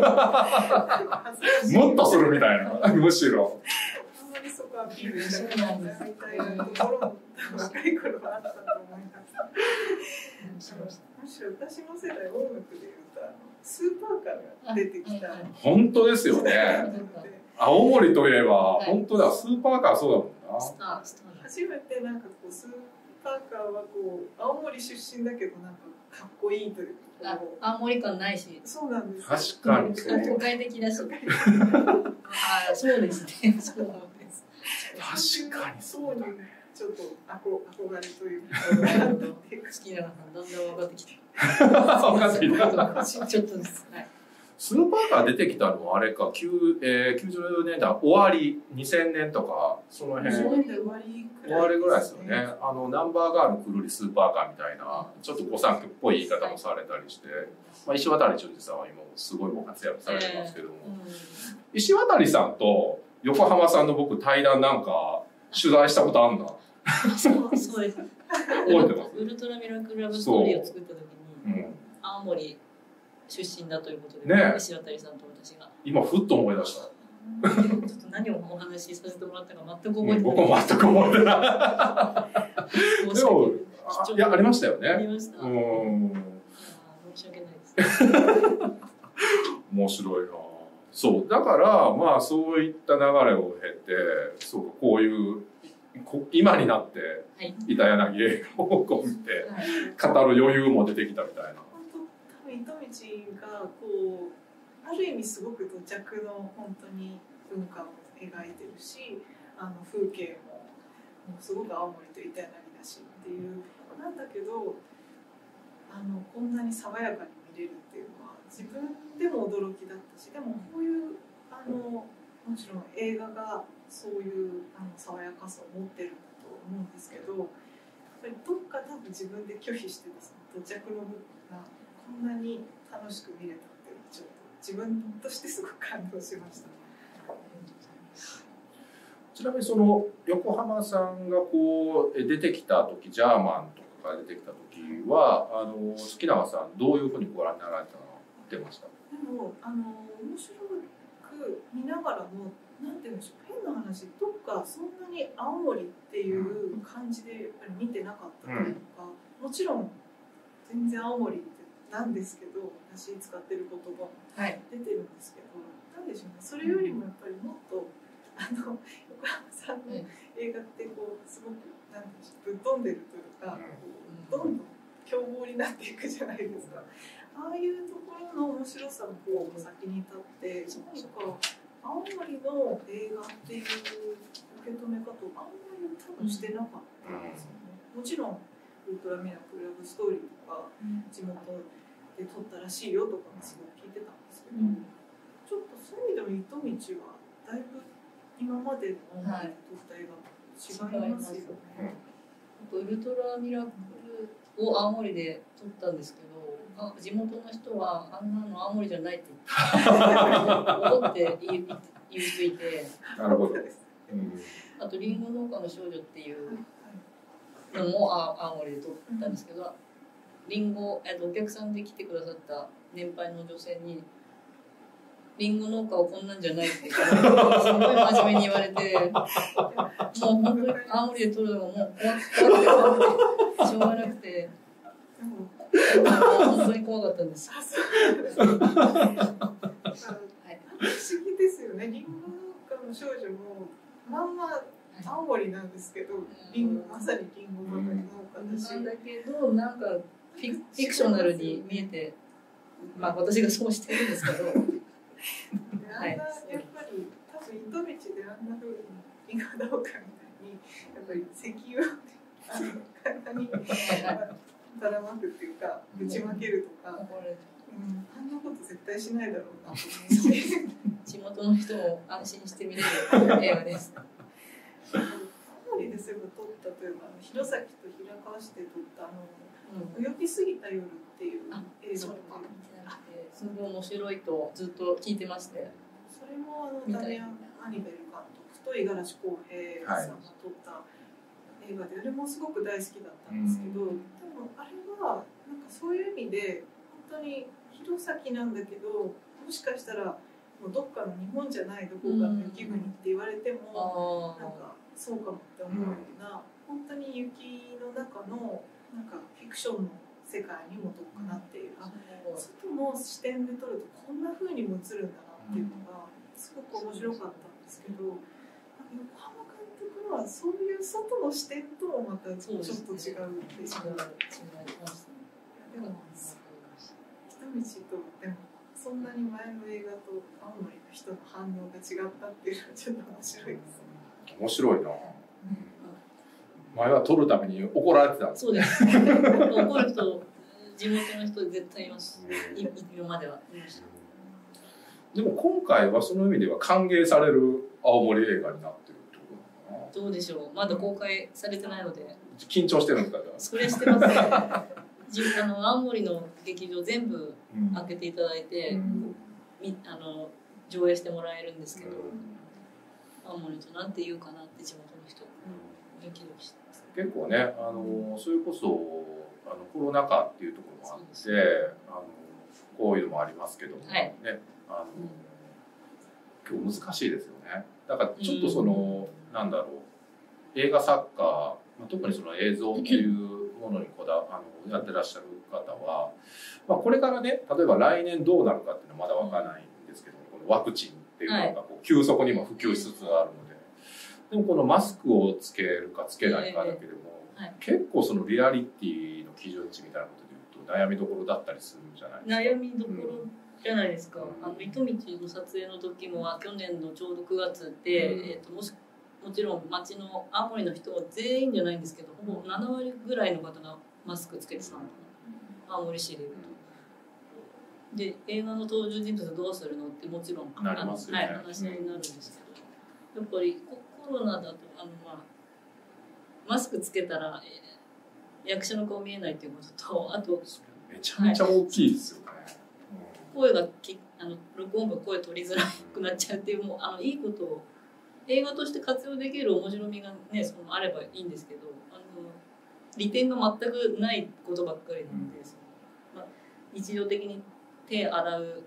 もっとするみたいなむしろあんまりそこはアピールしたくないみたいなところも若い頃はあったと思います。むしろ私の世代音楽でいうとスーパーカーが出てきた。 本当ですよね。青森といえば本当だ、スーパーカーそうだもんな。 初めてなんかこうスーパーカーはこう青森出身だけどなんかかっこいいというか、 青森感ないし、 そうなんです。 確かに都会的だし、あ、そうですね。そうで確す。 かにそうにちょっと憧れというか好きなのだんだん分かってきた。 分かってきた。 ちょっとです。 スーパーカー出てきたのはあれか、90年代終わり、2000年とかその辺。終わりぐらいですよね。ナンバーガールくるりスーパーカーみたいなちょっと御三家っぽい言い方もされたりして、石渡淳二さんは今すごいご活躍されてますけども、石渡さんと横浜さんの僕対談なんか取材したことあんな。 そうです。 覚えてます。 ウルトラミラクルラブストーリーを作った時に、青森出身だということで、ね、石渡さんと私が今ふっと思い出した。 ちょっと何をお話しさせてもらったか全く覚えてない。 僕も全く覚えてない。でもいやありましたよね。 ありました。申し訳ないです。 面白いな。そうだからまあそういった流れを経て、そうかこういう今になって板柳映画をこう見て語る余裕も出てきたみたいな。 糸道がこうある意味すごく土着の本当に文化を描いてるし、風景もすごく青森と板柳だしっていうなんだけどこんなに爽やかに見れるっていうのは自分でも驚きだったし、でもこういうもちろん映画がそういう爽やかさを持ってるんだと思うんですけど、やっぱりどっか多分自分で拒否してですね、土着の部分がこんなに楽しく見れたっていうのはちょっと自分としてすごく感動しました。 ちなみにその横浜さんがこう出てきた時、ジャーマンとかが出てきた時は月永さんどういうふうにご覧になられてました？ でも面白く見ながらもなんていうんでしょう、変な話、どっかそんなに青森っていう感じでやっぱり見てなかったというか、もちろん全然青森ってなんですけど、私使ってる言葉も出てるんですけど、なんでしょうね、それよりもやっぱりもっと横浜さんの映画ってこうすごくなんでしょう、ぶっ飛んでるというか、どんどん凶暴になっていくじゃないですか。ああいうところの面白さもこう先に立って、なんか青森の映画っていう受け止め方をあんまり多分してなかったんですよね。もちろんウルトラミラクルラブストーリーとか地元で撮ったらしいよとかもすごい聞いてたんですけど、ちょっとそういう意味でも糸道はだいぶ今までの青森で撮った映画と違いますよね。 ウルトラミラクルを青森で撮ったんですけど、地元の人はあんなの青森じゃないって思って言う人いて、 なるほど。 あとリンゴ農家の少女っていうのも青森で撮ったんですけど、リンゴお客さんで来てくださった年配の女性にリンゴ農家はこんなんじゃないってすごい真面目に言われて、もう本当に青森で撮るのがもう怖くてしょうがなくて。本当に怖かったんです。 不思議ですよね。リンゴ農家の少女もまんま青森なんですけど、まさにリンゴ農家だし。 なんだけどなんかフィクショナルに見えて、まあ私がそうしてるんですけど。 やっぱり多分糸道であんな風にリンゴ農家みたいにやっぱり石油を体にばらまくっていうかぶちまけるとか、あんなこと絶対しないだろうなと思うし、 地元の人も安心して見れる映画です。 青森ですぐ撮ったというか、弘前と平川市で撮った泳ぎすぎた夜っていう映画とかすごい面白いとずっと聞いてまして、 それもダミアン・アニベル監督と五十嵐康平さんが撮った映映画であれもすごく大好きだったんですけど、でもあれはなんかそういう意味で本当に弘前なんだけど、もしかしたらもうどっかの日本じゃないどこかの雪国って言われても、なんかそうかもって思うような、本当に雪の中のなんかフィクションの世界にもどっかなっている、外の視点で撮るとこんな風にも映るんだなっていうのがすごく面白かったんですけど、横浜監督はそういう外の視点ともまたちょっと違うでしょう。でも北道とでもそんなに前の映画と青森の人の反応が違ったっていうのはちょっと面白いですね。 面白いな。前は撮るために怒られてた。 そうです。怒る人、地元の人絶対います。今までは。 でも今回はその意味では歓迎される青森映画になってるってことなのかな。 どうでしょう。まだ公開されてないので。 緊張してるんですか。 それしてますね。青森の劇場全部開けていただいて、上映してもらえるんですけど、青森となんて言うかなって地元の人、ドキドキしてます。 結構ね、それこそコロナ禍っていうところもあって、こういうのもありますけども、ね、今日難しいですよね。だからちょっとその、なんだろう、映画作家、特にその映像っていうものにやってらっしゃる方は、これからね、例えば来年どうなるかっていうのはまだわからないんですけど、このワクチンっていうのがこう急速にも普及しつつあるので、でもこのマスクをつけるかつけないかだけでも、結構そのリアリティの基準値みたいなことでいうと悩みどころだったりするんじゃないですか。 悩みどころじゃないですか。糸道の撮影の時も去年のちょうど9月で、もちろん町の青森の人は全員じゃないんですけど、ほぼ7割ぐらいの方がマスクつけてたの、青森市でいうと。で、映画の登場人物どうするのってもちろんなりますよね、 話になるんですけど、やっぱりコロナだとマスクつけたら役者の顔見えないっていうことと、あとめちゃめちゃ大きいですよね。 声が録音部声取りづらくなっちゃうっていう、もういいことを映画として活用できる面白みがね、あればいいんですけど、利点が全くないことばっかりなので、日常的に手洗う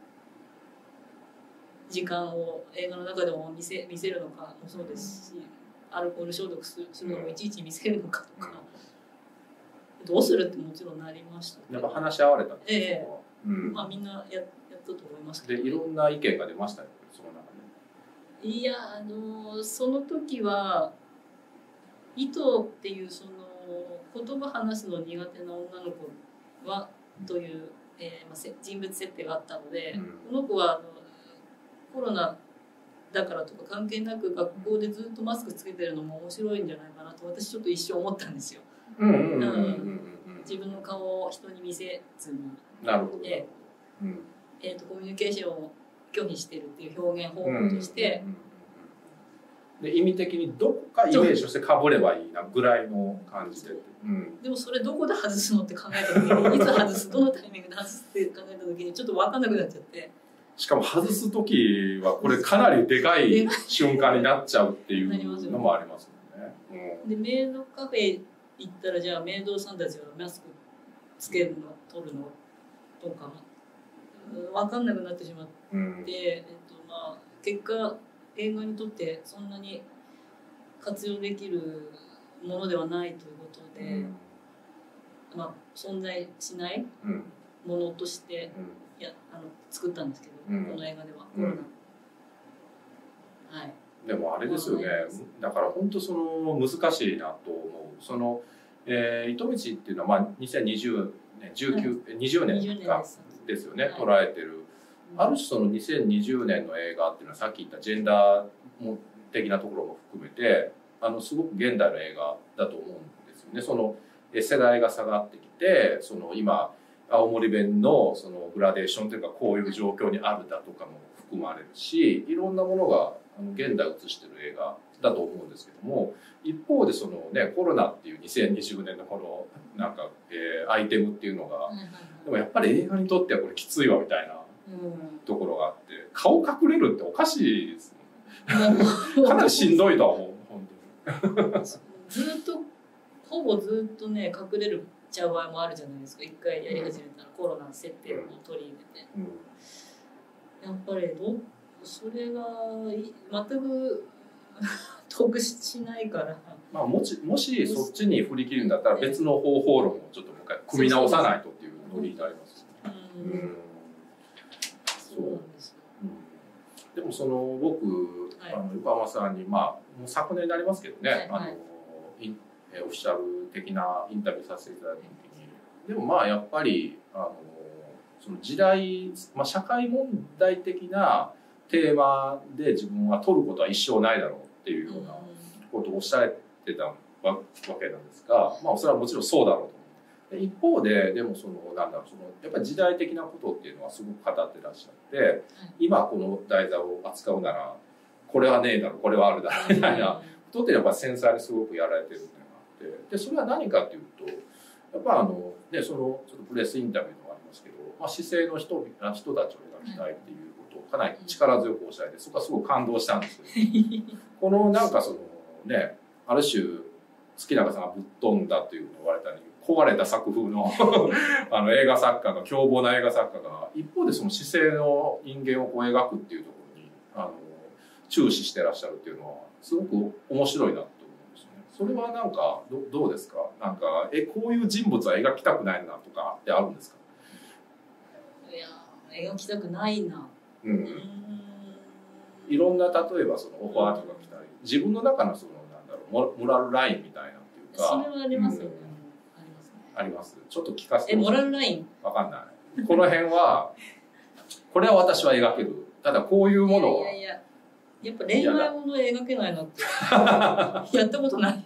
時間を映画の中でも見せるのかもそうですし、アルコール消毒するのもいちいち見せるのかとか、どうするってもちろんなりましたけど、 やっぱ話し合われたんですか。 みんなやったと思いますけど。でいろんな意見が出ましたよ、その中で。 いや、その時は意図っていう言葉話すの苦手な女の子はという、人物設定があったので、この子はコロナだからとか関係なく学校でずっとマスクつけてるのも面白いんじゃないかなと私ちょっと一瞬思ったんですよ。自分の顔を人に見せずに、 なるほど、 コミュニケーションを拒否してるっていう表現方法として、 で意味的にどこかイメージとしてかぶればいいなぐらいの感じで、 でもそれどこで外すのって考えた時に、いつ外す、どのタイミングで外すって考えた時にちょっと分かんなくなっちゃって、 しかも外す時はこれかなりでかい瞬間になっちゃうっていうのもありますよね。 でメイドカフェ行ったら、じゃあメイドさんたちはマスクつけるの取るのとか分かんなくなってしまって、結果映画にとってそんなに活用できるものではないということで、存在しないものとして作ったんですけど、この映画ではコロナ、 でもあれですよね、だから本当その難しいなと思う。その糸道っていうのは2020年20年かですよね、捉えてる。ある種その2020年の映画っていうのはさっき言ったジェンダー的なところも含めてすごく現代の映画だと思うんですよね。その世代が下がってきて、その今青森弁のそのグラデーションというかこういう状況にあるだとかも含まれるし、いろんなものが現代を映してる映画だと思うんですけども、一方でそのねコロナっていう2020年のこのなんか、アイテムっていうのが、でもやっぱり映画にとってはこれきついわみたいなところがあって、顔隠れるっておかしいですもんね。かなりしんどいとは思う本当に。 ずっとほぼずっとね隠れるちゃう場合もあるじゃないですか。一回やり始めたらコロナ設定を取り入れて、やっぱりそれが全く得しないから。 まあ、もしそっちに振り切るんだったら別の方法論をちょっともう一回組み直さないとっていうノリになりますよね。 そうなんですよ。 でも僕、横浜さんにもう昨年になりますけどね、オフィシャル的なインタビューさせていただいた時に、でもやっぱりその時代、社会問題的なテーマで自分は取ることは一生ないだろうっていうようなことをおっしゃってたわけなんですが、それはもちろんそうだろうと思う。一方ででもやっぱり時代的なことっていうのはすごく語ってらっしゃって、今この題材を扱うならこれはねえだろこれはあるだろみたいなことってやっぱ繊細にすごくやられてるのがあって、でそれは何かっていうとやっぱちょっとプレスインタビューもありますけど、姿勢の人たちを描きたいっていうことをかなり力強くおっしゃって、そこはすごく感動したんですけどこのある種月永さんがぶっ飛んだというのを言われたり壊れた作風の映画作家が凶暴な映画作家が一方でその姿勢の人間を描くっていうところに注視してらっしゃるっていうのはすごく面白いなと思うんですよね。それはどうですか？こういう人物は描きたくないなとかってあるんですか？ いや描きたくないな。 いろんな例えばオファーとか来たり、自分の中のモラルラインみたいなっていうか。 それはありますよね。 あります。ちょっと聞かせて。 モラルライン。 わかんない。この辺はこれは私は描ける。ただこういうものは。 やっぱ恋愛もの描けないなって。やったことない。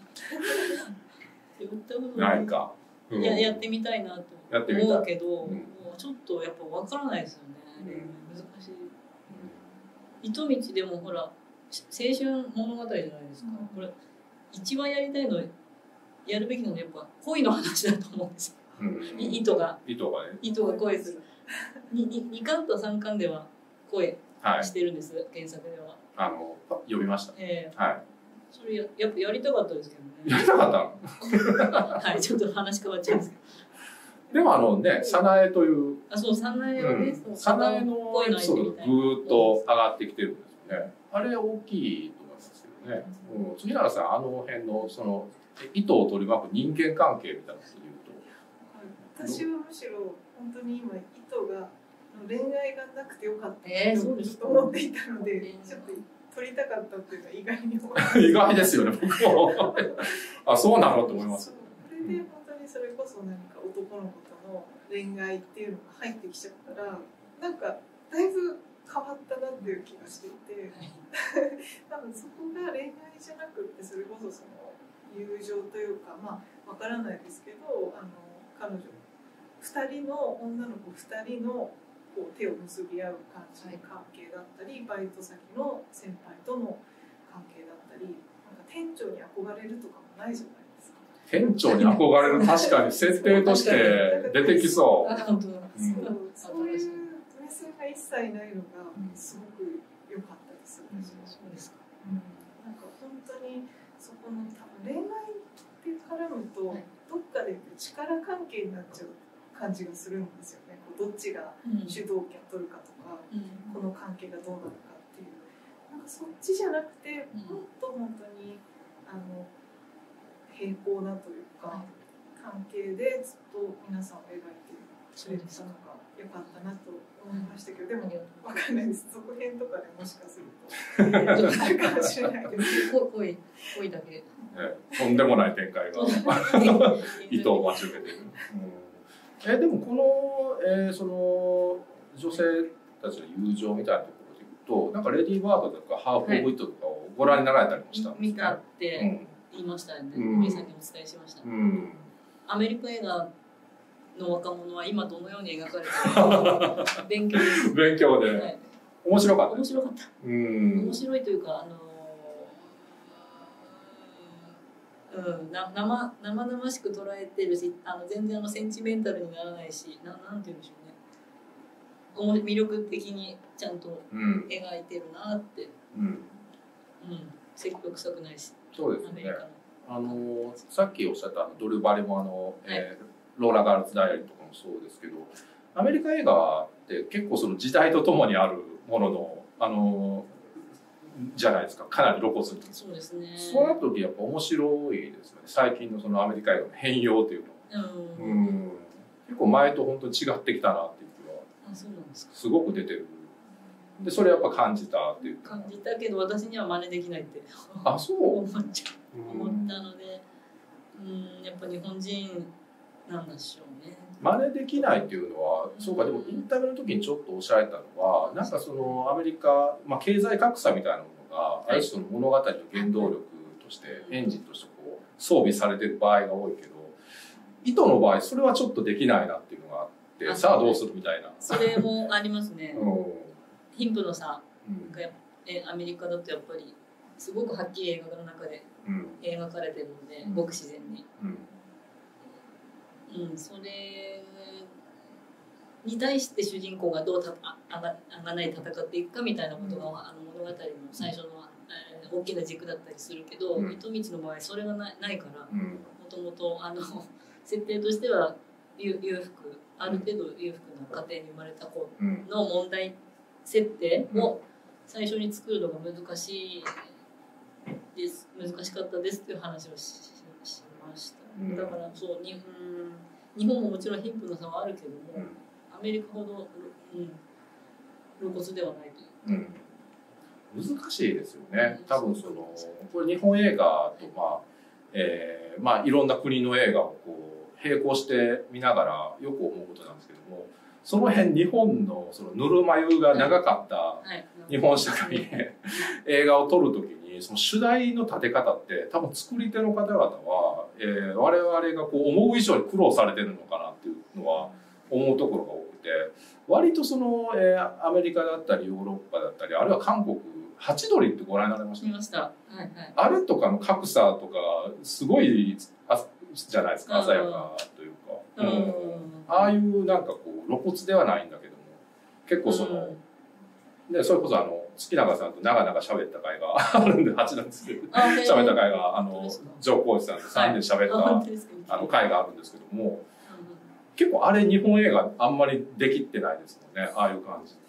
ないか。 やってみたいなと思うけど、ちょっとやっぱわからないですよね。難しい。糸道でもほら青春物語じゃないですか。これ一番やりたいのやるべきなのはやっぱ恋の話だと思うんですよ。糸が恋する。2巻と3巻では恋してるんです、原作では。 読みました。それやっぱやりたかったですけどね。 やりたかったはい、ちょっと話変わっちゃうんですけど。 でも早苗という。 そう早苗はね、 早苗のエピソードがぐーっと上がってきてるんですよね。あれ大きいと思いますけどね。杉原さん辺の糸を取り巻く人間関係みたいなことで言うと。私はむしろ本当に今糸が恋愛がなくてよかったと思っていたので、ちょっと取りたかったっていうのは意外に思います。 意外ですよね、僕も。そうなのと思います。 これで本当にそれこそ何か男の子との恋愛っていうのが入ってきちゃったら、だいぶ変わったなっていう気がしていて、多分そこが恋愛じゃなくってそれこそ友情というかわからないですけど、彼女2人の女の子2人の手を結び合う感じの関係だったり、バイト先の先輩との関係だったり、店長に憧れるとかもないじゃないですか。 店長に憧れる、確かに設定として出てきそう。 そういう目線が一切ないのがすごく良かったです。 そうですか。 本当にそこの多分恋愛って絡むとどっかで力関係になっちゃう感じがするんですよね。どっちが主導権取るかとか、この関係がどうなるかっていう、そっちじゃなくて、もっと本当に平行なというか、関係でずっと皆さんを描いてくれてたのが良かったなと思いましたけど、でも分かんないです。続編とかでもしかするとあるかもしれないです。 恋だけ。 とんでもない展開が糸を待ち受けている。でもこの、女性たちの友情みたいなところで言うと、レディーバードとかハーフ・オブ・イットとかをご覧になられたりもしたんですか？ 見たって言いましたね。皆さんにお伝えしました。アメリカ映画の若者は今どのように描かれているか勉強です。 勉強で。面白かった。 面白かった。面白いというか生々しく捉えてるし、全然センチメンタルにならないし、なんて言うんでしょうね。魅力的にちゃんと描いてるなって。積極臭くないし。 そうですね。 アメリカの。 さっきおっしゃったドル・バレモローラ・ガールズ・ダイアリーとかもそうですけど、アメリカ映画って結構その時代とともにあるもののじゃないですか、かなり露骨に。 そうですね。 そうなった時やっぱ面白いですよね、最近のそのアメリカ映画の変容っていうの。結構前と本当に違ってきたなっていう気はすごく出てる。でそれやっぱ感じたっていう。 感じたけど私には真似できないってそう思ったので、やっぱ日本人なんでしょうね。 真似できないっていうのは、そうか、でもインタビューの時にちょっとおっしゃられたのは、なんかそのアメリカ、経済格差みたいなものがある種の物語の原動力として、エンジンとしてこう装備されてる場合が多いけど、糸の場合それはちょっとできないなっていうのがあって、さあどうするみたいな。 それもありますね。貧富の差がアメリカだとやっぱりすごくはっきり映画の中で描かれてるので、ごく自然に。それに対して主人公がどうあがない戦っていくかみたいなことが、物語の最初の、大きな軸だったりするけど、糸道の場合それがないから、もともと設定としては裕福、ある程度裕福な家庭に生まれた子の問題設定を最初に作るのが難しかったですっていう話をしました。だからそう日本ももちろん貧富の差はあるけども、アメリカほど、露骨ではないという。 難しいですよね。多分これ日本映画といろんな国の映画をこう並行して見ながらよく思うことなんですけども、その辺日本のそのぬるま湯が長かった日本社会で映画を撮るときに、その主題の立て方って多分作り手の方々は、我々がこう思う以上に苦労されてるのかなっていうのは思うところが多くて、割とアメリカだったりヨーロッパだったり、あるいは韓国、ハチドリってご覧になられました？ 見ました。 あれとかの格差とかすごいじゃないですか、鮮やかというか。ああいうなんかこう露骨ではないんだけども、結構それこそ月永さんと長々喋った回があるんで、8なんですけど喋った回がジョー・コーチさんと3人喋った回があるんですけども、結構あれ日本映画あんまりできてないですもんね、ああいう感じって。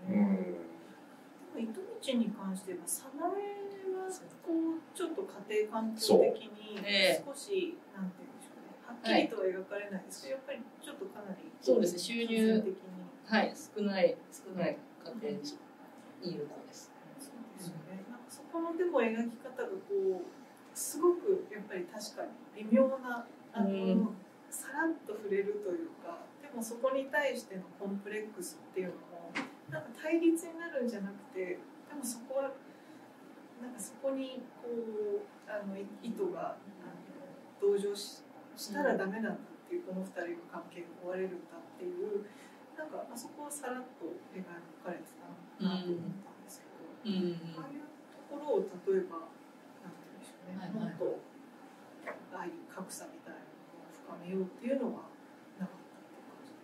糸道に関しては早苗はこうちょっと家庭環境的に少しなんていうんでしょうね、はっきりとは描かれないですけど、やっぱりちょっとかなりそうですね、収入的に少ない家庭にいる子です。 そうですよね。なんかそこのでも描き方がこうすごくやっぱり確かに微妙なさらっと触れるというか、でもそこに対してのコンプレックスっていうのもなんか対立になるんじゃなくて、でもそこはなんかそこにこう意図が同情したらダメなんだっていう、この2人の関係が壊れるんだっていう、なんかあそこはさらっと描かれてたなと思ったんですけど、ああいうところを例えばなんて言うんでしょうね、もっとああいう格差みたいなのを深めようっていうのはなかったっていう感じ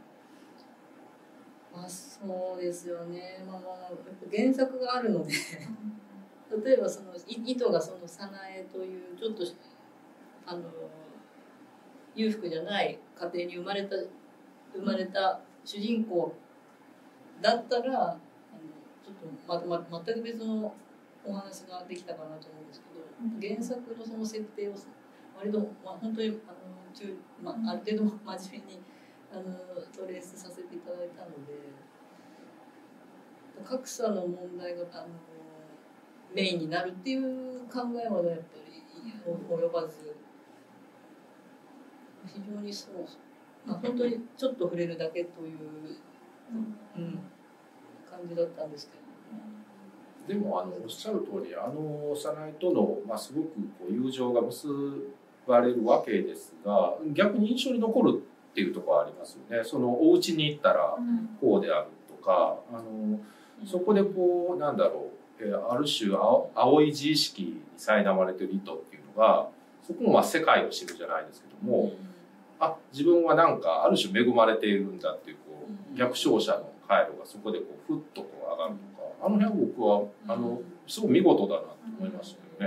ですか？ そうですよね。原作があるので例えば意図が早苗というちょっと裕福じゃない家庭に生まれた主人公だったらちょっと全く別のお話ができたかなと思うんですけど、原作のその設定を割と本当にある程度真面目にトレースさせていただいたので、格差の問題がメインになるっていう考えはやっぱり及ばず、非常に本当にちょっと触れるだけという、感じだったんですけど。 でもおっしゃる通り、早苗との、すごくこう友情が結ばれるわけですが、逆に印象に残るっていうところはありますよね。お家に行ったらこうであるとか、そこでこうなんだろう、ある種青い自意識に苛まれている糸っていうのが、そこも世界を知るじゃないですけども、自分はなんかある種恵まれているんだっていう、こう逆照射の回路がそこでこうふっとこう上がるとか、あの辺僕はすごく見事だなと思いましたけどね。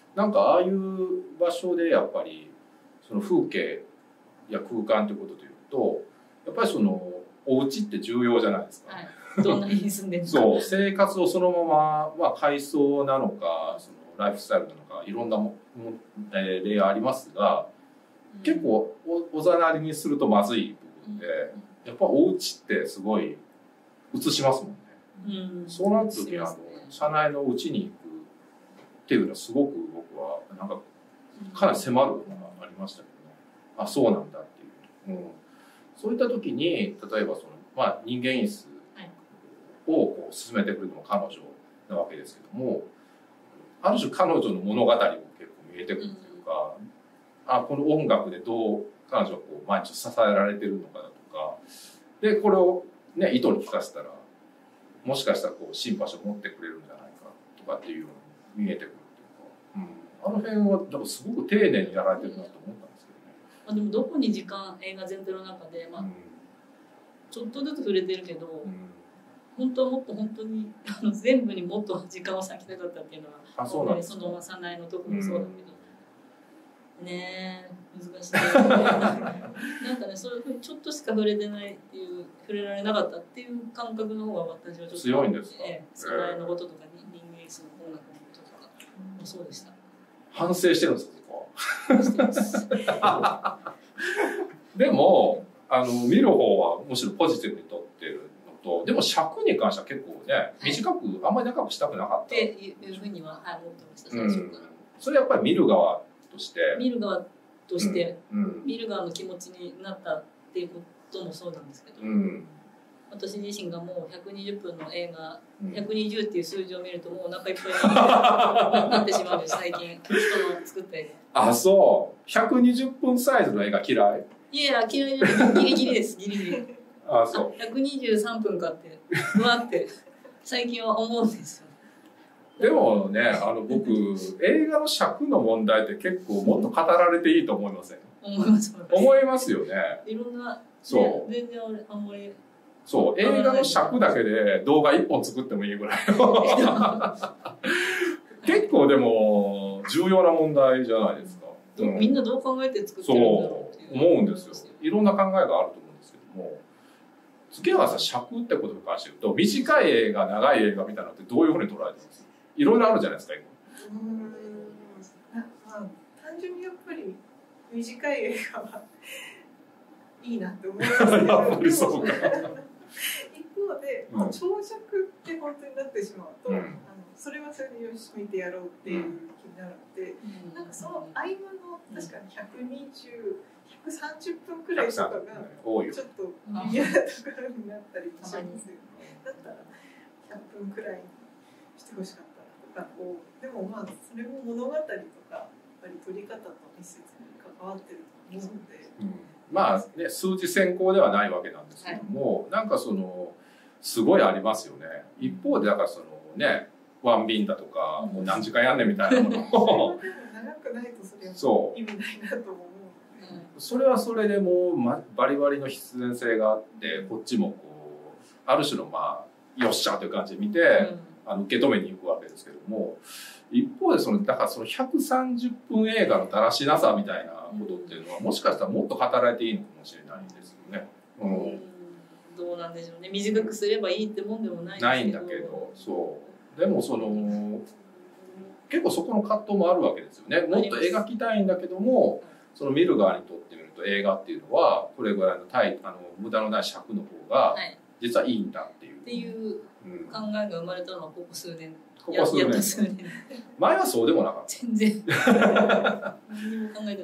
なんかああいう場所でやっぱりその風景や空間ということでいうとやっぱりそのお家って重要じゃないですか。 はい、どんな家に住んでるのかそう生活をそのまま、まあ、改装なのかそのライフスタイルなのかいろんな例ありますが、結構おざなりにするとまずい部分で、やっぱお家ってすごい映しますもんね。そうなった時に社内の家に行くっていうのはすごく僕はなんかかなり迫るものがありましたけどね。あ、そうなんだっていう。そういった時に例えばその、まあ、人間椅子をこう進めてくるのも彼女なわけですけども、ある種彼女の物語も結構見えてくるというか、あ、この音楽でどう彼女はこう毎日支えられてるのかだとかで、これをね糸に聞かせたらもしかしたらこうシンパシーを持ってくれるんじゃないかとかっていうのが見えてくるっていうか、あの辺はだからすごく丁寧にやられてるなと思ったんですけどね。 でもどこに時間映画全体の中で、まあちょっとずつ触れてるけど、本当はもっと本当に全部にもっと時間を割きたかったっていうのはその早苗のとこもそうだけど、ねえ難しいなんかね、そういうふうにちょっとしか触れてないっていう触れられなかったっていう感覚の方が私はちょっと強いんですか。 早苗のこととか人間椅子の音楽のこととかもそうでした。 反省してるんですかそこしてますでも見る方はむしろポジティブにとってるのと、でも尺に関しては結構ね短くあんまり長くしたくなかったっていうふうには、思ってました最初から。 それやっぱり見る側として見る側見る側の気持ちになったっていうこともそうなんですけど、私自身がもう120分の映画、120っていう数字を見るともうお腹いっぱいになってしまうんです最近人の作った映画。 あ、そう120分サイズの映画嫌い？ いや嫌いじゃない、ギリギリですギリギリ。 あ、そう 123分かってうわって最近は思うんですよ。 でもね僕映画の尺の問題って結構もっと語られていいと思いません？思いますよね。 いろんな、 そう全然あんまりそう映画の尺だけで動画1本作ってもいいぐらいの結構でも重要な問題じゃないですか。 みんなどう考えて作ってるんだろうっていうそう思うんですよ。いろんな考えがあると思うんですけども、月原さん尺ってことに関して言うと短い映画長い映画みたいなのってどういうふうに捉えてます？いろいろあるじゃないですか今。単純にやっぱり短い映画はいいなって思いますけどやっぱりそうか一方で、もう長尺って本当になってしまうと、それはそれでよし見てやろうっていう気になるので、なんかその合間の確かに130分くらいとかがちょっと嫌なところになったりしますよね。だったら100分くらいにしてほしかったとか、でもまあそれも物語とかやっぱり撮り方と密接に関わってると思うので、 まあね数字先行ではないわけなんですけども、なんかそのすごいありますよね。一方でだからそのねワンビンだとかもう何時間やんねんみたいなものも長くないとそれは意味ないなと思う。 それはそれでもうバリバリの必然性があって、こっちもこうある種のまあよっしゃという感じで見て、受け止めに行くわけですけども、一方でだからその130分映画のだらしなさみたいなことっていうのはもしかしたらもっと語られていいのかもしれないんですよね。 どうなんでしょうね。短くすればいいってもんでもないんだけど、そうでも結構そこの葛藤もあるわけですよね。もっと描きたいんだけども、その見る側にとってみると映画っていうのはこれぐらいの無駄のない尺の方が実はいいんだっていう、 っていう考えが生まれたのはここ数年。 数年前はそうでもなかった。 全然何にも考えてなかったです。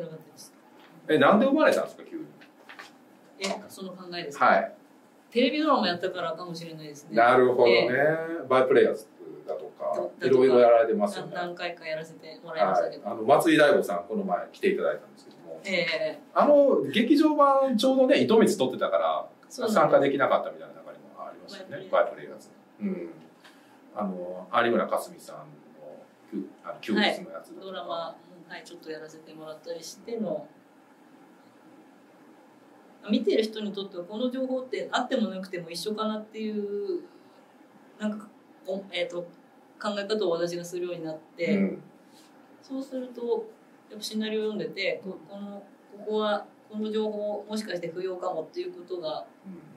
なんで生まれたんですか急に？ その考えですか？ はい。 テレビドラマやったからかもしれないですね。 なるほどね。バイプレイヤーズだとかいろいろやられてますよね。 何回かやらせてもらいましたけど、 松井大悟さんこの前来ていただいたんですけども、劇場版ちょうどね糸光撮ってたから参加できなかったみたいな流れもありましたよね。バイプレイヤーズ。有村架純さんの休日のやつドラマちょっとやらせてもらったりしての、見てる人にとってはこの情報ってあってもなくても一緒かなっていうなんか考え方を私がするようになって、 そうするとやっぱシナリオを読んでて、ここはこの情報もしかして不要かもっていうことが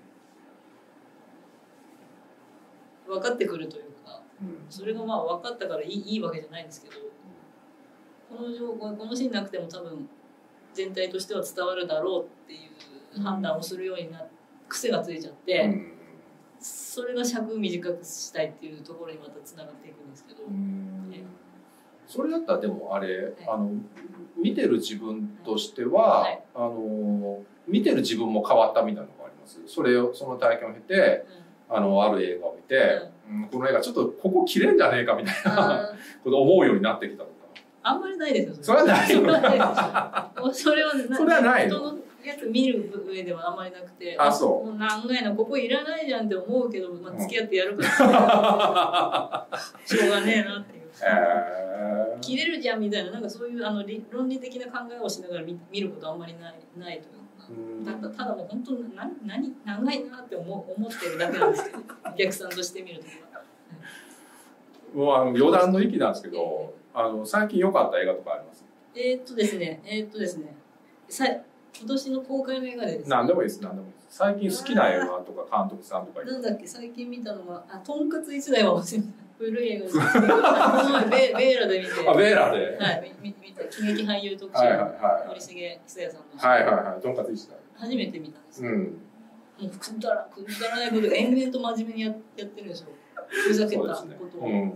分かってくるというか、それがまあ分かったからいいわけじゃないんですけど、この情報このシーンなくても多分全体としては伝わるだろうっていう判断をするようになって癖がついちゃって、それが尺短くしたいっていうところにまたつながっていくんですけど、 それだったらでもあれ、見てる自分としては、見てる自分も変わったみたいなのがあります。その体験を経て、ある映画を見て、この映画ちょっとここ切れんじゃねえかみたいなことを思うようになってきたとか。 あんまりないですよ。 それはない。 それはない人のやつ見る上ではあんまりなくて、 そうもう長いのここいらないじゃんって思うけど、まあ、付き合ってやるからしょうがねえなっていう。切れるじゃんみたいな、なんかそういう論理的な考えをしながら見ることはあんまりないというか、ただもう本当に長いなって思ってるだけなんですけど、お客さんとして見るときは。 もう余談の域なんですけど、最近良かった映画とかあります？ ですね、今年の公開の映画でですね。 何でもいいです、何でもいいです。最近好きな映画とか監督さんとかなんだっけ、最近見たのは、とんかつ一代は忘れた。古い映画です。この前ベーラで見て。 ベーラで。 はい、見た喜劇俳優特集。森重久彌さんの。 はいはいはい、とんかつ一代。 初めて見たんですよ。もうくだらないこと延々と真面目にやってるんですよ。ふざけたことを。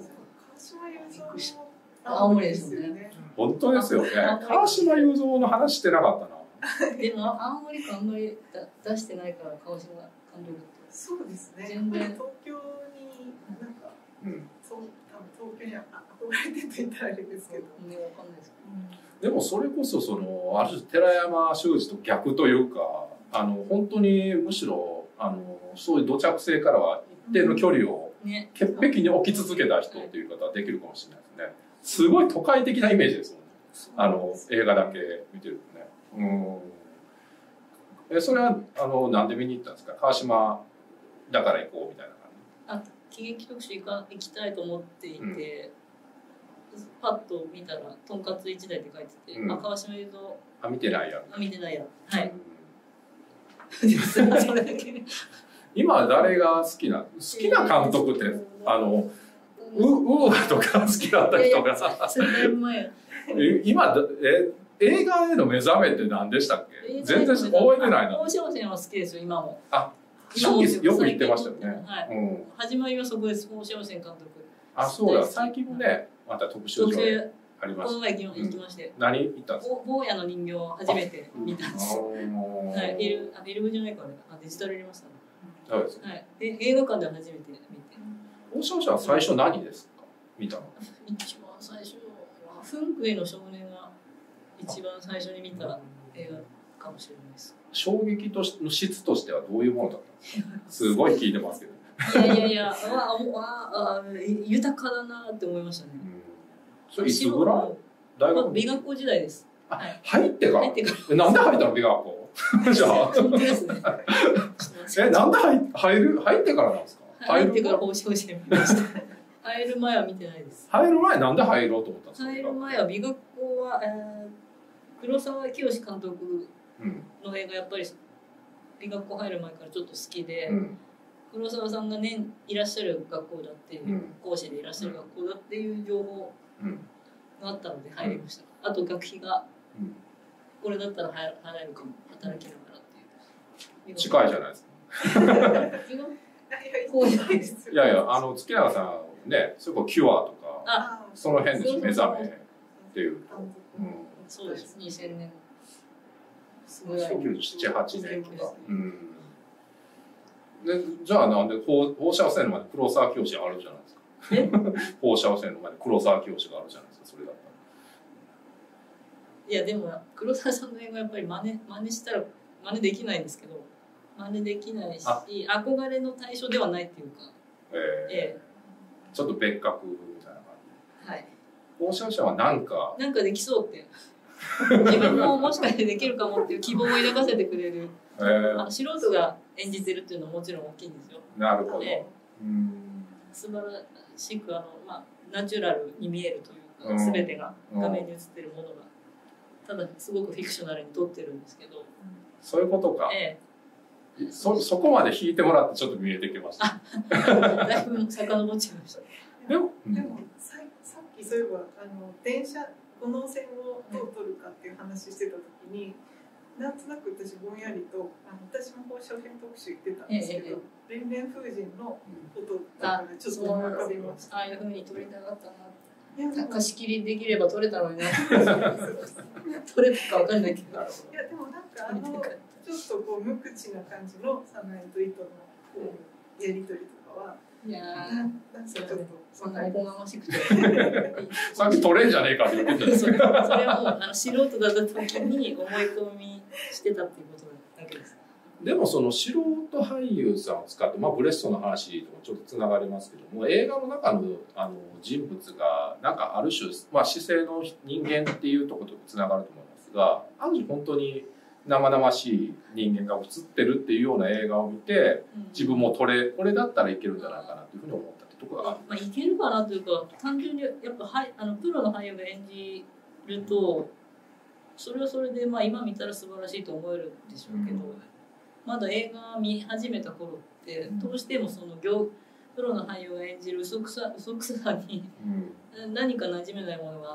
青森ですよね。 本当ですよね。川島雄三の話してなかったな。 でも青森感あんまり出してないから、川島監督って。 そうですね。 全然東京になんか、そう多分東京に憧れてと言ったらあれですけど。 ね、わかんないですけど。でもそれこそある種寺山修司と逆というか、本当にむしろそういう土着性からは一定の距離を潔癖に置き続けた人っていう方はできるかもしれないですね。すごい都会的なイメージですもんね。映画だけ見てるとね。それはなんで見に行ったんですか？川島だから行こうみたいな感じ。喜劇特集行きたいと思っていて、パッと見たらとんかつ一代って書いてて、川島雄三。 見てないや。 見てないや。はい。 それだけ。今誰が好きな監督ってウーアとか好きだった人がさ。今映画への目覚めって何でしたっけ？全然覚えてないな。 放射線は好きですよ今も。 初期よく言ってましたよね。 始まりはそこです。放射線監督。 そうだ。最近もねまた特集上ありました。 この前行きまして。 何行ったんですか？ 坊やの人形を初めて見たんです。はい。フィルムじゃないからデジタル入れましたね。はい。で映画館では初めて見て。 放射線は最初何ですか？見たの？ 一番最初はフンクイの少年が一番最初に見た映画かもしれないです。 衝撃の質としてはどういうものだったんですか？すごい聞いてますけど。 いや豊かだなって思いましたね。 それいつぐらい？大学？ 美学校時代です。 入ってから？なんで入ったの美学校？じゃあ。 本当ですね。 なんで入ってからなんですか？ 入ってから放射線見ました。入る前は見てないです。 入る前なんで入ろうと思ったんですか？ 入る前は美学校は黒沢清監督の映画やっぱり美学校入る前からちょっと好きで、黒沢さんが年いらっしゃる学校だっていう、講師でいらっしゃる学校だっていう情報があったので入りました。あと学費がこれだったら払えるかも、働きながらっていう。 近いじゃないですか。いやいや月永さんね、それこそキュアとかその辺で目覚めっていうと、 そうです。2000年 97、8年とか。じゃあなんで放射線の前に黒沢清あるじゃないですか。放射線の前に黒沢清があるじゃないですか。それだったら。いやでも黒沢さんの映画やっぱり真似したら真似できないんですけど、真似できないし憧れの対象ではないっていうか。 ちょっと別格みたいな感じ。 はい。 放射線はなんかできそうって。自分ももしかしてできるかもっていう希望を抱かせてくれる。素人が演じてるっていうのはもちろん大きいんですよ。 なるほど。 素晴らしくナチュラルに見えるという全てが画面に映ってるものがただすごくフィクショナルに撮ってるんですけど、 そういうことか。そこまで引いてもらってちょっと見えてきました。 だいぶ遡っちゃいました。 でもさっきそういえば電車五能線をどう撮るかっていう話してた時に、なんとなく私ぼんやりと私も小編特集行ってたんですけど、連連風神のことがちょっと思い浮かびました。 ああいうふうに撮りたかったな。貸し切りできれば撮れたのにな。撮れたかわかんないけど。いやでもなんかちょっとこう無口な感じの早苗と糸のやり取りとかは。いやなんかちょっとそんなおこがましくて。 さっき取れんじゃねえかって言ってた。 それはもう素人だった時に思い込みしてたっていうことだけです。 でもその素人俳優さんを使って、ブレストの話ともちょっとつながりますけども、映画の中の人物がなんかある種、姿勢の人間っていうところとつながると思いますが、ある種本当に生々しい人間が映ってるっていうような映画を見て、自分もこれだったらいけるんじゃないかなというふうに思ったってところがある。 いけるかなというか、単純にやっぱプロの俳優が演じるとそれはそれで今見たら素晴らしいと思えるんでしょうけど、まだ映画見始めた頃ってどうしてもそのプロの俳優が演じる嘘くさに何か馴染めないものがあって、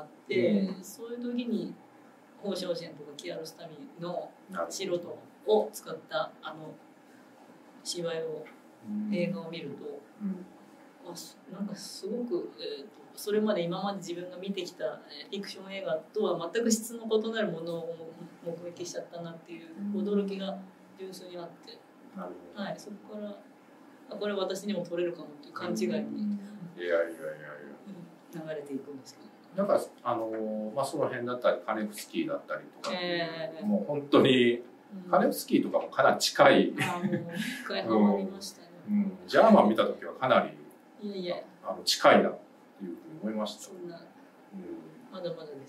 そういう時にホウ・ショウシェンとかキアロスタミの素人を使った芝居を映画を見ると、なんかすごく、それまで今まで自分が見てきたフィクション映画とは全く質の異なるものを目撃しちゃったなっていう驚きが純粋にあって、はい、そこからこれ私にも撮れるかもっていう勘違いに流れていくんですけど。 なんかその辺だったりカネフスキーだったりとか、もう本当にカネフスキーとかもかなり近い。 もう一回ハマりましたね。 ジャーマン見た時はかなり近いなっていうふうに思いました。 そんなまだまだです。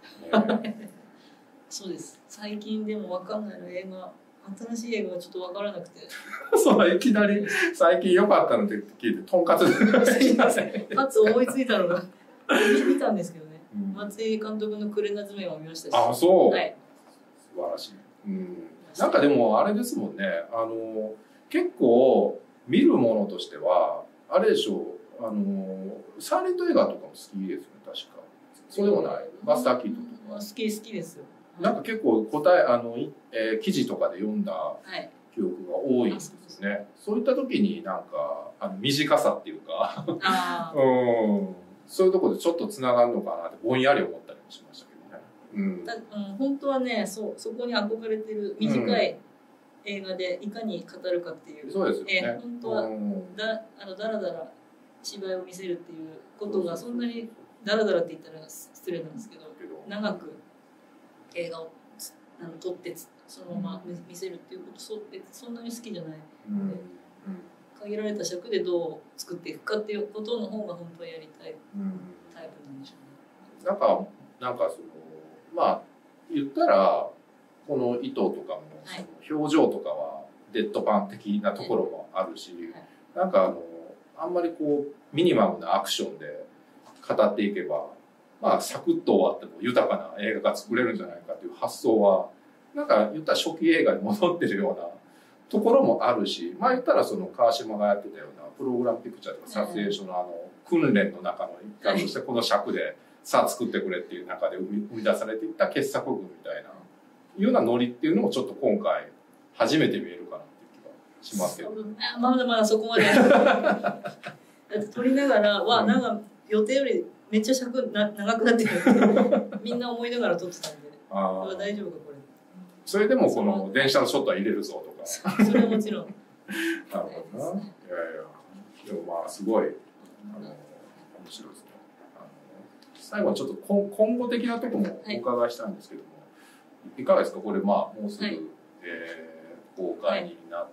そうです。最近でも分かんないの映画。新しい映画がちょっと分からなくて。 いきなり最近良かったのって聞いてとんかつすいません。 パッと思いついたのが見たんですけどね。松井監督のクレナズメを見ましたし。 あ、そう。 はい。 素晴らしい。なんかでもあれですもんね。結構見るものとしてはあれでしょう。サイレント映画とかも好きですよね。確か。そうでもない。バスターキートとか。 好きですよ。 なんか結構記事とかで読んだ記憶が多いんですよね。そういった時になんか短さっていうかそういうところでちょっとつながるのかなってぼんやり思ったりもしましたけどね。 本当はねそこに憧れてる短い映画でいかに語るかっていう。 そうですよね。 本当はだらだら芝居を見せるっていうことがそんなにだらだらって言ったら失礼なんですけど、長く映画を撮ってそのまま見せるっていうことそんなに好きじゃないので、限られた尺でどう作っていくかっていうことの方が本当はやりたいタイプなんでしょうね。 なんか言ったらこの糸とかもその表情とかはデッドパン的なところもあるし、なんかあんまりこうミニマムなアクションで語っていけばサクッと終わっても豊かな映画が作れるんじゃないかという発想はなんか言ったら初期映画に戻ってるようなところもあるし、言ったらその川島がやってたようなプログラムピクチャーとか撮影所の訓練の中の一環としてこの尺でさあ作ってくれっていう中で生み出されていった傑作群みたいないうようなノリっていうのもちょっと今回初めて見えるかなっていう気がしますけど。 まだまだそこまで撮りながらなんか予定よりめっちゃ尺長くなってるみんな思いながら撮ってたんで大丈夫かこれ。 それでもこの電車のショットは入れるぞとかそれはもちろんなるほどな。いやでもすごい面白いですね。最後にちょっと今後的なところもお伺いしたいんですけども、いかがですかこれもうすぐ、公開になって、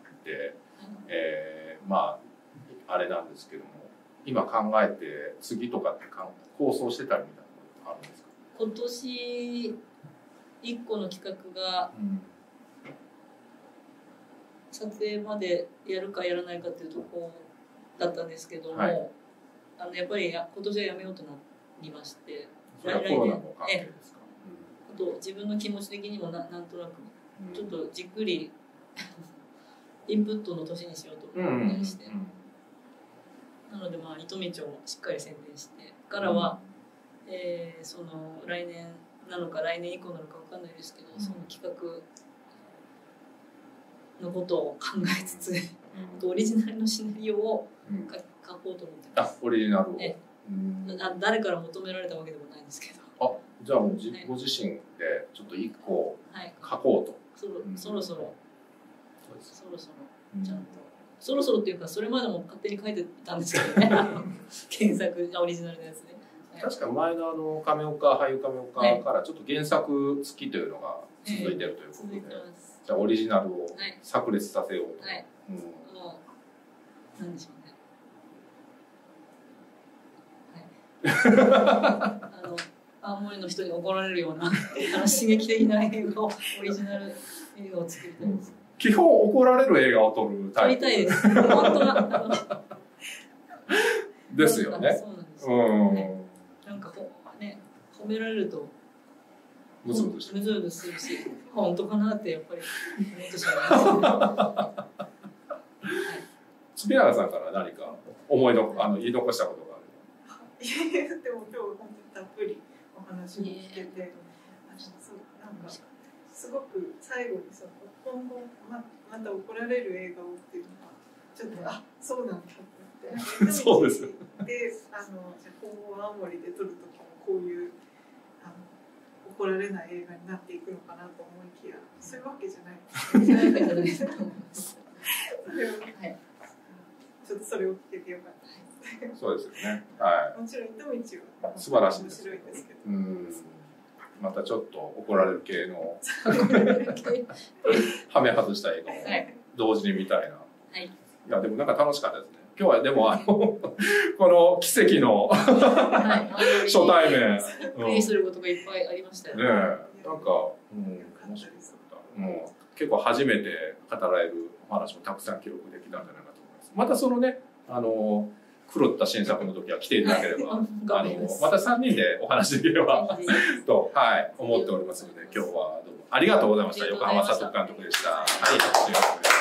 あれなんですけども今考えて次とかって構想してたりみたいなのあるんですか？ 今年1個の企画が撮影までやるかやらないかっていうところだったんですけども、やっぱり今年はやめようとなりまして、 それはコロナの関係ですか。 あと自分の気持ち的にもなんとなくちょっとじっくりインプットの年にしようと思ったりして、なのでまあ糸道をしっかり宣伝してからは、その来年なのか来年以降なのかわかんないですけど、その企画のことを考えつつ、オリジナルのシナリオを書こうと思ってます。 オリジナルを。 誰から求められたわけでもないんですけど。 じゃあもうご自身でちょっと一個書こうと。 そろそろちゃんとそろそろっていうかそれまでも勝手に書いてたんですけどね。検索オリジナルのやつね。 確か前の亀岡俳優亀岡からちょっと原作付きというのが続いてるということで、じゃあオリジナルを炸裂させようと。 なんでしょうね。青森の人に怒られるような刺激的な映画をオリジナル映画を作りたいです。 基本怒られる映画を撮るタイプ。 撮りたいです。本当は。 ですよね。 そうなんですよ。なんかね、褒められるとムズムズするし、本当かなってやっぱり思ってしまいます。 月永さんから何か言い残したことがある？ でも今日本当にたっぷりお話を聞けて、なんかすごく最後に今後また怒られる映画をっていうのがちょっとそうなんだと思って。 そうです。 で今後青森で撮る時もこういう怒られない映画になっていくのかなと思いきやそういうわけじゃないです。ちょっとそれを聞けてよかったです。 そうですよね。はい。 もちろん糸道は素晴らしいです。 面白いですけど。 またちょっと怒られる系のはめ外した映画を同時に見たいな。いやでもなんか楽しかったですね。今日はでもこの奇跡の初対面。 びっくりすることがいっぱいありましたよね。 なんか面白かった。結構初めて語られるお話もたくさん記録できたんじゃないかと思います。またそのね狂った新作の時は来ていただければまた3人でお話できればと思っておりますので、今日はどうもありがとうございました。横浜聡監督でした。はい。